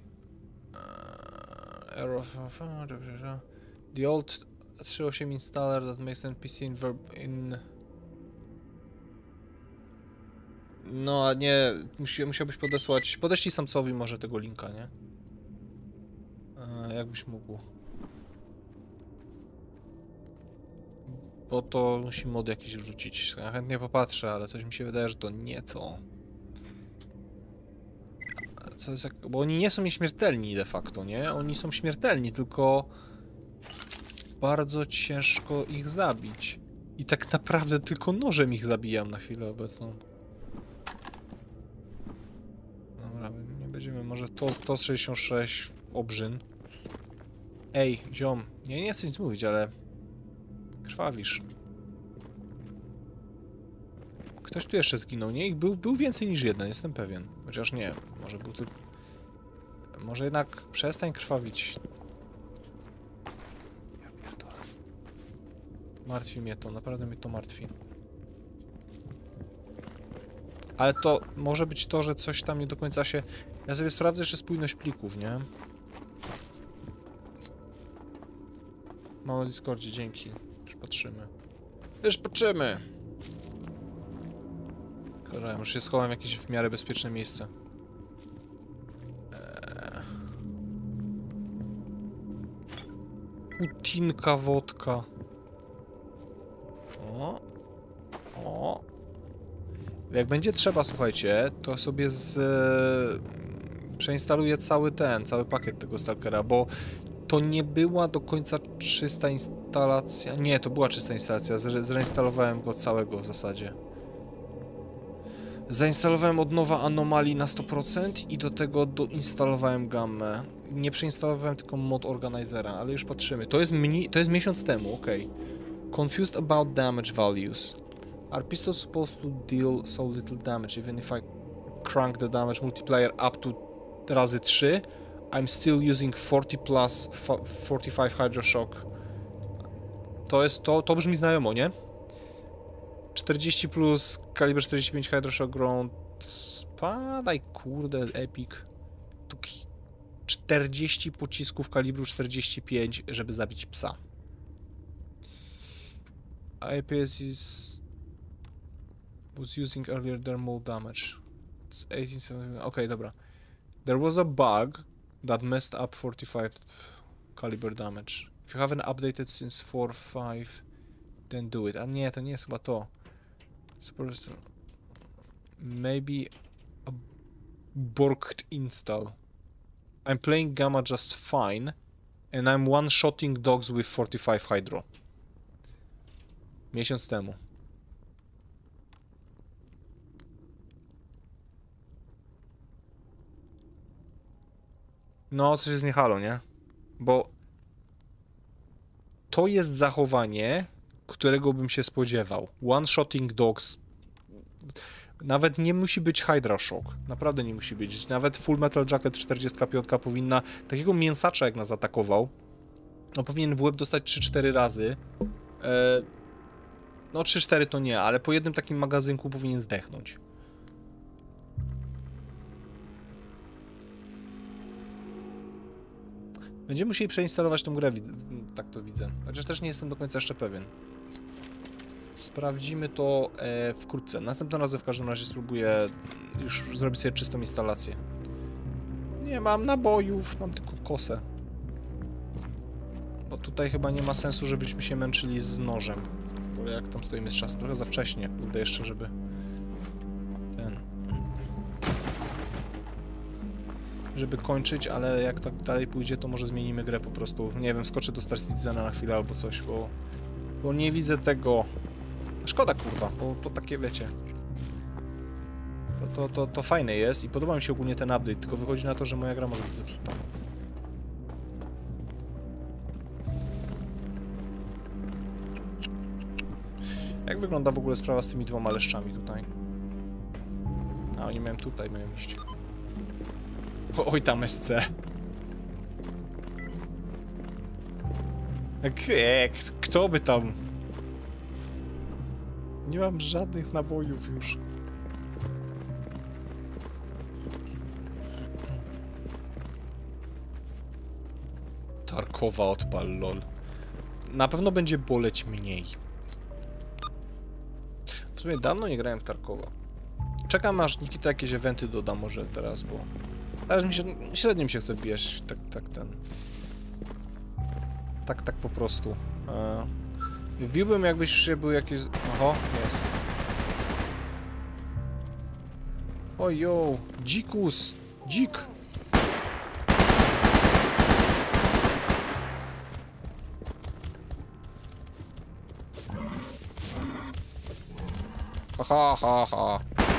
uh, error of the old trzy osiem installer that makes N P C in, verb in no a nie, musi, musiałbyś podesłać, podeślij Samcowi może tego linka, nie? Uh, jakbyś mógł. Bo to musi mod jakiś wrzucić. Ja chętnie popatrzę, ale coś mi się wydaje, że to nieco. Co jest jak... Bo oni nie są nieśmiertelni de facto, nie? Oni są śmiertelni, tylko bardzo ciężko ich zabić. I tak naprawdę tylko nożem ich zabijam na chwilę obecną. Dobra, nie będziemy, może to sto sześćdziesiąt sześć w obrzyn. Ej, ziom, ja nie chcę nic mówić, ale krwawisz. Ktoś tu jeszcze zginął, nie? Ich był, był więcej niż jeden, jestem pewien. Chociaż nie, może był tylko... Może jednak przestań krwawić. Ja pierdolę. Martwi mnie to, naprawdę mnie to martwi. Ale to może być to, że coś tam nie do końca się... Ja sobie sprawdzę jeszcze spójność plików, nie? Mam na Discordzie, dzięki. Już patrzymy. Już patrzymy! Dobra, już się schowam w jakieś w miarę bezpieczne miejsce. Eee. Putinka, wodka. O. O. Jak będzie trzeba, słuchajcie, to sobie z... przeinstaluję cały ten, cały pakiet tego Stalkera, bo To nie była do końca czysta instalacja. Nie, to była czysta instalacja. Zre zreinstalowałem go całego w zasadzie. Zainstalowałem od nowa anomalii na sto procent i do tego doinstalowałem gammę. Nie przeinstalowałem tylko mod organizera, ale już patrzymy. To jest, mniej, to jest miesiąc temu, ok. Confused about damage values. Are pistols supposed to deal so little damage even if I crank the damage multiplier up to razy trzy? I'm still using forty plus forty-five Hydroshock. To jest to, to brzmi znajomo, nie? czterdzieści plus kaliber czterdzieści pięć Hydroshock Ground. Spadaj, kurde, epic. Tuki. czterdzieści pocisków kalibru czterdzieści pięć, żeby zabić psa. A P S is was using earlier thermal damage. It's eighteen seventy. Okay, dobra. There was a bug that messed up forty-five caliber damage. If you haven't updated since four five, then do it. A nie, to nie jest chyba to. Suppose maybe a borked install. I'm playing Gamma just fine, and I'm one-shotting dogs with forty-five Hydro. Miesiąc temu. No, coś jest nie halo, nie? Bo to jest zachowanie, którego bym się spodziewał. One-shotting dogs. Nawet nie musi być Hydra Shock. Naprawdę nie musi być. Nawet Full Metal Jacket czterdzieści pięć powinna... Takiego mięsacza jak nas atakował, no powinien w łeb dostać trzy cztery razy. E... No trzy cztery to nie, ale po jednym takim magazynku powinien zdechnąć. Będziemy musieli przeinstalować tą grę, tak to widzę. Chociaż też nie jestem do końca jeszcze pewien. Sprawdzimy to e, wkrótce. Następnym razem w każdym razie spróbuję już zrobić sobie czystą instalację. Nie mam nabojów, mam tylko kosę. Bo tutaj chyba nie ma sensu, żebyśmy się męczyli z nożem. Bo jak tam stoimy z czasem, trochę za wcześnie. Kurde, jeszcze żeby... Ten... Żeby kończyć, ale jak tak dalej pójdzie, to może zmienimy grę po prostu. Nie wiem, skoczę do Star Citizena na chwilę albo coś, bo... Bo nie widzę tego... Szkoda, kurwa, bo to takie, wiecie... To, to, to, to fajne jest i podoba mi się ogólnie ten update, tylko wychodzi na to, że moja gra może być zepsuta. Jak wygląda w ogóle sprawa z tymi dwoma leszczami tutaj? A oni mają tutaj, mają iść. O, oj, tam S C. Eee, kto by tam... Nie mam żadnych nabojów już. Tarkowa odpal, lol. Na pewno będzie boleć mniej. W sumie dawno nie grałem w Tarkowa. Czekam aż Nikita jakieś eventy doda może teraz, bo... Teraz mi się... średnio mi się chce bijać, tak, tak ten... Tak, tak po prostu. E... Wbiłbym jakbyś się był jakieś... Oho, jest. Ojo, dzikus, dzik. Ha, ha, ha, ha.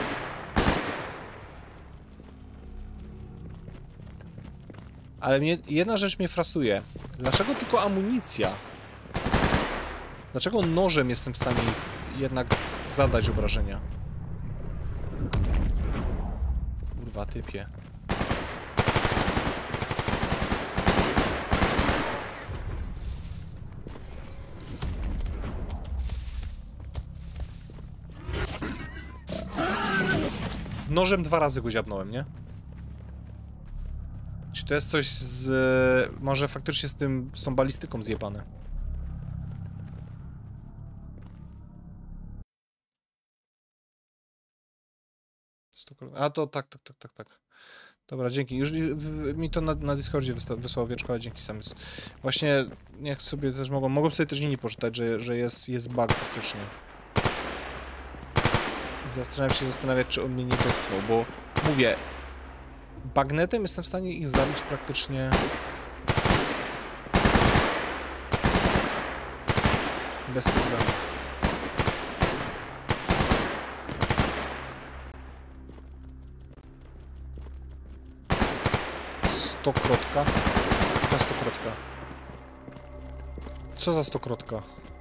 Ale mnie, jedna rzecz mnie frasuje. Dlaczego tylko amunicja? Dlaczego nożem jestem w stanie jednak zadać obrażenia? Kurwa, typie. Nożem dwa razy go dziabnąłem, nie? Czy to jest coś z... Może faktycznie z tym, z tą balistyką zjebane? A to tak, tak, tak, tak, tak. Dobra, dzięki. Już mi to na, na Discordzie wysłało wieczko, ale dzięki sam jest. Właśnie, niech sobie też mogą... Mogą sobie też inni poczytać, że, że jest, jest bug faktycznie. Zaczynam się zastanawiać, czy on mnie nie dotknął, bo mówię, bagnetem jestem w stanie ich zabić praktycznie Bez problemu. Stokrotka? Ta stokrotka. Co za stokrotka?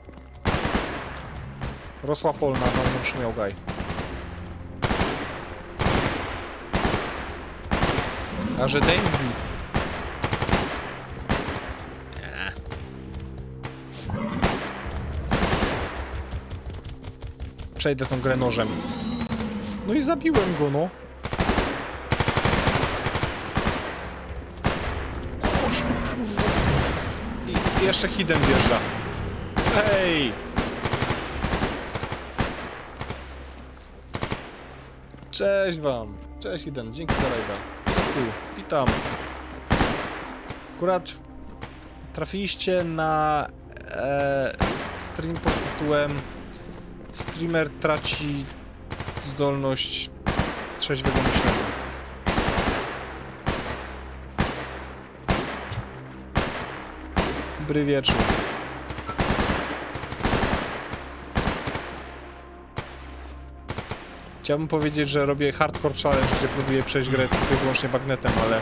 Rosła polna, no już miał gaj. A że Daisy? Nie. Przejdę tą grę nożem. No i zabiłem go, no. Chodź tu, kurwa. I jeszcze hidden wjeżdża. Hej! Cześć wam. Cześć hidden, dzięki za rajda. Jesu, witam. Akurat trafiliście na e, stream pod tytułem Streamer traci zdolność trzeźwego myślenia. Dobry wieczór. Chciałbym powiedzieć, że robię hardcore challenge, gdzie próbuję przejść grę tylko i wyłącznie bagnetem, ale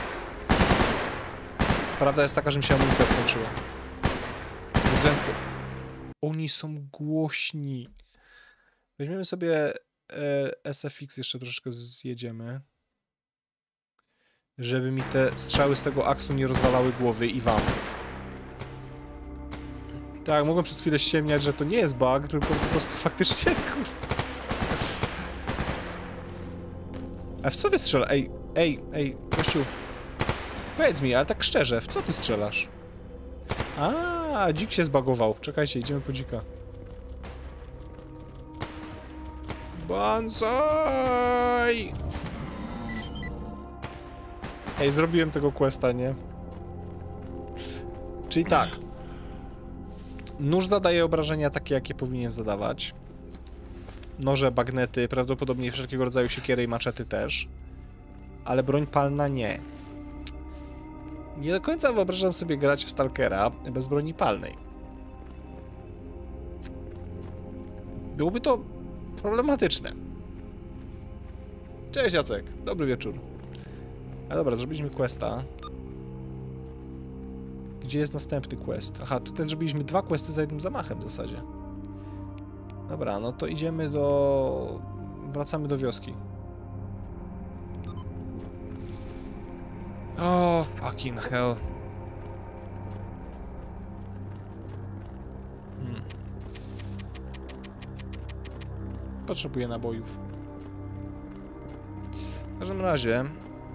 prawda jest taka, że mi się amunicja skończyła. Więc oni są głośni. Weźmiemy sobie e, S F X, jeszcze troszeczkę zjedziemy. Żeby mi te strzały z tego aksu nie rozwalały głowy i wam. Tak, mogłem przez chwilę ściemniać, że to nie jest bug, tylko po prostu faktycznie... A w co wy strzela? Ej, ej, ej, gościu. Powiedz mi, ale tak szczerze, w co ty strzelasz? A, dzik się zbagował. Czekajcie, idziemy po dzika. Banzai! Ej, zrobiłem tego questa, nie? Czyli tak. Nóż zadaje obrażenia takie, jakie powinien zadawać. Noże, bagnety, prawdopodobnie wszelkiego rodzaju siekiery i maczety też. Ale broń palna nie. Nie do końca wyobrażam sobie grać w Stalkera bez broni palnej. Byłoby to problematyczne. Cześć Jacek, dobry wieczór. A dobra, zrobiliśmy questa. Gdzie jest następny quest? Aha, tutaj zrobiliśmy dwa questy za jednym zamachem w zasadzie. Dobra, no to idziemy do... Wracamy do wioski. O, fucking hell. Hmm. Potrzebuję nabojów. W każdym razie...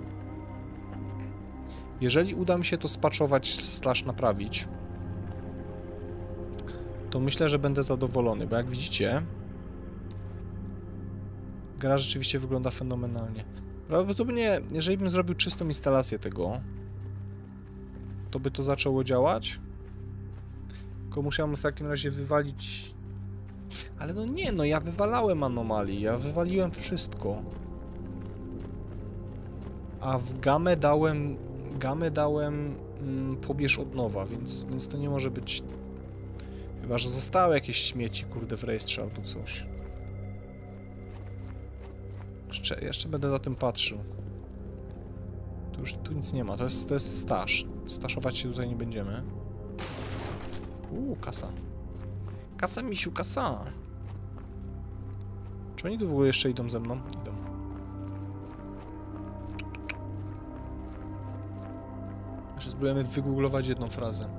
Jeżeli uda mi się to spaczować slash naprawić, to myślę, że będę zadowolony, bo jak widzicie, gra rzeczywiście wygląda fenomenalnie. Prawdopodobnie, jeżeli bym zrobił czystą instalację tego, to by to zaczęło działać. Tylko musiałem w takim razie wywalić... Ale no nie, no ja wywalałem anomalii, ja wywaliłem wszystko. A w gamę dałem... Gamę dałem mm, pobierz od nowa, więc, więc to nie może być... Chyba, że zostały jakieś śmieci, kurde, w rejestrze albo coś. Jeszcze, jeszcze będę za tym patrzył. Tu już tu nic nie ma, to jest, to jest staż. Staszować się tutaj nie będziemy. Uuu, kasa. Kasa, misiu, kasa. Czy oni tu w ogóle jeszcze idą ze mną? Idą. Jeszcze spróbujemy wygooglować jedną frazę.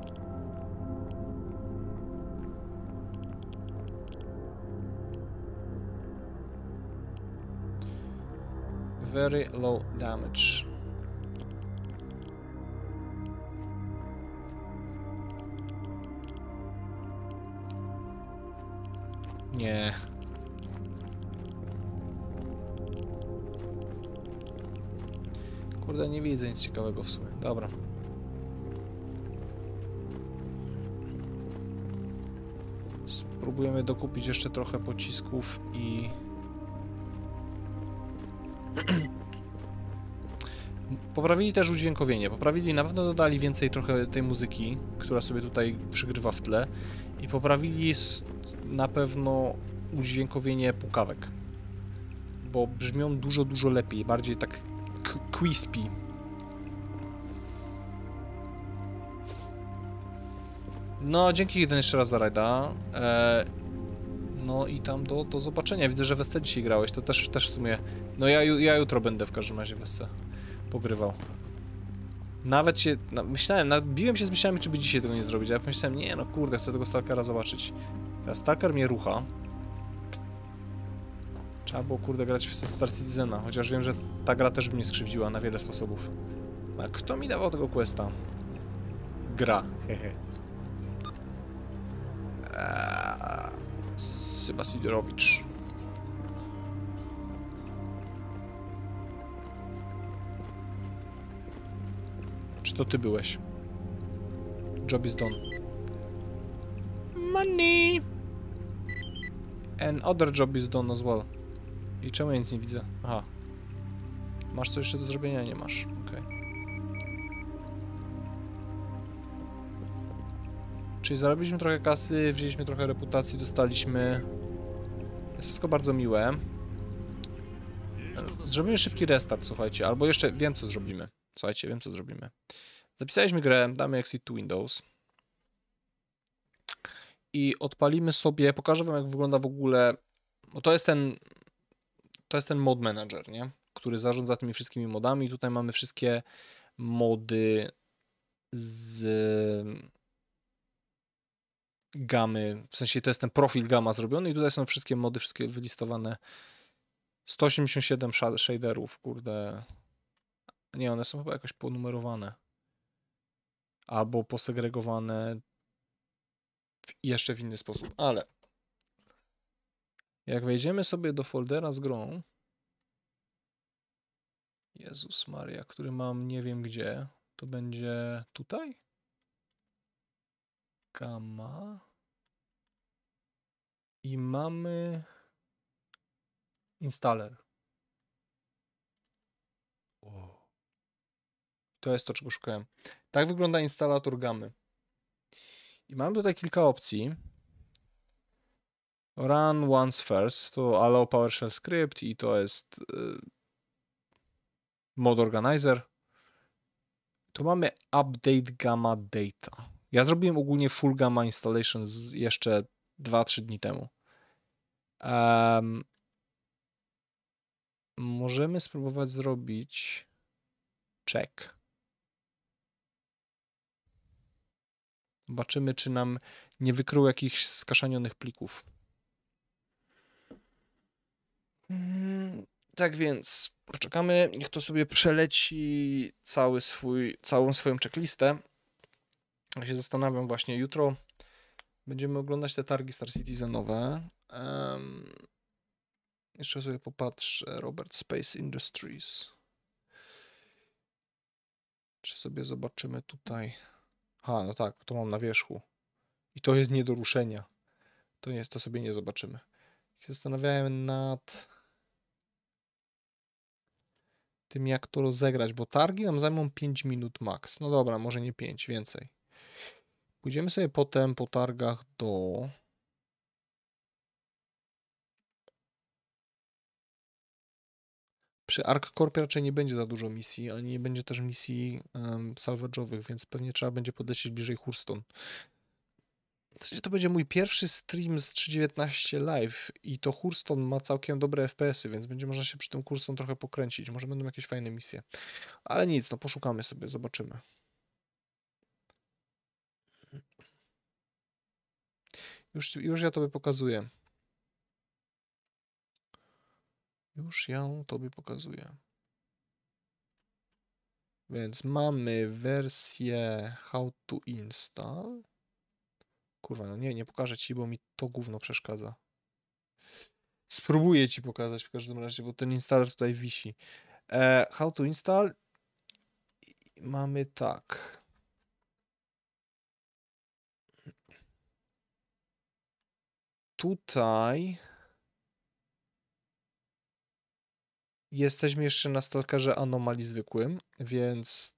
Very low damage. Nie. Kurde, nie widzę nic ciekawego w sumie. Dobra. Spróbujemy dokupić jeszcze trochę pocisków i... Poprawili też udźwiękowienie, poprawili, na pewno dodali więcej trochę tej muzyki, która sobie tutaj przygrywa w tle i poprawili na pewno udźwiękowienie pukawek. Bo brzmią dużo, dużo lepiej. Bardziej tak crispy. No, dzięki jeden jeszcze raz za rajda. E, no i tam do, do zobaczenia. Widzę, że w S C dzisiaj grałeś, to też, też w sumie... No ja, ja jutro będę w każdym razie w S C pogrywał. Nawet się... No, myślałem, nawet biłem się z myślami, czy by dzisiaj tego nie zrobić, ale pomyślałem, nie no kurde, chcę tego Stalkera zobaczyć. Teraz Stalker mnie rucha. Trzeba było kurde grać w Star Citizena, chociaż wiem, że ta gra też by mnie skrzywdziła na wiele sposobów. A kto mi dawał tego questa? Gra, hehe. Eee, Syba Sidorowicz. Czy to ty byłeś? Job is done. Money! And other job is done as well. I czemu ja nic nie widzę? Aha. Masz coś jeszcze do zrobienia? Nie masz. Okej. Okay. Czyli zarobiliśmy trochę kasy, wzięliśmy trochę reputacji, dostaliśmy... Jest wszystko bardzo miłe. Zrobimy szybki restart, słuchajcie. Albo jeszcze wiem, co zrobimy. Słuchajcie, wiem, co zrobimy. Zapisaliśmy grę, damy exit to Windows. I odpalimy sobie, pokażę wam, jak wygląda w ogóle... Bo to jest ten... To jest ten mod manager, nie? Który zarządza tymi wszystkimi modami. Tutaj mamy wszystkie mody z gamy, w sensie to jest ten profil Gamma zrobiony i tutaj są wszystkie mody, wszystkie wylistowane. sto osiemdziesiąt siedem shaderów, kurde. Nie, one są chyba jakoś ponumerowane. Albo posegregowane w, jeszcze w inny sposób, ale jak wejdziemy sobie do foldera z grą, Jezus Maria, który mam nie wiem gdzie, to będzie tutaj? Gamma. I mamy installer. O. To jest to, czego szukałem. Tak wygląda instalator Gammy. I mamy tutaj kilka opcji. Run once first, to allow PowerShell script i to jest yy, mod organizer. Tu mamy update gamma data. Ja zrobiłem ogólnie full gamma installation z jeszcze dwa trzy dni temu. Um, możemy spróbować zrobić check. Zobaczymy, czy nam nie wykrył jakichś skaszanionych plików. Hmm, tak więc poczekamy, niech to sobie przeleci cały swój, całą swoją checklistę. Ja się zastanawiam właśnie, jutro będziemy oglądać te targi Star Citizenowe. Um, jeszcze sobie popatrzę, Robert Space Industries. Czy sobie zobaczymy tutaj... Ha, no tak, to mam na wierzchu. I to jest nie do ruszenia. To jest, to sobie nie zobaczymy. Się zastanawiałem nad tym, jak to rozegrać, bo targi nam zajmą pięć minut max. No dobra, może nie pięć, więcej. Pójdziemy sobie potem po targach do... Przy Ark Corp raczej nie będzie za dużo misji, ani nie będzie też misji um, salvage'owych, więc pewnie trzeba będzie podlecieć bliżej Hurston. W sensie to będzie mój pierwszy stream z trzy dziewiętnaście live i to Hurston ma całkiem dobre F P S-y, więc będzie można się przy tym Hurston trochę pokręcić. Może będą jakieś fajne misje. Ale nic, no poszukamy sobie, zobaczymy. Już, już ja tobie pokazuję. Już ja tobie pokazuję. Więc mamy wersję how to install. Kurwa, no nie, nie pokażę ci, bo mi to gówno przeszkadza. Spróbuję ci pokazać w każdym razie, bo ten installer tutaj wisi. E, how to install. Mamy tak. Tutaj jesteśmy jeszcze na stalkerze anomalii zwykłym, więc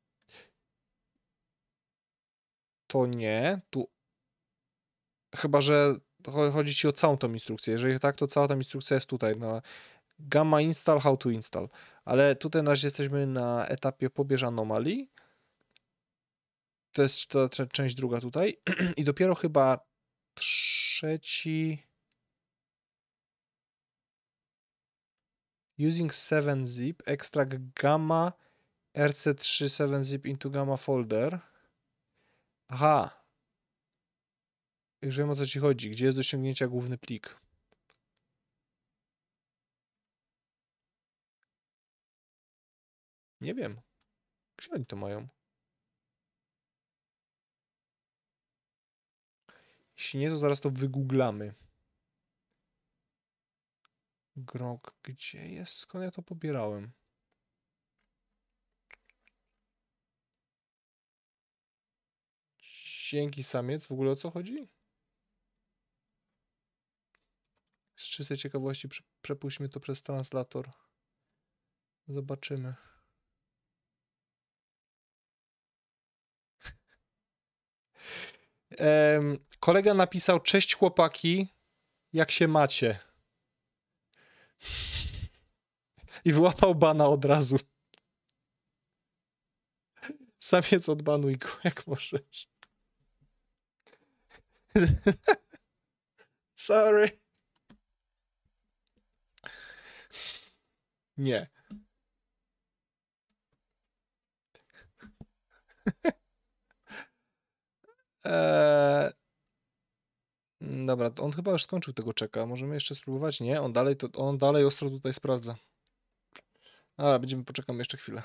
to nie. Tu chyba, że to cho- chodzi ci o całą tą instrukcję. Jeżeli tak, to cała ta instrukcja jest tutaj na gamma install, how to install. Ale tutaj na razie jesteśmy na etapie pobierz anomalii. To jest ta ta część druga tutaj. I dopiero chyba trzeci... Using seven zip, extract gamma R C trzy seven zip into gamma folder. Aha. Już wiem, o co ci chodzi. Gdzie jest do ściągnięcia główny plik? Nie wiem. Gdzie oni to mają? Jeśli nie, to zaraz to wygooglamy. Grok, gdzie jest? Skąd ja to pobierałem? Dzięki, samiec. W ogóle o co chodzi? Z czystej ciekawości prze przepuśćmy to przez translator. Zobaczymy. Em, kolega napisał: cześć chłopaki, jak się macie? I wyłapał bana od razu. Samiec, odbanuj go, jak możesz. Sorry. Nie. Eee... Dobra, to on chyba już skończył tego czeka. Możemy jeszcze spróbować? Nie, on dalej, to, on dalej ostro tutaj sprawdza. Ale będziemy, poczekamy jeszcze chwilę.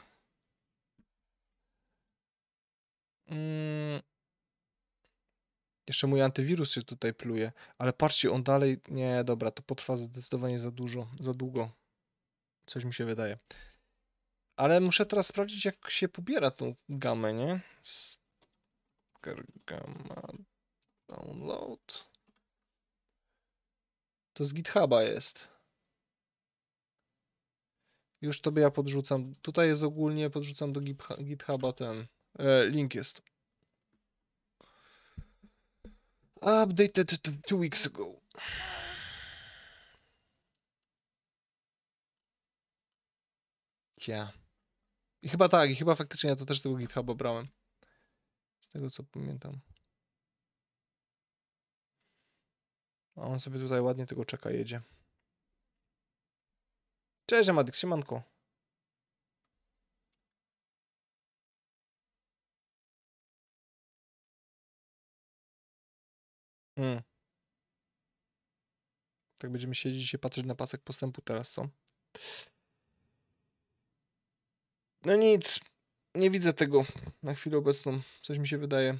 Mm. Jeszcze mój antywirus się tutaj pluje. Ale patrzcie, on dalej... Nie, dobra, to potrwa zdecydowanie za dużo, za długo. Coś mi się wydaje. Ale muszę teraz sprawdzić, jak się pobiera tą gamę, nie? Gamma download. To z GitHuba jest. Już tobie ja podrzucam. Tutaj jest ogólnie, podrzucam do GitHuba ten e, link jest. Updated two weeks ago. Ja. I chyba tak, i chyba faktycznie ja to też z tego GitHuba brałem. Z tego co pamiętam. A on sobie tutaj ładnie tego czeka, jedzie. Cześć, Amadix, siemanko. Hmm. Tak będziemy siedzieć i patrzeć na pasek postępu teraz, co? No nic, nie widzę tego na chwilę obecną. Coś mi się wydaje.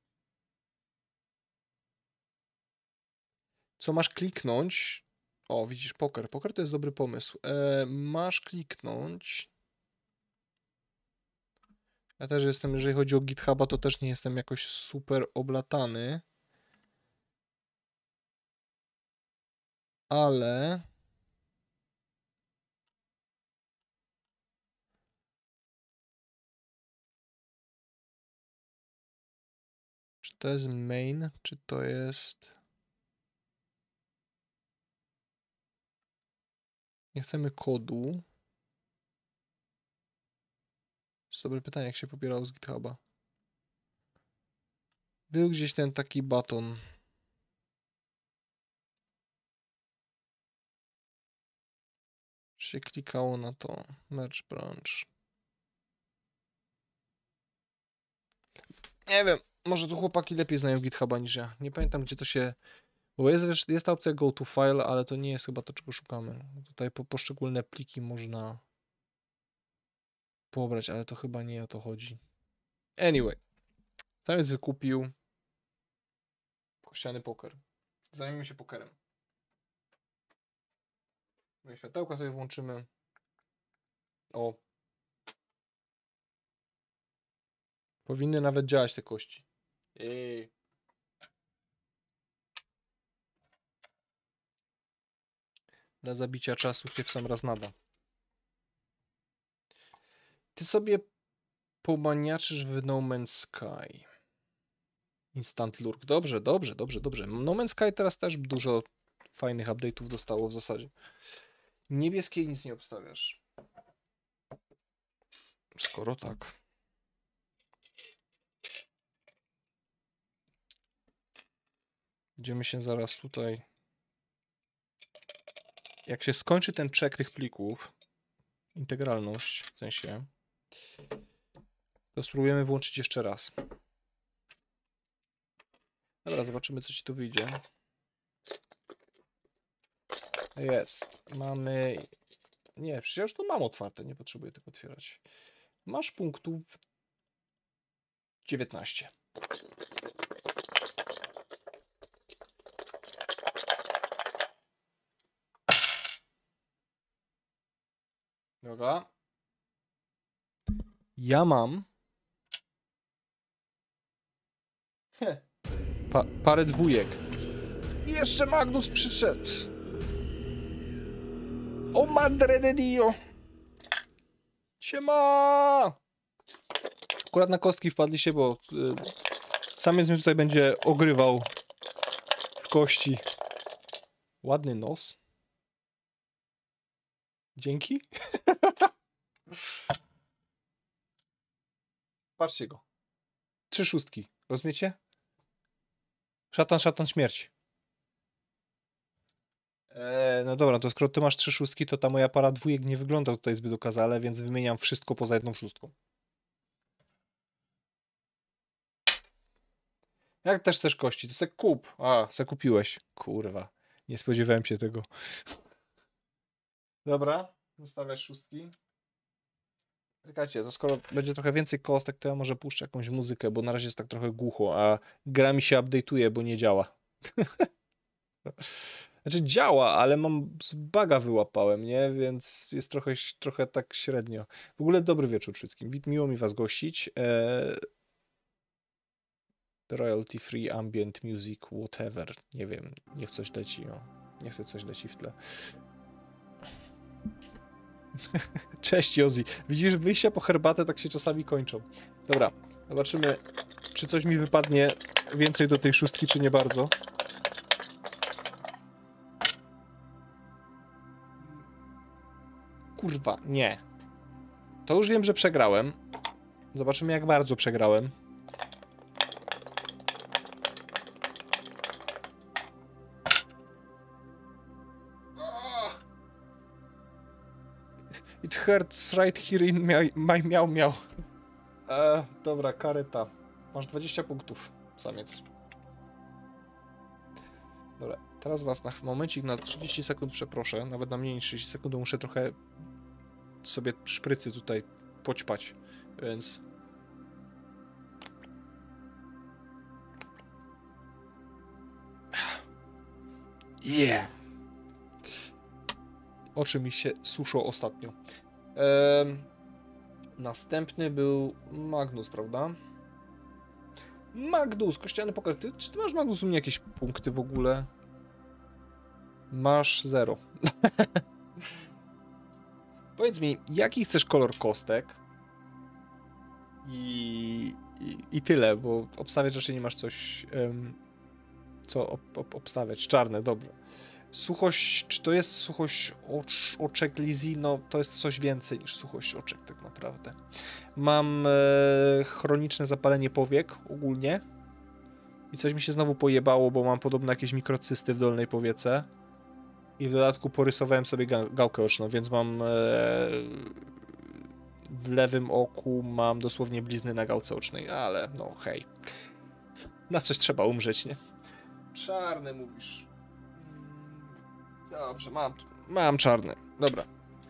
Co masz kliknąć? O, widzisz, poker. Poker to jest dobry pomysł. E, masz kliknąć. Ja też jestem, jeżeli chodzi o GitHuba, to też nie jestem jakoś super oblatany. Ale... Czy to jest main, czy to jest... Nie chcemy kodu. To jest dobre pytanie, jak się pobierało z GitHuba. Był gdzieś ten taki baton. Się klikało na to. Merge branch. Nie wiem, może tu chłopaki lepiej znają GitHuba niż ja. Nie pamiętam, gdzie to się... Bo jest, jest ta opcja go to file, ale to nie jest chyba to, czego szukamy. Tutaj po poszczególne pliki można pobrać, ale to chyba nie o to chodzi. Anyway. Zamiast wykupił kościany poker. Zajmijmy się pokerem. No i światełka sobie włączymy. O. Powinny nawet działać te kości. Ej. Dla zabicia czasu się w sam raz nada. Ty sobie pomaniaczysz w No Man's Sky. Instant lurk. Dobrze, dobrze, dobrze, dobrze. No Man's Sky teraz też dużo fajnych update'ów dostało w zasadzie. Niebieskiej nic nie obstawiasz. Skoro tak. Idziemy się zaraz tutaj. Jak się skończy ten check tych plików, integralność w sensie, to spróbujemy włączyć jeszcze raz. Dobra, zobaczymy, co ci tu wyjdzie. Jest. Mamy... Nie, przecież ja już to mam otwarte, nie potrzebuję tego otwierać. Masz punktów dziewiętnaście. Dobra. Ja mam... Heh. Pa parę dwójek. I jeszcze Magnus przyszedł. O madre de dio. Siema. Akurat na kostki wpadliście, bo y, samiec mnie tutaj będzie ogrywał w kości. Ładny nos. Dzięki. Patrzcie go. Trzy szóstki. Rozumiecie? Szatan, szatan, śmierć. Eee, no dobra, to skoro ty masz trzy szóstki, to ta moja para dwójek nie wygląda tutaj zbyt okazale, więc wymieniam wszystko poza jedną szóstką. Jak też chcesz kości? To se kup. A, se kupiłeś. Kurwa. Nie spodziewałem się tego. Dobra, zostawiasz szóstki. Czekajcie, to skoro będzie trochę więcej kostek, to ja może puszczę jakąś muzykę, bo na razie jest tak trochę głucho, a gra mi się update'uje, bo nie działa. Znaczy działa, ale mam z buga wyłapałem, nie? Więc jest trochę, trochę tak średnio. W ogóle dobry wieczór wszystkim. Miło mi was gościć. Eee... Royalty free ambient music, whatever. Nie wiem, niech coś leci, no. Niech sobie coś leci w tle. Cześć Jozi. Widzisz, wyjścia po herbatę tak się czasami kończą. Dobra, zobaczymy, czy coś mi wypadnie więcej do tej szóstki, czy nie bardzo. Kurwa, nie. To już wiem, że przegrałem. Zobaczymy, jak bardzo przegrałem. It hurts right here in my, my miał miał. E, dobra, kareta. Masz dwadzieścia punktów, samiec. Dobra, teraz was na momencik na trzydzieści sekund przeproszę. Nawet na mniej niż trzydzieści sekund, bo muszę trochę sobie szprycy tutaj poćpać, więc... Yeah! Oczy mi się suszą ostatnio. Ehm, następny był Magnus, prawda? Magnus, kościelny poker. Ty, czy ty masz, Magnus, u mnie jakieś punkty w ogóle? Masz zero. Powiedz mi, jaki chcesz kolor kostek? I, i, i tyle, bo obstawiać raczej nie masz coś, um, co ob, ob, obstawiać. Czarne, dobrze. Suchość, czy to jest suchość ocz, oczek Lizzy? No, to jest coś więcej niż suchość oczek tak naprawdę. Mam e, chroniczne zapalenie powiek ogólnie i coś mi się znowu pojebało, bo mam podobno jakieś mikrocysty w dolnej powiece i w dodatku porysowałem sobie ga gałkę oczną, więc mam e, w lewym oku mam dosłownie blizny na gałce ocznej, ale no hej, na coś trzeba umrzeć, nie? Czarny mówisz. Dobrze, mam, mam czarny. Dobra.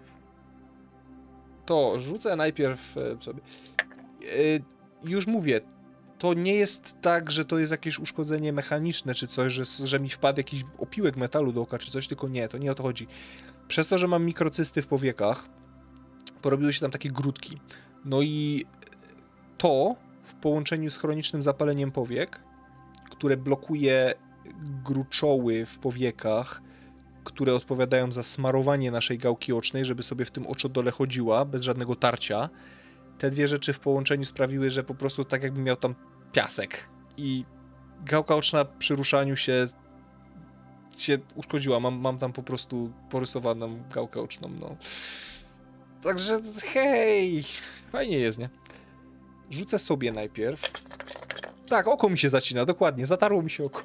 To rzucę najpierw sobie. Yy, już mówię, to nie jest tak, że to jest jakieś uszkodzenie mechaniczne czy coś, że, że mi wpadł jakiś opiłek metalu do oka czy coś, tylko nie, to nie o to chodzi. Przez to, że mam mikrocysty w powiekach, porobiły się tam takie grudki. No i to w połączeniu z chronicznym zapaleniem powiek, które blokuje gruczoły w powiekach, które odpowiadają za smarowanie naszej gałki ocznej, żeby sobie w tym oczodole chodziła, bez żadnego tarcia. Te dwie rzeczy w połączeniu sprawiły, że po prostu tak jakbym miał tam piasek. I gałka oczna przy ruszaniu się się uszkodziła. Mam, mam tam po prostu porysowaną gałkę oczną, no. Także hej, fajnie jest, nie? Rzucę sobie najpierw. Tak, oko mi się zacina, dokładnie. Zatarło mi się oko.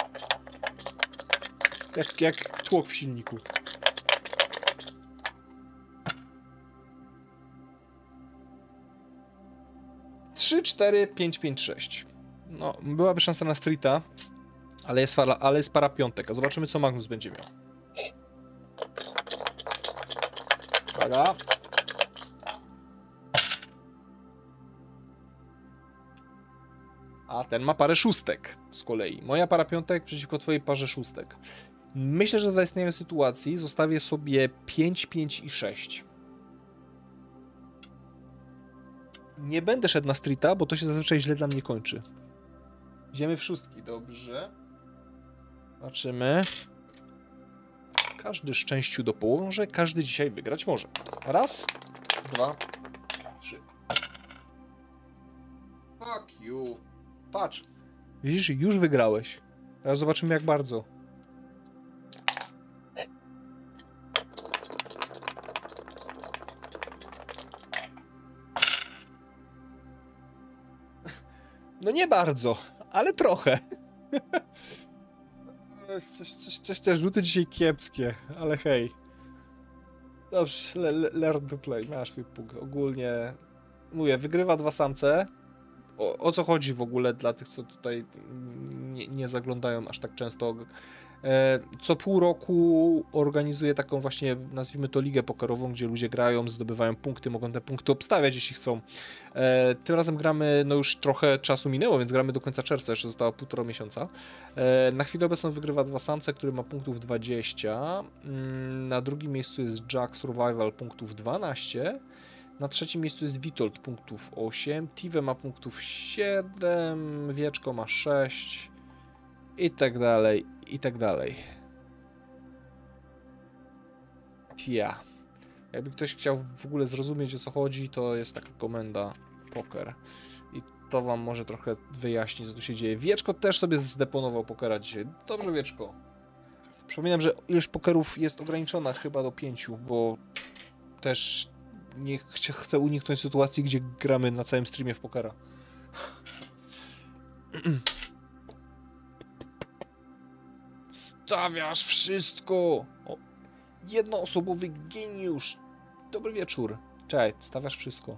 Jak, jak tłok w silniku. trzy, cztery, pięć, pięć, sześć. No, byłaby szansa na streeta, ale jest, fala, ale jest para piątek. A zobaczymy, co Magnus będzie miał. Uwaga. A ten ma parę szóstek z kolei. Moja para piątek przeciwko twojej parze szóstek. Myślę, że dla istnienia sytuacji zostawię sobie pięć, pięć i sześć. Nie będę szedł na streeta, bo to się zazwyczaj źle dla mnie kończy. Idziemy w szóstki, dobrze. Zobaczymy. Każdy szczęściu do położy, każdy dzisiaj wygrać może. Raz, dwa, trzy. Fuck you. Patrz. Widzisz, już wygrałeś. Teraz zobaczymy, jak bardzo. No nie bardzo, ale trochę. Coś, coś, coś te rzuty dzisiaj kiepskie, ale hej. Dobrze, le, le, learn to play, masz swój punkt. Ogólnie, mówię, wygrywa dwa samce. O, o co chodzi w ogóle dla tych, co tutaj nie, nie zaglądają aż tak często? E, co pół roku organizuję taką właśnie, nazwijmy to, ligę pokerową, gdzie ludzie grają, zdobywają punkty, mogą te punkty obstawiać, jeśli chcą. E, tym razem gramy, no już trochę czasu minęło, więc gramy do końca czerwca, jeszcze zostało półtora miesiąca. E, na chwilę obecną wygrywa dwa samce, który ma punktów dwadzieścia. Mm, na drugim miejscu jest Jack Survival, punktów dwanaście. Na trzecim miejscu jest Witold, punktów osiem, Tive ma punktów siedem, Wieczko ma sześć i tak dalej, i tak dalej. Ja. Jakby ktoś chciał w ogóle zrozumieć, o co chodzi, to jest taka komenda poker. I to wam może trochę wyjaśni, co tu się dzieje. Wieczko też sobie zdeponował pokera dzisiaj. Dobrze, Wieczko. Przypominam, że ilość pokerów jest ograniczona chyba do pięciu, bo też nie ch chcę uniknąć sytuacji, gdzie gramy na całym streamie w pokera. Stawiasz wszystko! O, jednoosobowy geniusz! Dobry wieczór. Czekaj, stawiasz wszystko.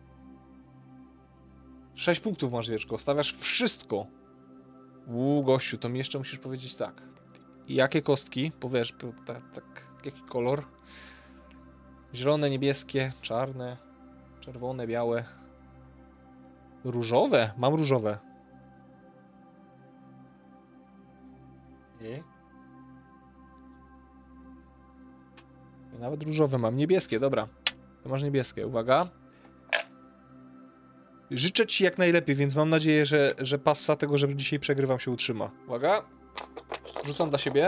Sześć punktów masz, Wieczko. Stawiasz wszystko. Uuu, gościu, to mi jeszcze musisz powiedzieć tak. Jakie kostki? Powiesz, tak, tak, jaki kolor? Zielone, niebieskie, czarne, czerwone, białe. Różowe? Mam różowe. I? I nawet różowe mam. Niebieskie, dobra. To masz niebieskie, uwaga. Życzę ci jak najlepiej, więc mam nadzieję, że, że passa tego, że dzisiaj przegrywam, się utrzyma. Uwaga. Rzucam dla siebie.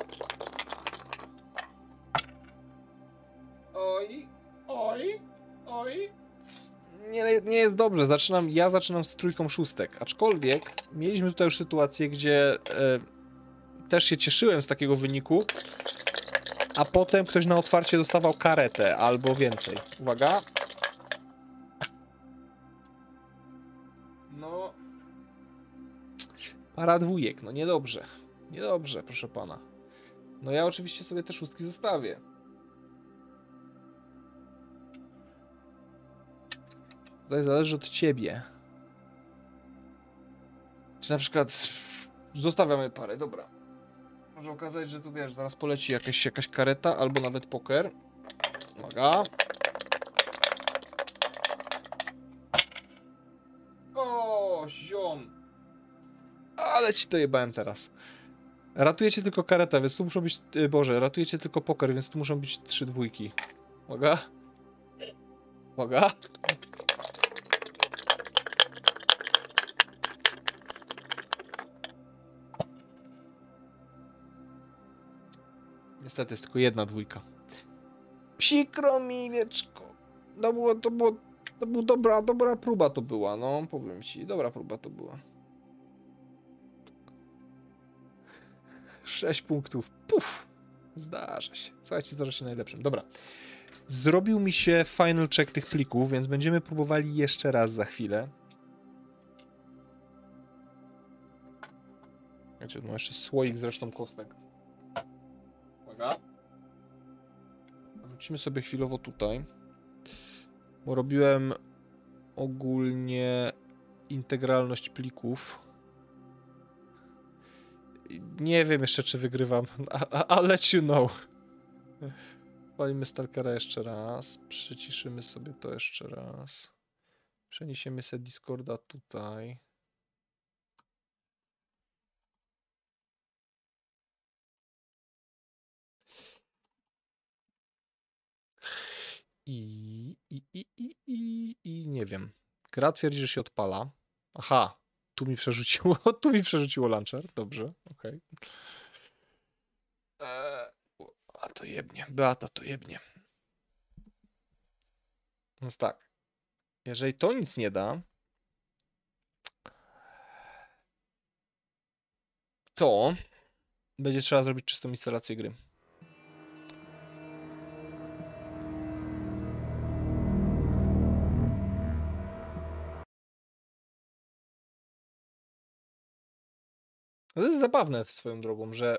Oj, oj, oj. Nie, nie jest dobrze. Zaczynam, ja zaczynam z trójką szóstek. Aczkolwiek mieliśmy tutaj już sytuację, gdzie e, też się cieszyłem z takiego wyniku, a potem ktoś na otwarcie dostawał karetę albo więcej. Uwaga. No. Para dwójek. No niedobrze. Niedobrze, proszę pana. No ja oczywiście sobie te szóstki zostawię. Tutaj zależy od ciebie. Czy na przykład zostawiamy parę, dobra. Może okazać, że tu wiesz, zaraz poleci jakaś, jakaś kareta, albo nawet poker. Uwaga. O, ziom. Ale ci dojebałem teraz. Ratujecie tylko karetę, więc tu muszą być... Boże, ratujecie tylko poker, więc tu muszą być trzy dwójki. Uwaga. Uwaga. Niestety jest tylko jedna dwójka. Przykro mi, Wieczko. To było, to było, to była dobra, dobra próba to była, no powiem ci. Dobra próba to była. sześć punktów. Puf! Zdarza się. Słuchajcie, zdarza się najlepszym. Dobra. Zrobił mi się final check tych plików, więc będziemy próbowali jeszcze raz za chwilę. Wiecie, no jeszcze słoik zresztą kostek. Uwaga. Wrócimy sobie chwilowo tutaj. Bo robiłem ogólnie integralność plików. Nie wiem jeszcze, czy wygrywam. I'll let you know. Walimy Stalkera jeszcze raz. Przyciszymy sobie to jeszcze raz. Przeniesiemy sobie Discorda tutaj. I, i, i, i, i, i nie wiem. Gra twierdzi, że się odpala. Aha, tu mi przerzuciło, tu mi przerzuciło launcher. Dobrze, okej. Okay. A to jebnie, Beata to jebnie. Więc tak. Jeżeli to nic nie da, to będzie trzeba zrobić czystą instalację gry. To jest zabawne swoją drogą, że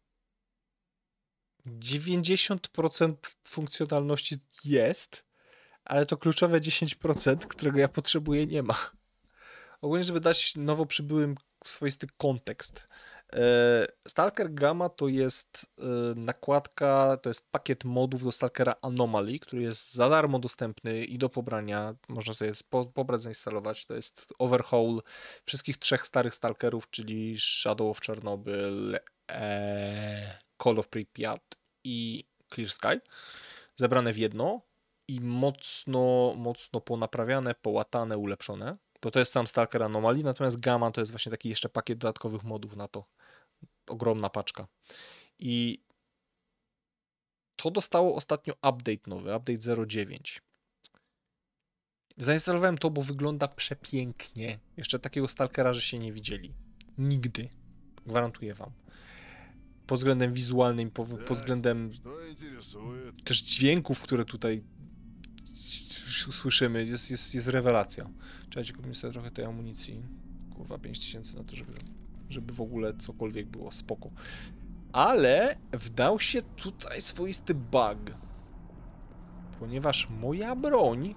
dziewięćdziesiąt procent funkcjonalności jest, ale to kluczowe dziesięć procent, którego ja potrzebuję, nie ma. Ogólnie, żeby dać nowo przybyłym swoisty kontekst. Stalker Gamma to jest nakładka, to jest pakiet modów do Stalkera Anomaly, który jest za darmo dostępny i do pobrania. Można sobie pobrać, zainstalować. To jest overhaul wszystkich trzech starych Stalkerów, czyli Shadow of Chernobyl, Call of Pripyat i Clear Sky. Zebrane w jedno i mocno, mocno ponaprawiane, połatane, ulepszone. To to jest sam Stalker Anomaly, natomiast Gamma to jest właśnie taki jeszcze pakiet dodatkowych modów na to. Ogromna paczka. I to dostało ostatnio update nowy, update zero dziewięć. Zainstalowałem to, bo wygląda przepięknie. Jeszcze takiego Stalkera, że się nie widzieli. Nigdy. Gwarantuję wam. Pod względem wizualnym, pod, pod względem też dźwięków, które tutaj słyszymy, jest, jest, jest rewelacja. Czekajcie, kupimy sobie trochę tej amunicji. Kurwa, pięć tysięcy na to, żeby, żeby w ogóle cokolwiek było spoko. Ale wdał się tutaj swoisty bug. Ponieważ moja broń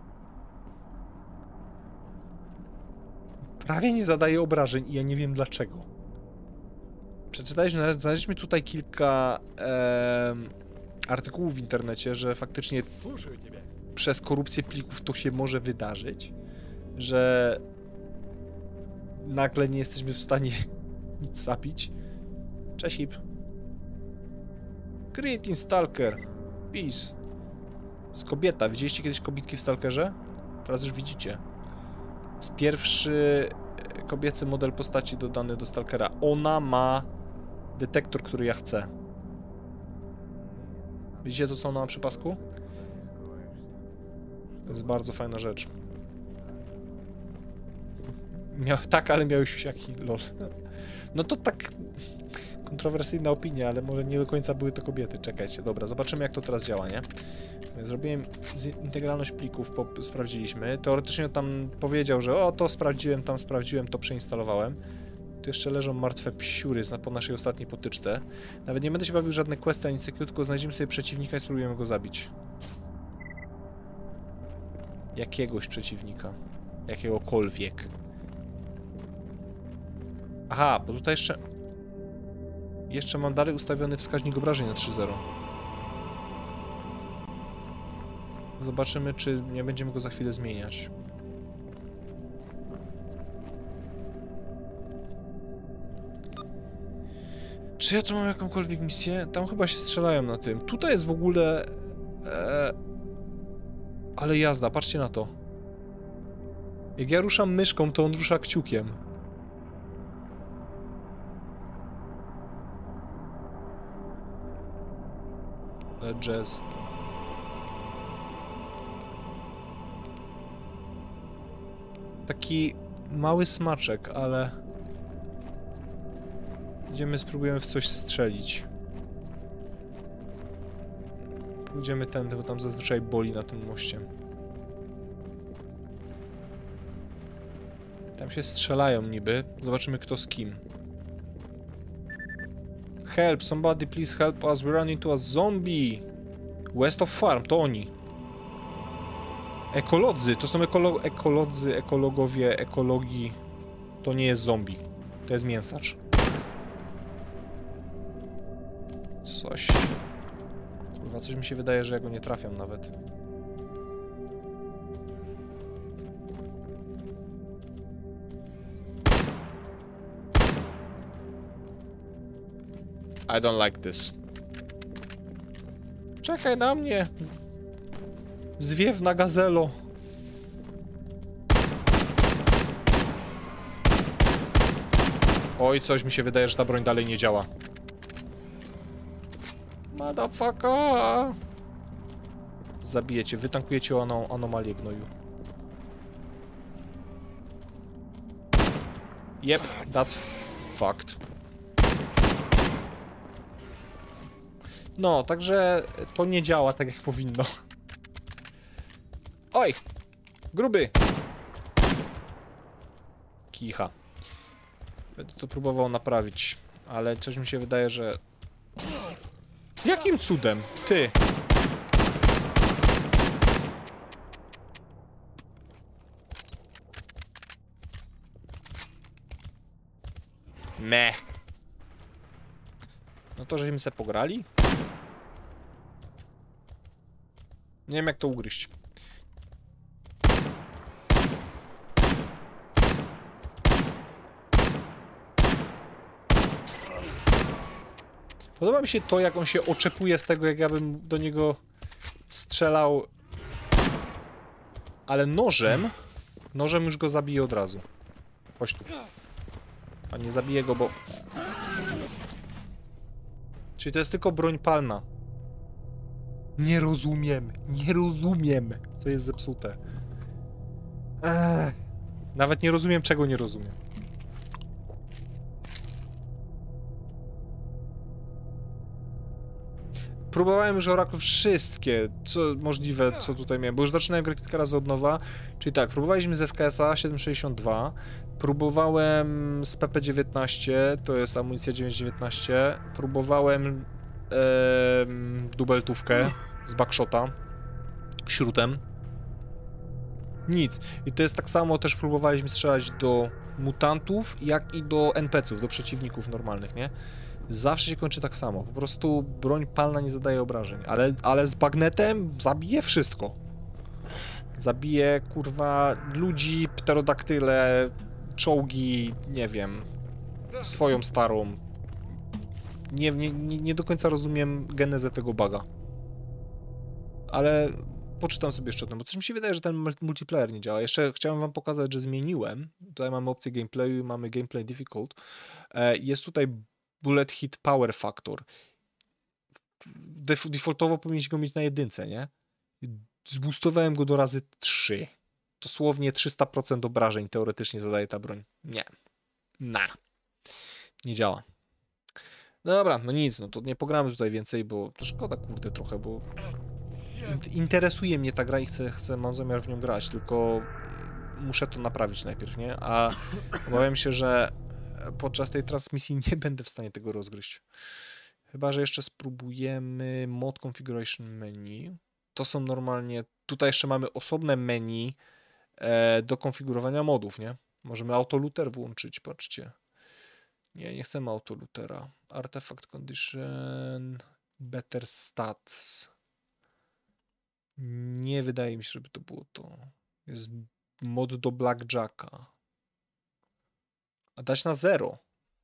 prawie nie zadaje obrażeń i ja nie wiem dlaczego. Przeczytaliśmy, znaleźliśmy tutaj kilka e, artykułów w internecie, że faktycznie przez korupcję plików to się może wydarzyć, że nagle nie jesteśmy w stanie nic zabić. Cześć Hip. Greeting Stalker. Peace. Z kobieta. Widzieliście kiedyś kobitki w Stalkerze? Teraz już widzicie. Jest pierwszy kobiecy model postaci dodany do Stalkera. Ona ma detektor, który ja chcę. Widzicie to, co ona ma przy pasku? To jest bardzo fajna rzecz. Miał, tak, ale miał siusiaki, lol. No to tak kontrowersyjna opinia, ale może nie do końca były to kobiety. Czekajcie, dobra, zobaczymy jak to teraz działa, nie? Zrobiłem integralność plików, po, sprawdziliśmy. Teoretycznie tam powiedział, że o, to sprawdziłem, tam sprawdziłem, to przeinstalowałem. Tu jeszcze leżą martwe psiury po naszej ostatniej potyczce. Nawet nie będę się bawił w żadne questy ani sekiut, tylko znajdziemy sobie przeciwnika i spróbujemy go zabić. Jakiegoś przeciwnika. Jakiegokolwiek. Aha, bo tutaj jeszcze... Jeszcze mam dalej ustawiony wskaźnik obrażeń na trzy zero. Zobaczymy, czy nie będziemy go za chwilę zmieniać. Czy ja tu mam jakąkolwiek misję? Tam chyba się strzelają na tym. Tutaj jest w ogóle... E... Ale jazda, patrzcie na to. Jak ja ruszam myszką, to on rusza kciukiem. Ale jazz. Taki mały smaczek, ale... Idziemy, spróbujemy w coś strzelić. Pójdziemy tędy, bo tam zazwyczaj boli na tym moście. Tam się strzelają niby. Zobaczymy kto z kim. Help, somebody please help us, we run into a zombie. West of Farm, to oni. Ekolodzy, to są ekolo ekolodzy, ekologowie, ekologii. To nie jest zombie. To jest mięsarz. Coś. Kurwa, coś mi się wydaje, że ja go nie trafiam nawet. I don't like this. Czekaj na mnie. Zwiewna gazelo. Oj, coś mi się wydaje, że ta broń dalej nie działa. Motherfucker! Zabijecie, wytankujecie anom anomalię gnoju. Yep, that's fucked. No, także to nie działa tak jak powinno. Oj! Gruby! Kicha. Będę to próbował naprawić, ale coś mi się wydaje, że... Jakim cudem? Ty! Meh. No to, żeśmy se pograli? Nie wiem jak to ugryźć. Podoba mi się to, jak on się oczepuje z tego, jak ja bym do niego strzelał. Ale nożem... Nożem już go zabiję od razu. Chodź tu. A nie zabiję go, bo... Czyli to jest tylko broń palna. Nie rozumiem. Nie rozumiem, co jest zepsute. Ech. Nawet nie rozumiem, czego nie rozumiem. Próbowałem już Oracle wszystkie, co możliwe, co tutaj miałem, bo już zaczynałem grać kilka razy od nowa. Czyli tak, próbowaliśmy z S K S a siedemset sześćdziesiąt dwa, próbowałem z P P dziewiętnaście, to jest amunicja dziewięć dziewiętnaście, próbowałem e, dubeltówkę z backshota, śrutem. Nic. I to jest tak samo, też próbowaliśmy strzelać do mutantów, jak i do N P ców, do przeciwników normalnych, nie? Zawsze się kończy tak samo. Po prostu broń palna nie zadaje obrażeń. Ale, ale z bagnetem zabije wszystko. Zabije, kurwa, ludzi, pterodaktyle, czołgi, nie wiem, swoją starą. Nie, nie, nie do końca rozumiem genezę tego buga. Ale poczytam sobie jeszcze o tym, bo coś mi się wydaje, że ten multiplayer nie działa. Jeszcze chciałem wam pokazać, że zmieniłem. Tutaj mamy opcję gameplayu, mamy gameplay difficult. Jest tutaj bullet hit power factor. Def defaultowo powinieneś go mieć na jedynce, nie? Zboostowałem go do razy trzy. Dosłownie trzysta procent obrażeń teoretycznie zadaje ta broń. Nie. Na. Nie działa. Dobra, no nic, no to nie pogramy tutaj więcej, bo to szkoda, kurde, trochę, bo interesuje mnie ta gra i chcę, chcę, mam zamiar w nią grać, tylko muszę to naprawić najpierw, nie? A obawiam się, że podczas tej transmisji nie będę w stanie tego rozgryźć. Chyba że jeszcze spróbujemy mod configuration menu. To są normalnie... Tutaj jeszcze mamy osobne menu e, do konfigurowania modów, nie? Możemy autolooter włączyć, patrzcie. Nie, nie chcemy autolootera. Artifact condition... Better stats. Nie wydaje mi się, żeby to było to. Jest mod do blackjacka. A dać na zero.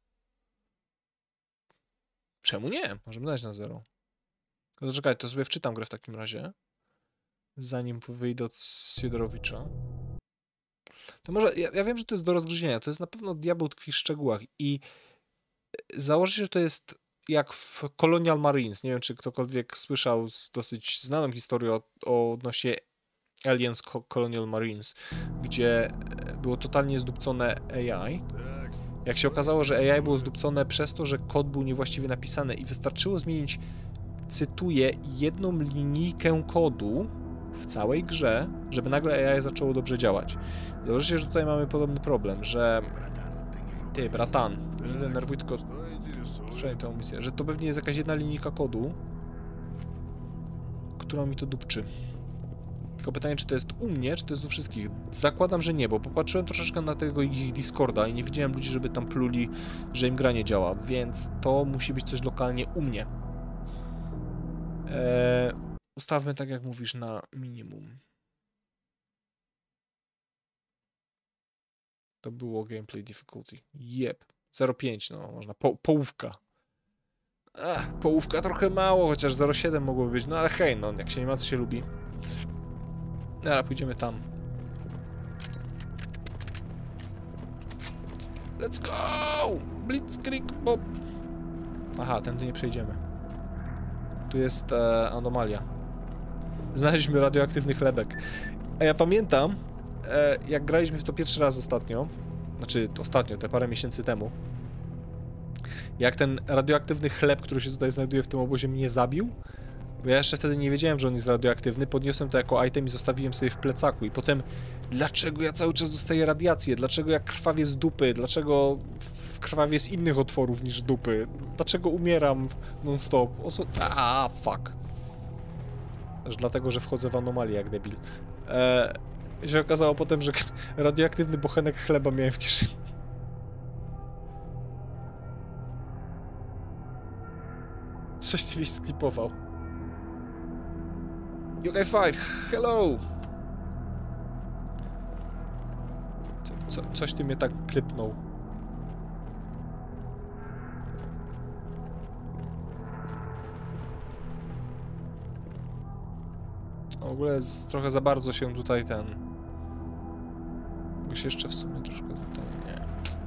Czemu nie? Możemy dać na zero. No to czekaj, to sobie wczytam grę w takim razie. Zanim wyjdę od Siodorowicza. To może, ja, ja wiem, że to jest do rozgryzienia. To jest na pewno diabeł tkwi w szczegółach. I założę się, że to jest jak w Colonial Marines. Nie wiem, czy ktokolwiek słyszał z dosyć znaną historię o, o odnośnie Aliens Colonial Marines, gdzie było totalnie zdupcone A I. Jak się okazało, że A I było zdupcone przez to, że kod był niewłaściwie napisany i wystarczyło zmienić, cytuję, jedną linijkę kodu w całej grze, żeby nagle A I zaczęło dobrze działać. Zobaczcie, że tutaj mamy podobny problem, że... Ty, bratan, nie denerwuj, tylko Что интересует? sprzedaj tę misję, że to pewnie jest jakaś jedna linijka kodu, która mi to dupczy. Tylko pytanie, czy to jest u mnie, czy to jest u wszystkich. Zakładam, że nie, bo popatrzyłem troszeczkę na tego ich Discorda i nie widziałem ludzi, żeby tam pluli, że im gra nie działa, więc to musi być coś lokalnie u mnie. Eee, ustawmy, tak jak mówisz, na minimum. To było gameplay difficulty. Jep. zero przecinek pięć, no można. Po, połówka. Ach, połówka trochę mało, chociaż zero przecinek siedem mogłoby być, no ale hej, no jak się nie ma, co się lubi. Dobra, pójdziemy tam. Let's go! Blitzkrieg Bob! Aha, tędy nie przejdziemy. Tu jest e, anomalia. Znaleźliśmy radioaktywny chlebek. A ja pamiętam, e, jak graliśmy w to pierwszy raz ostatnio, znaczy ostatnio, te parę miesięcy temu, jak ten radioaktywny chleb, który się tutaj znajduje w tym obozie, mnie zabił. Bo ja jeszcze wtedy nie wiedziałem, że on jest radioaktywny, podniosłem to jako item i zostawiłem sobie w plecaku. I potem, dlaczego ja cały czas dostaję radiację? Dlaczego ja krwawię z dupy? Dlaczego krwawię z innych otworów niż dupy? Dlaczego umieram non-stop? Oso... A, fuck. Aż dlatego, że wchodzę w anomalię jak debil. Eee, się okazało potem, że radioaktywny bochenek chleba miałem w kieszeni. Coś ty mi sklipował. U K pięć, hello! Co, co, coś ty mnie tak klepnął. W ogóle jest trochę za bardzo się tutaj ten... Mogę się jeszcze w sumie troszkę tutaj... Nie.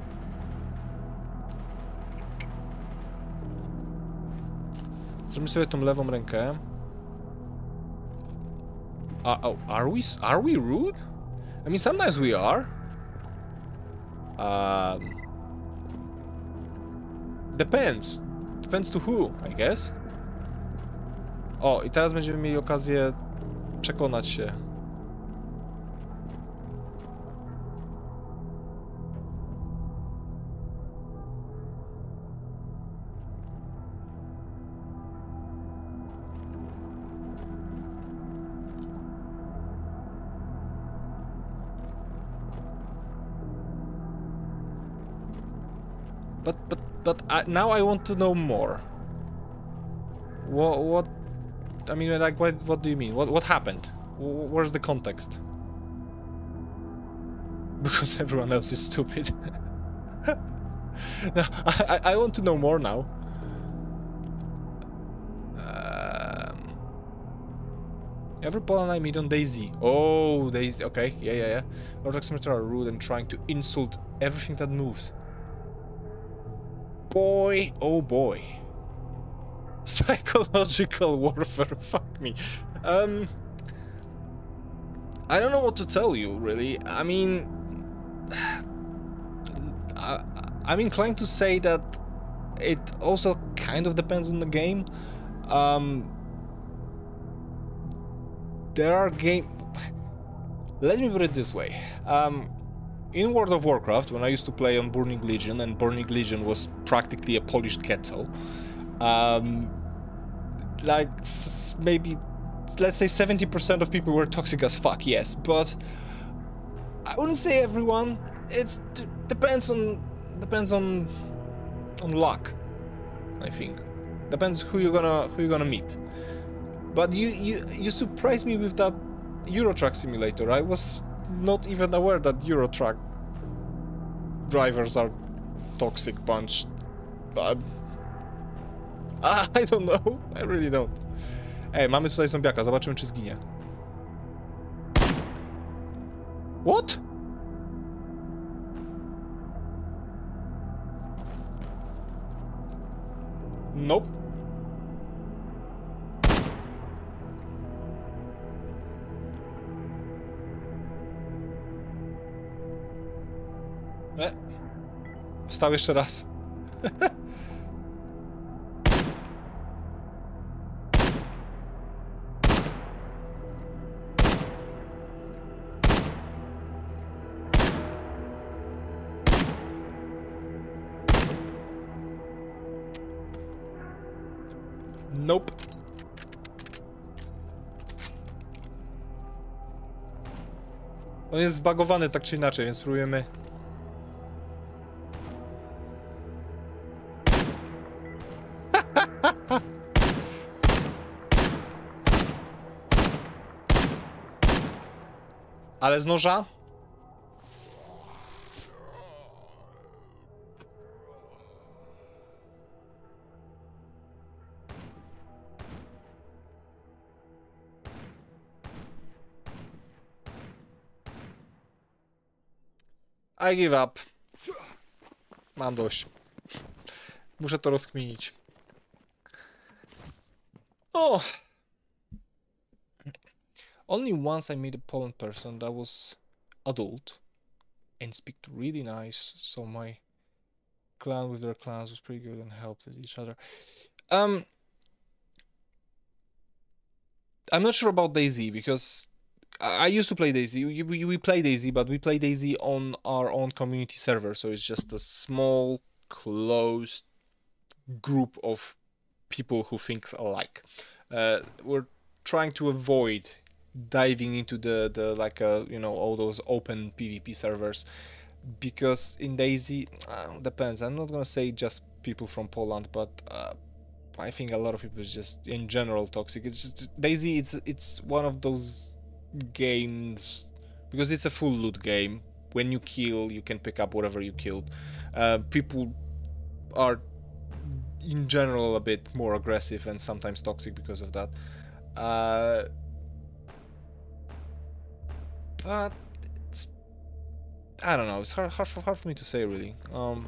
Zrobimy sobie tą lewą rękę. Uh, oh, are we are we rude? I mean, sometimes we are. Um, depends. Depends to who, I guess. O, i teraz będziemy mieli okazję przekonać się. But but but I, now I want to know more. What what? I mean, like, what what do you mean? What what happened? W where's the context? Because everyone else is stupid. No, I I want to know more now. Um, every Poland I meet on DayZ. Oh, DayZ. Okay, yeah, yeah, yeah. Orthodox are rude and trying to insult everything that moves. Boy, oh boy. Psychological warfare, fuck me. Um, I don't know what to tell you, really. I mean, I, I'm inclined to say that it also kind of depends on the game. Um, there are game... Let me put it this way. Um, In World of Warcraft, when I used to play on Burning Legion, and Burning Legion was practically a polished kettle, um, like s maybe, let's say seventy percent of people were toxic as fuck, yes, but I wouldn't say everyone. It's depends on depends on on luck, I think. Depends who you're gonna who you're gonna meet. But you you you surprised me with that Euro Truck Simulator. I was not even aware that Euro Truck drivers are toxic bunch. But I don't know. I really don't. Ej, mamy tutaj zombiaka. Zobaczymy, czy zginie. What? Nope. Dostał jeszcze raz. Nope. On jest zbagowany tak czy inaczej, więc spróbujemy. Ale z noża? I give up. Mam dość. Muszę to rozkminić. O! Only once I made a Poland person that was adult and speak really nice, so my clan with their clans was pretty good and helped each other. Um, I'm not sure about DayZ because I used to play DayZ. We, we, we play DayZ, but we play DayZ on our own community server, so it's just a small, closed group of people who think alike. Uh, we're trying to avoid diving into the the like uh, you know, all those open PvP servers, because in DayZ uh, depends. I'm not gonna say just people from Poland, but uh, I think a lot of people is just in general toxic. It's just DayZ. It's it's one of those games because it's a full loot game. When you kill, you can pick up whatever you killed. Uh, people are in general a bit more aggressive and sometimes toxic because of that. Uh, but it's, I don't know. It's hard, hard, for, hard for me to say really. Um,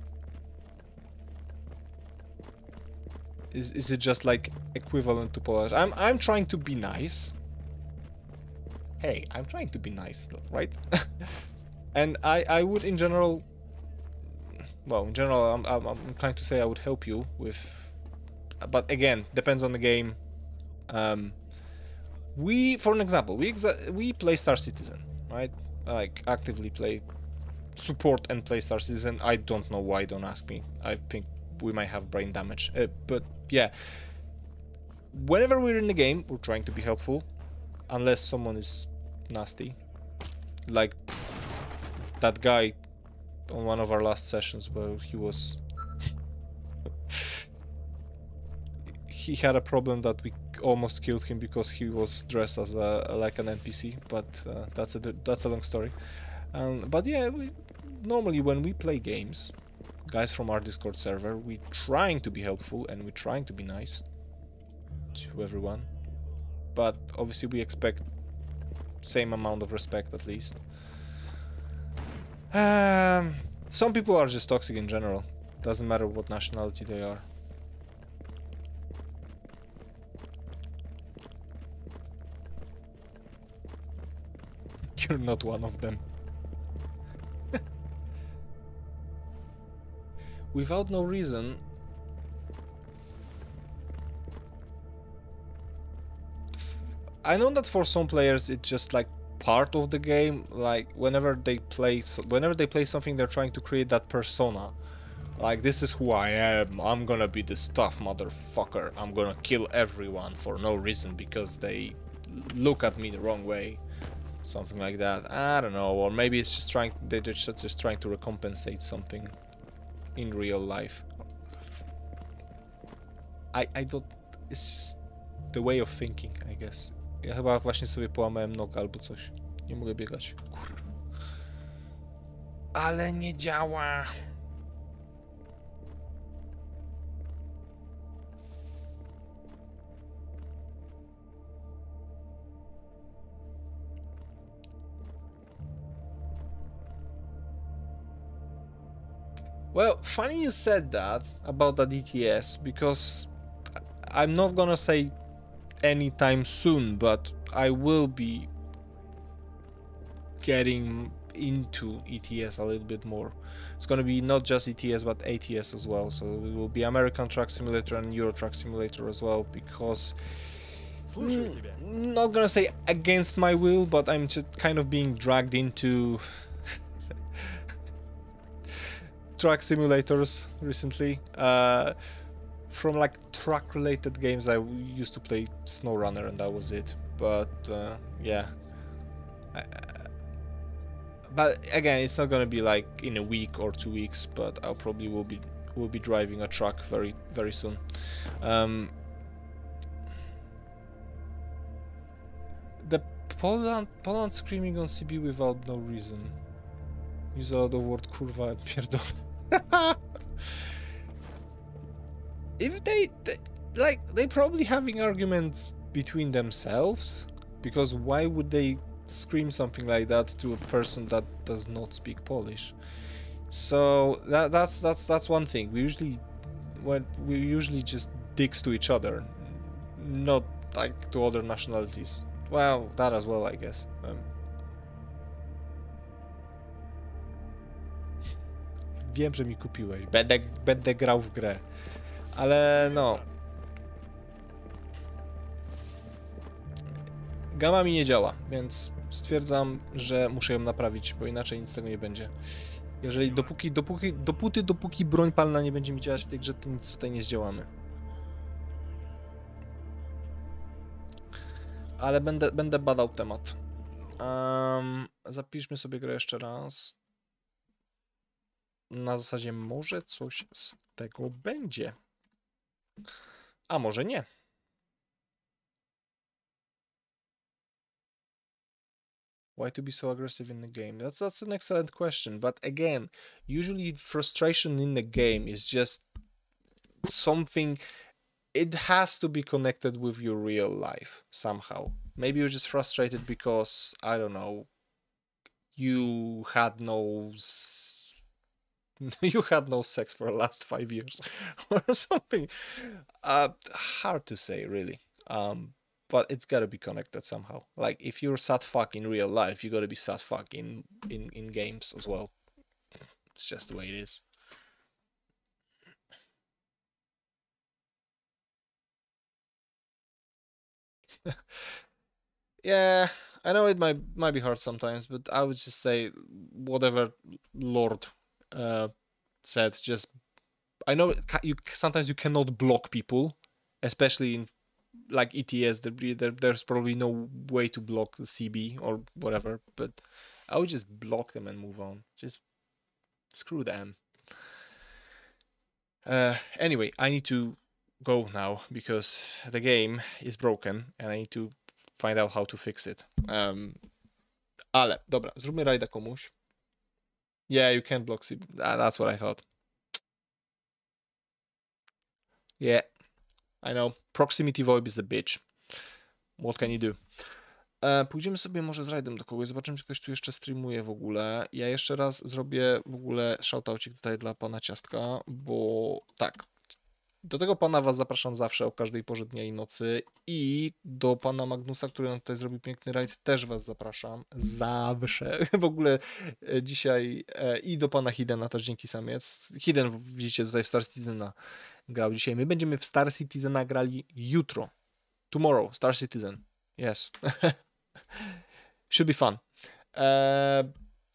is is it just like equivalent to Polish? I'm I'm trying to be nice. Hey, I'm trying to be nice, right? And I, I would in general, well, in general, I'm, I'm, I'm inclined to say I would help you with, but again, depends on the game. Um, we, for an example, we exa we play Star Citizen, right? Like, actively play, support and play Star Citizen. I don't know why, don't ask me. I think we might have brain damage. Uh, but, yeah. Whenever we're in the game, we're trying to be helpful. Unless someone is nasty, like that guy on one of our last sessions where he was he had a problem that we almost killed him because he was dressed as a like an N P C, but uh, that's a that's a long story. Um, but yeah, we, normally when we play games, guys from our Discord server, we trying to be helpful and we're trying to be nice to everyone, but obviously we expect same amount of respect at least. Um, some people are just toxic in general. Doesn't matter what nationality they are. You're not one of them. Without no reason. I know that for some players it's just like part of the game. Like whenever they play, whenever they play something, they're trying to create that persona. Like, this is who I am. I'm gonna be this tough motherfucker. I'm gonna kill everyone for no reason because they look at me the wrong way. Something like that. I don't know. Or maybe it's just trying. They're just, just trying to recompensate something in real life. I I don't. It's just the way of thinking, I guess. Ja chyba właśnie sobie połamałem nogę albo coś. Nie mogę biegać. Kurwa. Ale nie działa. Well, funny you said that about the D T S, because I'm not gonna say anytime soon, but I will be getting into E T S a little bit more. It's going to be not just E T S but A T S as well. So it will be American Truck Simulator and Euro Truck Simulator as well, because Слушаю тебя. not gonna say against my will, but I'm just kind of being dragged into truck simulators recently. Uh, from like truck related games, I used to play SnowRunner and that was it. But uh, yeah. I, but again, it's not gonna be like in a week or two weeks, but I probably will be will be driving a truck very very soon. Um, the Poland Poland screaming on C B without no reason. Use a lot of word kurwa and pierdol. If they, they like they probably having arguments between themselves, because why would they scream something like that to a person that does not speak Polish? So that that's that's that's one thing. We usually when we usually just dicks to each other, not like to other nationalities. Well, that as well, I guess. Um, Wiem, że mi kupiłeś. Będę, będę grał w grę. Ale no. Gama mi nie działa, więc stwierdzam, że muszę ją naprawić, bo inaczej nic z tego nie będzie. Jeżeli dopóki, dopóki, dopóty, dopóki broń palna nie będzie mi działać w tej grze, to nic tutaj nie zdziałamy. Ale będę, będę badał temat. Um, zapiszmy sobie grę jeszcze raz. Na zasadzie może coś z tego będzie. A może nie. Why to be so aggressive in the game? That's that's an excellent question. But again, usually frustration in the game is just something. It has to be connected with your real life somehow. Maybe you're just frustrated because, I don't know, you had no s you had no sex for the last five years or something. Uh, hard to say, really. Um, but it's gotta be connected somehow. Like if you're sad fuck in real life, you gotta be sad fuck in in in games as well. It's just the way it is. Yeah, I know it might might be hard sometimes, but I would just say whatever Lord uh, said. Just I know it ca- you sometimes you cannot block people, especially in like E T S. There, there there's probably no way to block the C B or whatever. But I would just block them and move on. Just screw them. Uh, anyway, I need to go now because the game is broken and I need to find out how to fix it. Um, ale, dobra, zróbmy rajda komuś. Yeah, you can't block C B. Ah, that's what I thought. Yeah, I know. Proximity VoIP is a bitch. What can you do? E, pójdziemy sobie może z rajdem do kogoś, zobaczymy, czy ktoś tu jeszcze streamuje w ogóle. Ja jeszcze raz zrobię w ogóle shoutoucik tutaj dla pana Ciastka, bo tak, do tego pana was zapraszam zawsze o każdej porze dnia i nocy i do pana Magnusa, który nam tutaj zrobił piękny rajd, też was zapraszam zawsze. W ogóle e, dzisiaj e, i do pana Hidena też dzięki samiec. Hiden widzicie tutaj w Star Citizena grał dzisiaj. My będziemy w Star Citizena grali jutro. Tomorrow, Star Citizen. Yes. Should be fun. Eee...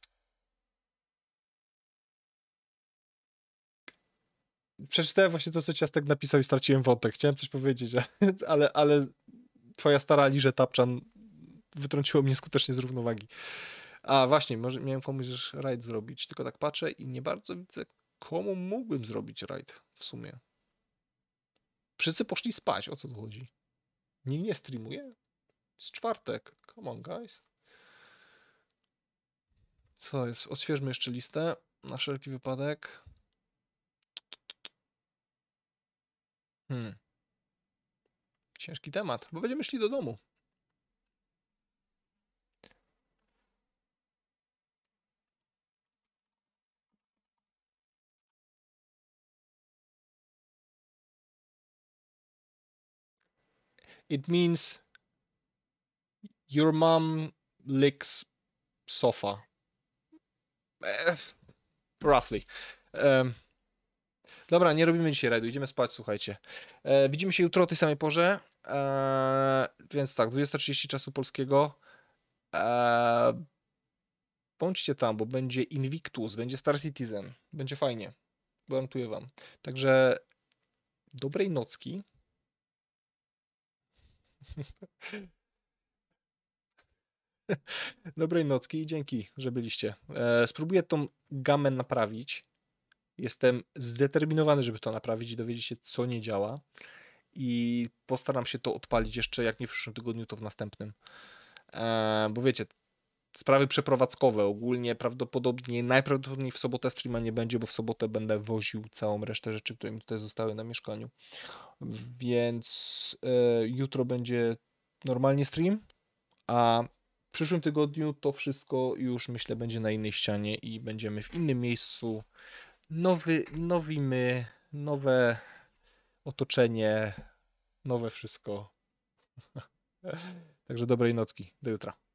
Przeczytałem właśnie to, co Ciastek napisał i straciłem wątek. Chciałem coś powiedzieć, ale, ale twoja stara Liże Tapczan wytrąciło mnie skutecznie z równowagi. A właśnie, może miałem komuś rajd zrobić, tylko tak patrzę i nie bardzo widzę, komu mógłbym zrobić rajd w sumie. Wszyscy poszli spać, o co tu chodzi? Nikt nie streamuje? Jest czwartek. Come on, guys. Co jest? Odświeżmy jeszcze listę na wszelki wypadek. Hmm. Ciężki temat, bo będziemy szli do domu. It means your mom licks sofa. E, roughly. E, dobra, nie robimy dzisiaj rajdu, idziemy spać, słuchajcie. E, widzimy się jutro o tej samej porze. E, więc tak, dwudziesta trzydzieści czasu polskiego. E, bądźcie tam, bo będzie Invictus, będzie Star Citizen. Będzie fajnie. Gwarantuję wam. Także dobrej nocki. Dobrej nocki i dzięki, że byliście. E, spróbuję tą gamę naprawić. Jestem zdeterminowany, żeby to naprawić i dowiedzieć się, co nie działa. I postaram się to odpalić jeszcze, jak nie w przyszłym tygodniu, to w następnym. E, bo wiecie, sprawy przeprowadzkowe ogólnie prawdopodobnie, najprawdopodobniej w sobotę streama nie będzie, bo w sobotę będę woził całą resztę rzeczy, które mi tutaj zostały na mieszkaniu. Więc e, jutro będzie normalnie stream, a w przyszłym tygodniu to wszystko już myślę będzie na innej ścianie i będziemy w innym miejscu. Nowy, nowi my, nowe otoczenie, nowe wszystko. Także dobrej nocki, do jutra.